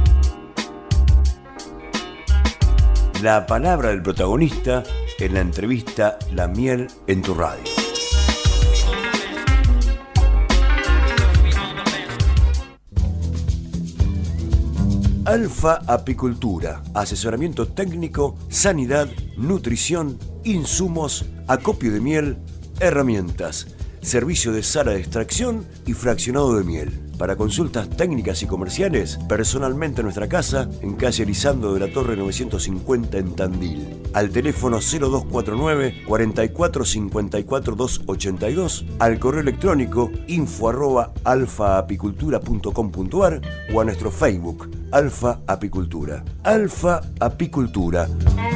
La palabra del protagonista en la entrevista La Miel en tu radio. Alfa Apicultura, asesoramiento técnico, sanidad, nutrición, insumos, acopio de miel, herramientas, servicio de sala de extracción y fraccionado de miel. Para consultas técnicas y comerciales, personalmente en nuestra casa, en calle Elizando de la Torre 950 en Tandil. Al teléfono 0249 44 54 282, al correo electrónico info@alfaapicultura.com.ar o a nuestro Facebook, Alfa Apicultura. Alfa Apicultura.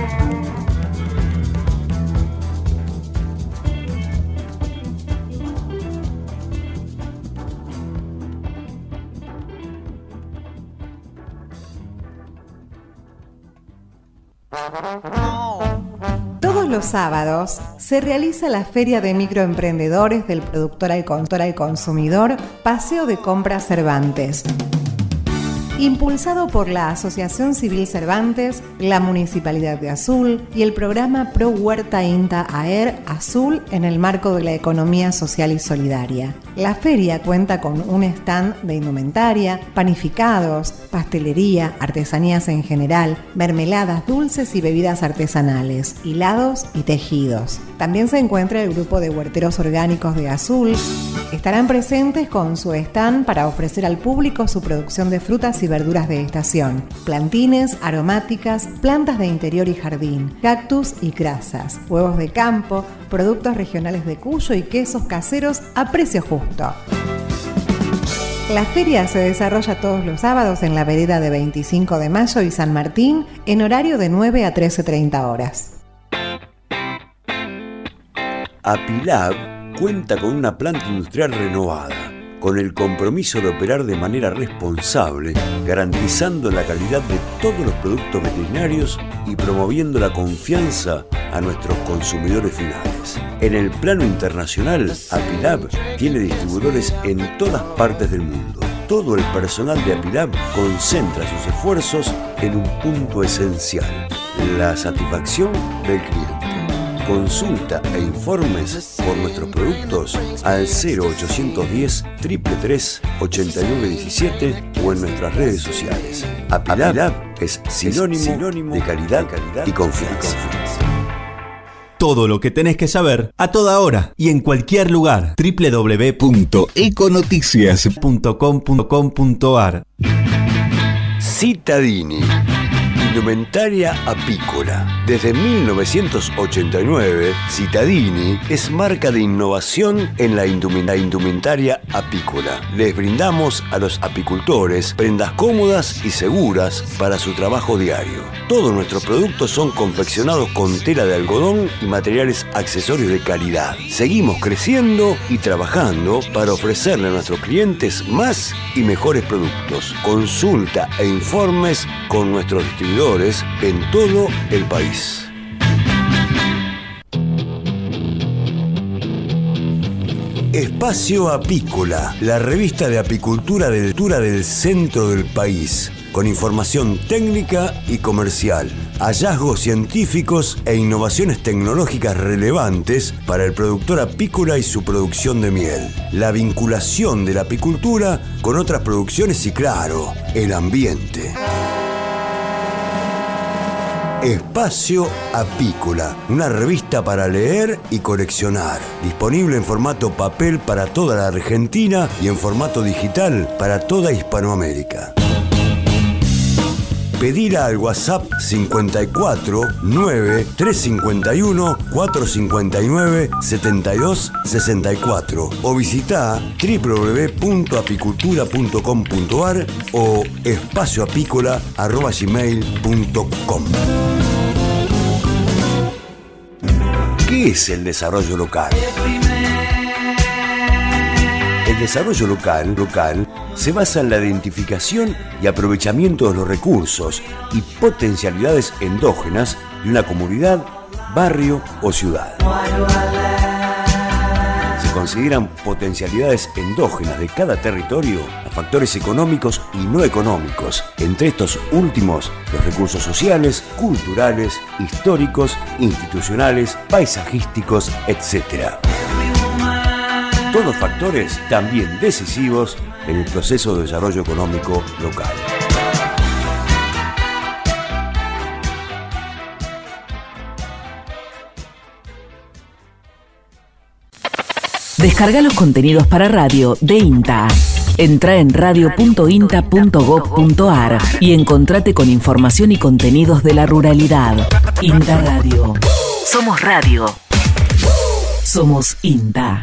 Todos los sábados se realiza la Feria de Microemprendedores del Productor al Consumidor, Paseo de Compras Cervantes. Impulsado por la Asociación Civil Cervantes, la Municipalidad de Azul y el programa Pro Huerta INTA AER Azul en el marco de la economía social y solidaria. La feria cuenta con un stand de indumentaria, panificados, pastelería, artesanías en general, mermeladas, dulces y bebidas artesanales, hilados y tejidos. También se encuentra el grupo de huerteros orgánicos de Azul, Estarán presentes con su stand para ofrecer al público su producción de frutas y verduras de estación, plantines, aromáticas, plantas de interior y jardín, cactus y crasas, huevos de campo, productos regionales de Cuyo y quesos caseros a precio justo. La feria se desarrolla todos los sábados en la vereda de 25 de Mayo y San Martín en horario de 9 a 13:30 horas.
Apilab cuenta con una planta industrial renovada, con el compromiso de operar de manera responsable, garantizando la calidad de todos los productos veterinarios y promoviendo la confianza a nuestros consumidores finales. En el plano internacional, Apilab tiene distribuidores en todas partes del mundo. Todo el personal de Apilab concentra sus esfuerzos en un punto esencial: la satisfacción del cliente. Consulta e informes por nuestros productos al 0810 333 8917 o en nuestras redes sociales. Apilab es sinónimo de calidad y confianza.
Todo lo que tenés que saber a toda hora y en cualquier lugar. www.econoticias.com.ar.
Citadini, indumentaria apícola. Desde 1989, Citadini es marca de innovación en la indumentaria apícola. Les brindamos a los apicultores prendas cómodas y seguras para su trabajo diario. Todos nuestros productos son confeccionados con tela de algodón y materiales accesorios de calidad. Seguimos creciendo y trabajando para ofrecerle a nuestros clientes más y mejores productos. Consulta e informes con nuestros distribuidores en todo el país. Espacio Apícola, la revista de apicultura del centro del país, con información técnica y comercial, hallazgos científicos e innovaciones tecnológicas relevantes para el productor apícola y su producción de miel, la vinculación de la apicultura con otras producciones y, claro, el ambiente. Espacio Apícola, una revista para leer y coleccionar, disponible en formato papel para toda la Argentina y en formato digital para toda Hispanoamérica. Pedila al WhatsApp 54 9 351 459 72 64 o visita www.apicultura.com.ar o espacioapícola@gmail.com. ¿Qué es el desarrollo local? El desarrollo local se basa en la identificación y aprovechamiento de los recursos y potencialidades endógenas de una comunidad, barrio o ciudad. Se consideran potencialidades endógenas de cada territorio a factores económicos y no económicos, entre estos últimos los recursos sociales, culturales, históricos, institucionales, paisajísticos, etc. Todos factores también decisivos en el proceso de desarrollo económico local.
Descarga los contenidos para radio de INTA. Entra en radio.inta.gov.ar y encontrate con información y contenidos de la ruralidad. INTA Radio. Somos radio. Somos INTA.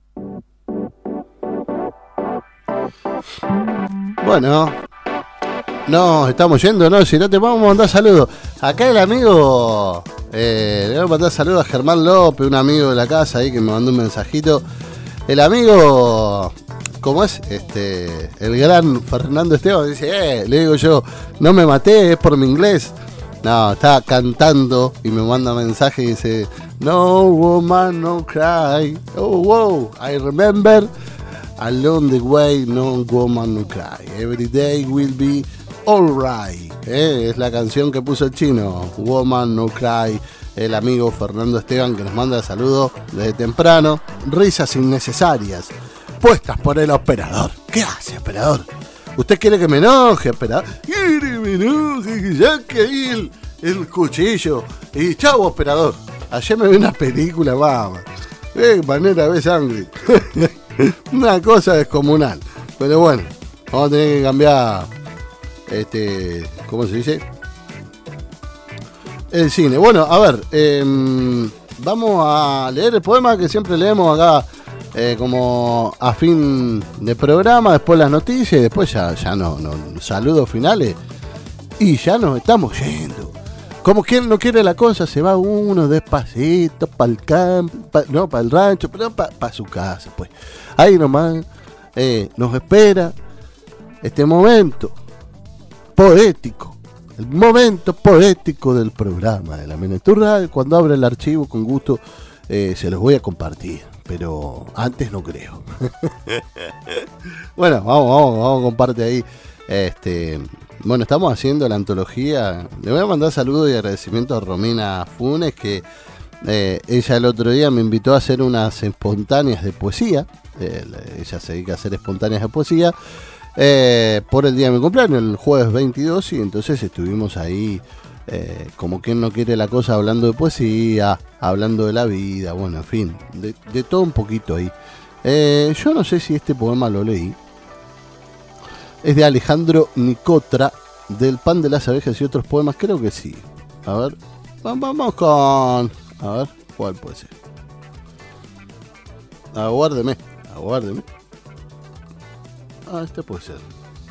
Bueno, no, estamos yendo, ¿no? Si no te vamos a mandar saludos. Acá el amigo, le voy a mandar saludos a Germán López, un amigo de la casa ahí que me mandó un mensajito. El amigo, ¿cómo es? El gran Fernando Esteban dice, le digo yo, no me maté, es por mi inglés. No, estaba cantando y me manda mensaje y dice, no woman, no cry. Oh, wow, I remember. Along the way, no woman, no cry. Every day will be alright. Es la canción que puso el chino. Woman, no cry. El amigo Fernando Esteban que nos manda saludos desde temprano. Risas innecesarias puestas por el operador. ¿Qué hace, operador? ¿Usted quiere que me enoje, operador? ¿Quiere que me enoje? Que saque ahí el cuchillo. Y chau, operador. Ayer me vi una película, mamá. De manera de ver sangre. Una cosa descomunal. Pero bueno, vamos a tener que cambiar, ¿cómo se dice? El cine. Bueno, a ver, vamos a leer el poema que siempre leemos acá, como a fin de programa, después las noticias y después ya no, saludos finales y ya nos estamos yendo. Como quien no quiere la cosa, se va uno despacito para el campo, para el rancho, pero para su casa, pues. Ahí nomás nos espera este momento poético, el momento poético del programa de la Miniatura. Cuando abra el archivo, con gusto se los voy a compartir, pero antes no creo. Bueno, vamos, comparte ahí. Bueno, estamos haciendo la antología. Le voy a mandar saludos y agradecimiento a Romina Funes, que ella el otro día me invitó a hacer unas espontáneas de poesía. Ella se dedica a hacer espontáneas de poesía por el día de mi cumpleaños, el jueves 22, y entonces estuvimos ahí, como quien no quiere la cosa, hablando de poesía, hablando de la vida, bueno, en fin, de todo un poquito ahí. Yo no sé si este poema lo leí. Es de Alejandro Nicotra, del Pan de las Abejas y otros poemas, creo que sí. A ver, vamos con... A ver, ¿cuál puede ser? Aguárdeme. Este puede ser.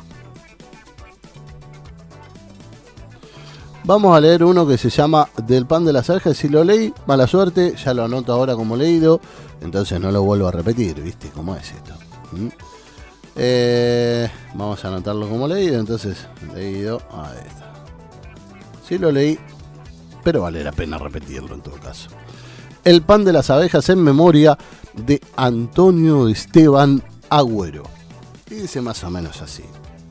Vamos a leer uno que se llama Del Pan de las Abejas. Si lo leí, mala suerte, ya lo anoto ahora como leído, entonces no lo vuelvo a repetir, ¿viste? ¿Cómo es esto? Vamos a anotarlo como leído, entonces leído, ahí está. Sí lo leí, pero vale la pena repetirlo en todo caso. El Pan de las Abejas, en memoria de Antonio Esteban Agüero. Y dice más o menos así: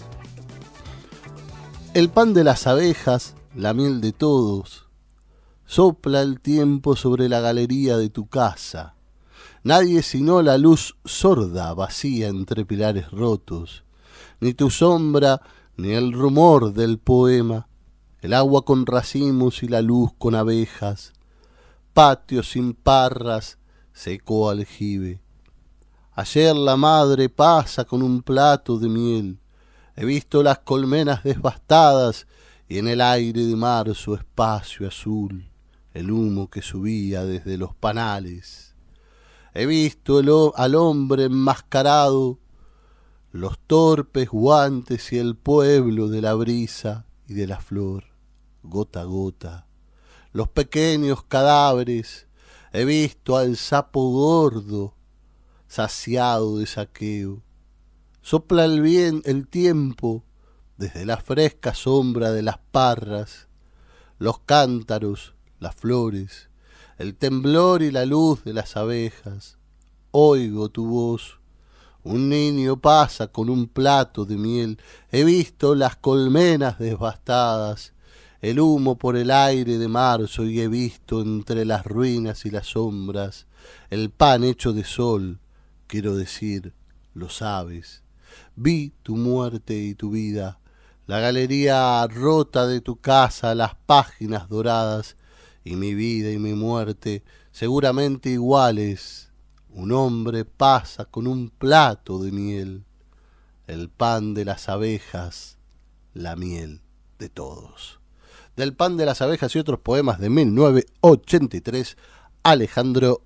el pan de las abejas, la miel de todos, sopla el tiempo sobre la galería de tu casa. Nadie sino la luz sorda vacía entre pilares rotos, ni tu sombra, ni el rumor del poema, el agua con racimos y la luz con abejas, patio sin parras, seco aljibe. Ayer la madre pasa con un plato de miel, he visto las colmenas devastadas y en el aire de marzo espacio azul, el humo que subía desde los panales. He visto al hombre enmascarado, los torpes guantes y el pueblo de la brisa y de la flor, gota a gota. Los pequeños cadáveres, he visto al sapo gordo, saciado de saqueo. Sopla el tiempo desde la fresca sombra de las parras, los cántaros, las flores, el temblor y la luz de las abejas. Oigo tu voz, un niño pasa con un plato de miel. He visto las colmenas devastadas, el humo por el aire de marzo, y he visto entre las ruinas y las sombras el pan hecho de sol, quiero decir, lo sabes. Vi tu muerte y tu vida, la galería rota de tu casa, las páginas doradas, y mi vida y mi muerte seguramente iguales. Un hombre pasa con un plato de miel, el pan de las abejas, la miel de todos. Del Pan de las Abejas y otros poemas de 1983, Alejandro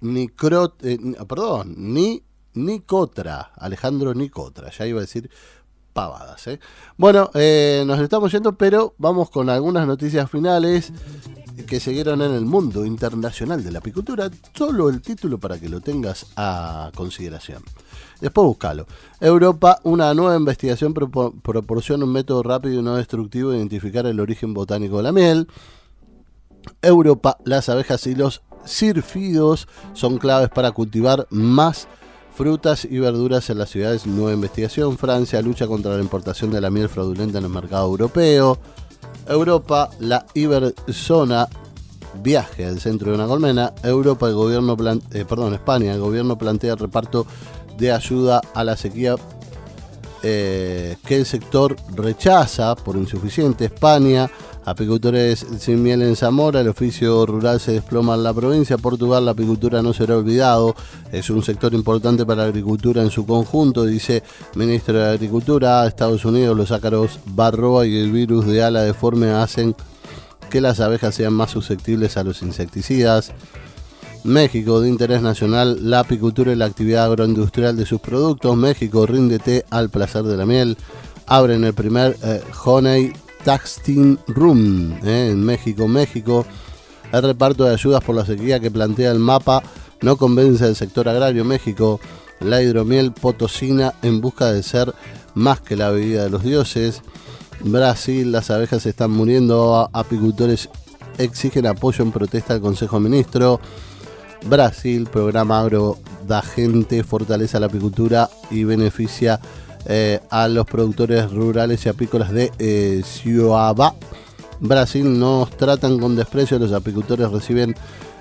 Nicotra. Alejandro Nicotra, ya iba a decir pavadas, ¿eh? Bueno, nos estamos yendo, pero vamos con algunas noticias finales que siguieron en el mundo internacional de la apicultura. Solo el título para que lo tengas a consideración. Después búscalo. Europa, una nueva investigación proporciona un método rápido y no destructivo de identificar el origen botánico de la miel. Europa, las abejas y los sírfidos son claves para cultivar más frutas y verduras en las ciudades. Nueva investigación. Francia lucha contra la importación de la miel fraudulenta en el mercado europeo. Europa, la Iberzona viaje al centro de una colmena. Europa, España, el gobierno plantea el reparto de ayuda a la sequía que el sector rechaza por insuficiente. España Apicultores sin miel en Zamora, el oficio rural se desploma en la provincia. Portugal, la apicultura no será olvidado, es un sector importante para la agricultura en su conjunto, dice ministro de Agricultura. Estados Unidos, los ácaros varroa y el virus de ala deforme hacen que las abejas sean más susceptibles a los insecticidas. México, de interés nacional, la apicultura y la actividad agroindustrial de sus productos. México, ríndete al placer de la miel. Abren el primer Honey Tasting Room en México. El reparto de ayudas por la sequía que plantea el mapa no convence al sector agrario. México, la hidromiel potosina en busca de ser más que la bebida de los dioses. Brasil, las abejas están muriendo. Apicultores exigen apoyo en protesta al Consejo de Ministros. Brasil, programa agro da gente, fortalece la apicultura y beneficia a los productores rurales y apícolas de Ciuabá. Brasil, nos tratan con desprecio, los apicultores reciben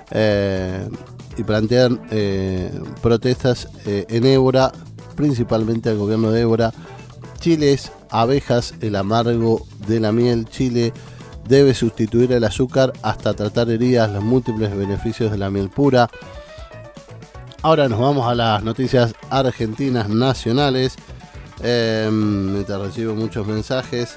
y plantean protestas en Évora, principalmente al gobierno de Évora. Chile, abejas, el amargo de la miel. Chile debe sustituir el azúcar hasta tratar heridas, los múltiples beneficios de la miel pura. Ahora nos vamos a las noticias argentinas nacionales. Mientras recibo muchos mensajes.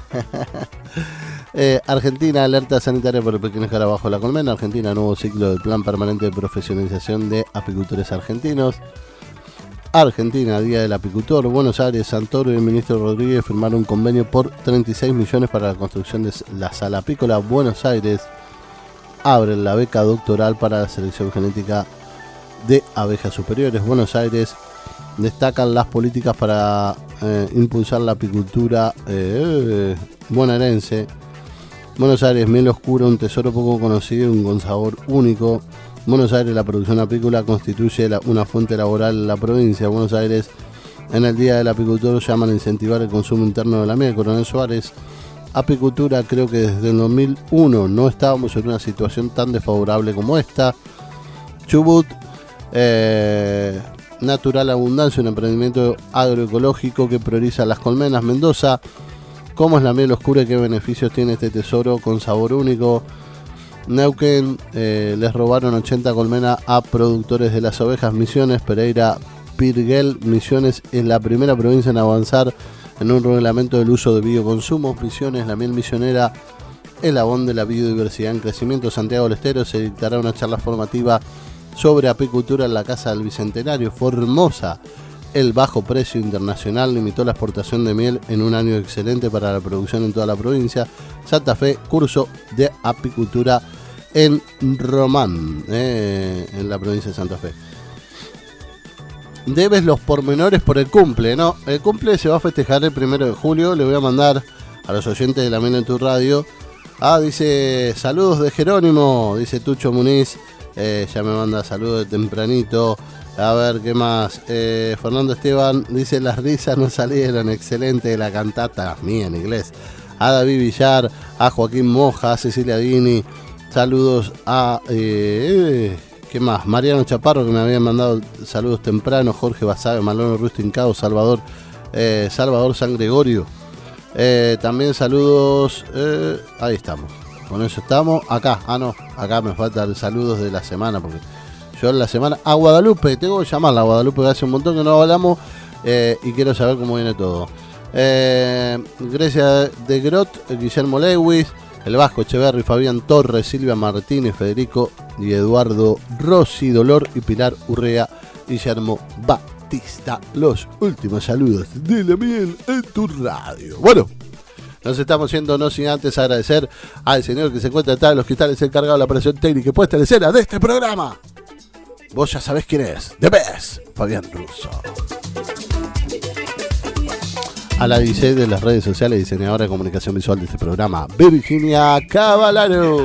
Argentina, alerta sanitaria por el pequeño escarabajo de la colmena. Argentina, nuevo ciclo del plan permanente de profesionalización de apicultores argentinos. Argentina, Día del Apicultor. Buenos Aires, Santoro y el ministro Rodríguez firmaron un convenio por 36 millones para la construcción de la sala apícola. Buenos Aires, abren la beca doctoral para la selección genética de abejas superiores. Buenos Aires, destacan las políticas para impulsar la apicultura bonaerense. Buenos Aires, miel oscura, un tesoro poco conocido y con sabor único. Buenos Aires, la producción apícola constituye una fuente laboral en la provincia. Buenos Aires, en el Día del Apicultor, llaman a incentivar el consumo interno de la miel. Coronel Suárez, apicultura, creo que desde el 2001 no estábamos en una situación tan desfavorable como esta. Chubut, Natural Abundancia, un emprendimiento agroecológico que prioriza las colmenas. Mendoza, ¿cómo es la miel oscura y qué beneficios tiene este tesoro con sabor único? Neuquén, les robaron 80 colmenas a productores de las ovejas. Misiones, Pereira Pirguel, Misiones es la primera provincia en avanzar en un reglamento del uso de bioconsumos. Misiones, la miel misionera, el abón de la biodiversidad en crecimiento. Santiago del Estero, se dictará una charla formativa sobre apicultura en la Casa del Bicentenario. Formosa, el bajo precio internacional limitó la exportación de miel en un año excelente para la producción en toda la provincia. Santa Fe, curso de apicultura en Román, en la provincia de Santa Fe. Debes los pormenores por el cumple, ¿no? El cumple se va a festejar el 1 de julio. Le voy a mandar a los oyentes de La Miel en tu Radio. Dice, saludos de Jerónimo, dice Tucho Muniz. Ya me manda saludos de tempranito. A ver, ¿qué más? Fernando Esteban dice, las risas no salieron, excelente la cantata, mía en inglés. A David Villar, a Joaquín Moja, a Cecilia Dini, saludos a... ¿qué más? Mariano Chaparro, que me habían mandado saludos temprano, Jorge Basabe, Malono Rustincado, Salvador San Gregorio. También saludos, ahí estamos, con eso estamos. Acá me faltan saludos de la semana, porque yo en la semana... A Guadalupe, tengo que llamarla a Guadalupe, que hace un montón que no hablamos y quiero saber cómo viene todo. Grecia de Grot, Guillermo Lewis, el Vasco Echeverri, Fabián Torres, Silvia Martínez, Federico y Eduardo Rossi, Dolor y Pilar Urrea, Guillermo Batista. Los últimos saludos de La Miel en tu Radio. Bueno, nos estamos yendo, no sin antes agradecer al señor que se encuentra detrás de los cristales, encargado de la operación técnica y puesta en escena de este programa. Vos ya sabés quién es, The Best, Fabián Russo. A la DJ de las redes sociales, diseñadora de comunicación visual de este programa, Virginia Cavallaro.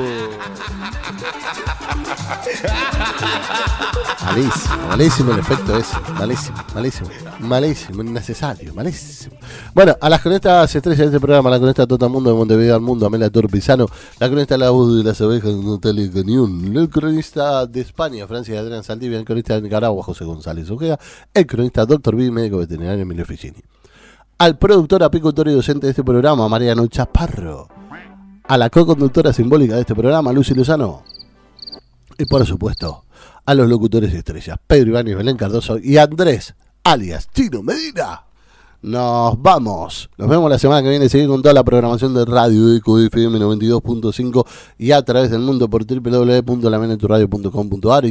Malísimo el efecto ese, malísimo, innecesario, malísimo. Bueno, a las cronistas estrellas de este programa, la cronista Totamundo de Montevideo al Mundo, Amelia Torpisano, la cronista La Voz de las Ovejas, Natalia Cañón, el cronista de España, Francia Adrián Saldivia, el cronista de Nicaragua, José González Ojeda, el cronista Dr. B, médico veterinario Emilio Ficini. Al productor, apicultor y docente de este programa, Mariano Chaparro. a la co-conductora simbólica de este programa, Lucy Lozano, y por supuesto a los locutores estrellas, Pedro Ibáñez, Belén Cardoso y Andrés, alias Chino Medina. Nos vamos. Nos vemos la semana que viene. Seguir con toda la programación de Radio ECO FM 92.5 y a través del mundo por www.lameneturadio.com.ar y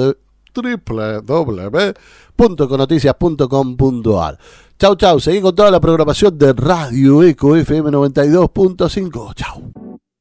www.conoticias.com.ar. Chau, chau. Seguí con toda la programación de Radio ECO FM 92.5. Chau.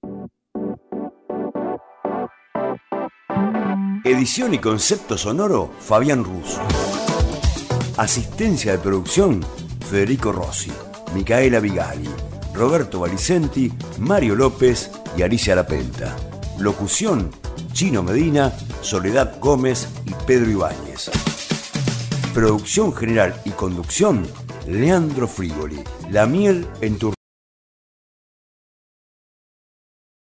Edición y concepto sonoro, Fabián Rus. Asistencia de producción, Federico Rossi, Micaela Vigali, Roberto Valicenti, Mario López y Alicia Lapenta. Locución, Chino Medina, Soledad Gómez y Pedro Ibáñez. Producción general y conducción, Leandro Frigoli. La miel en tu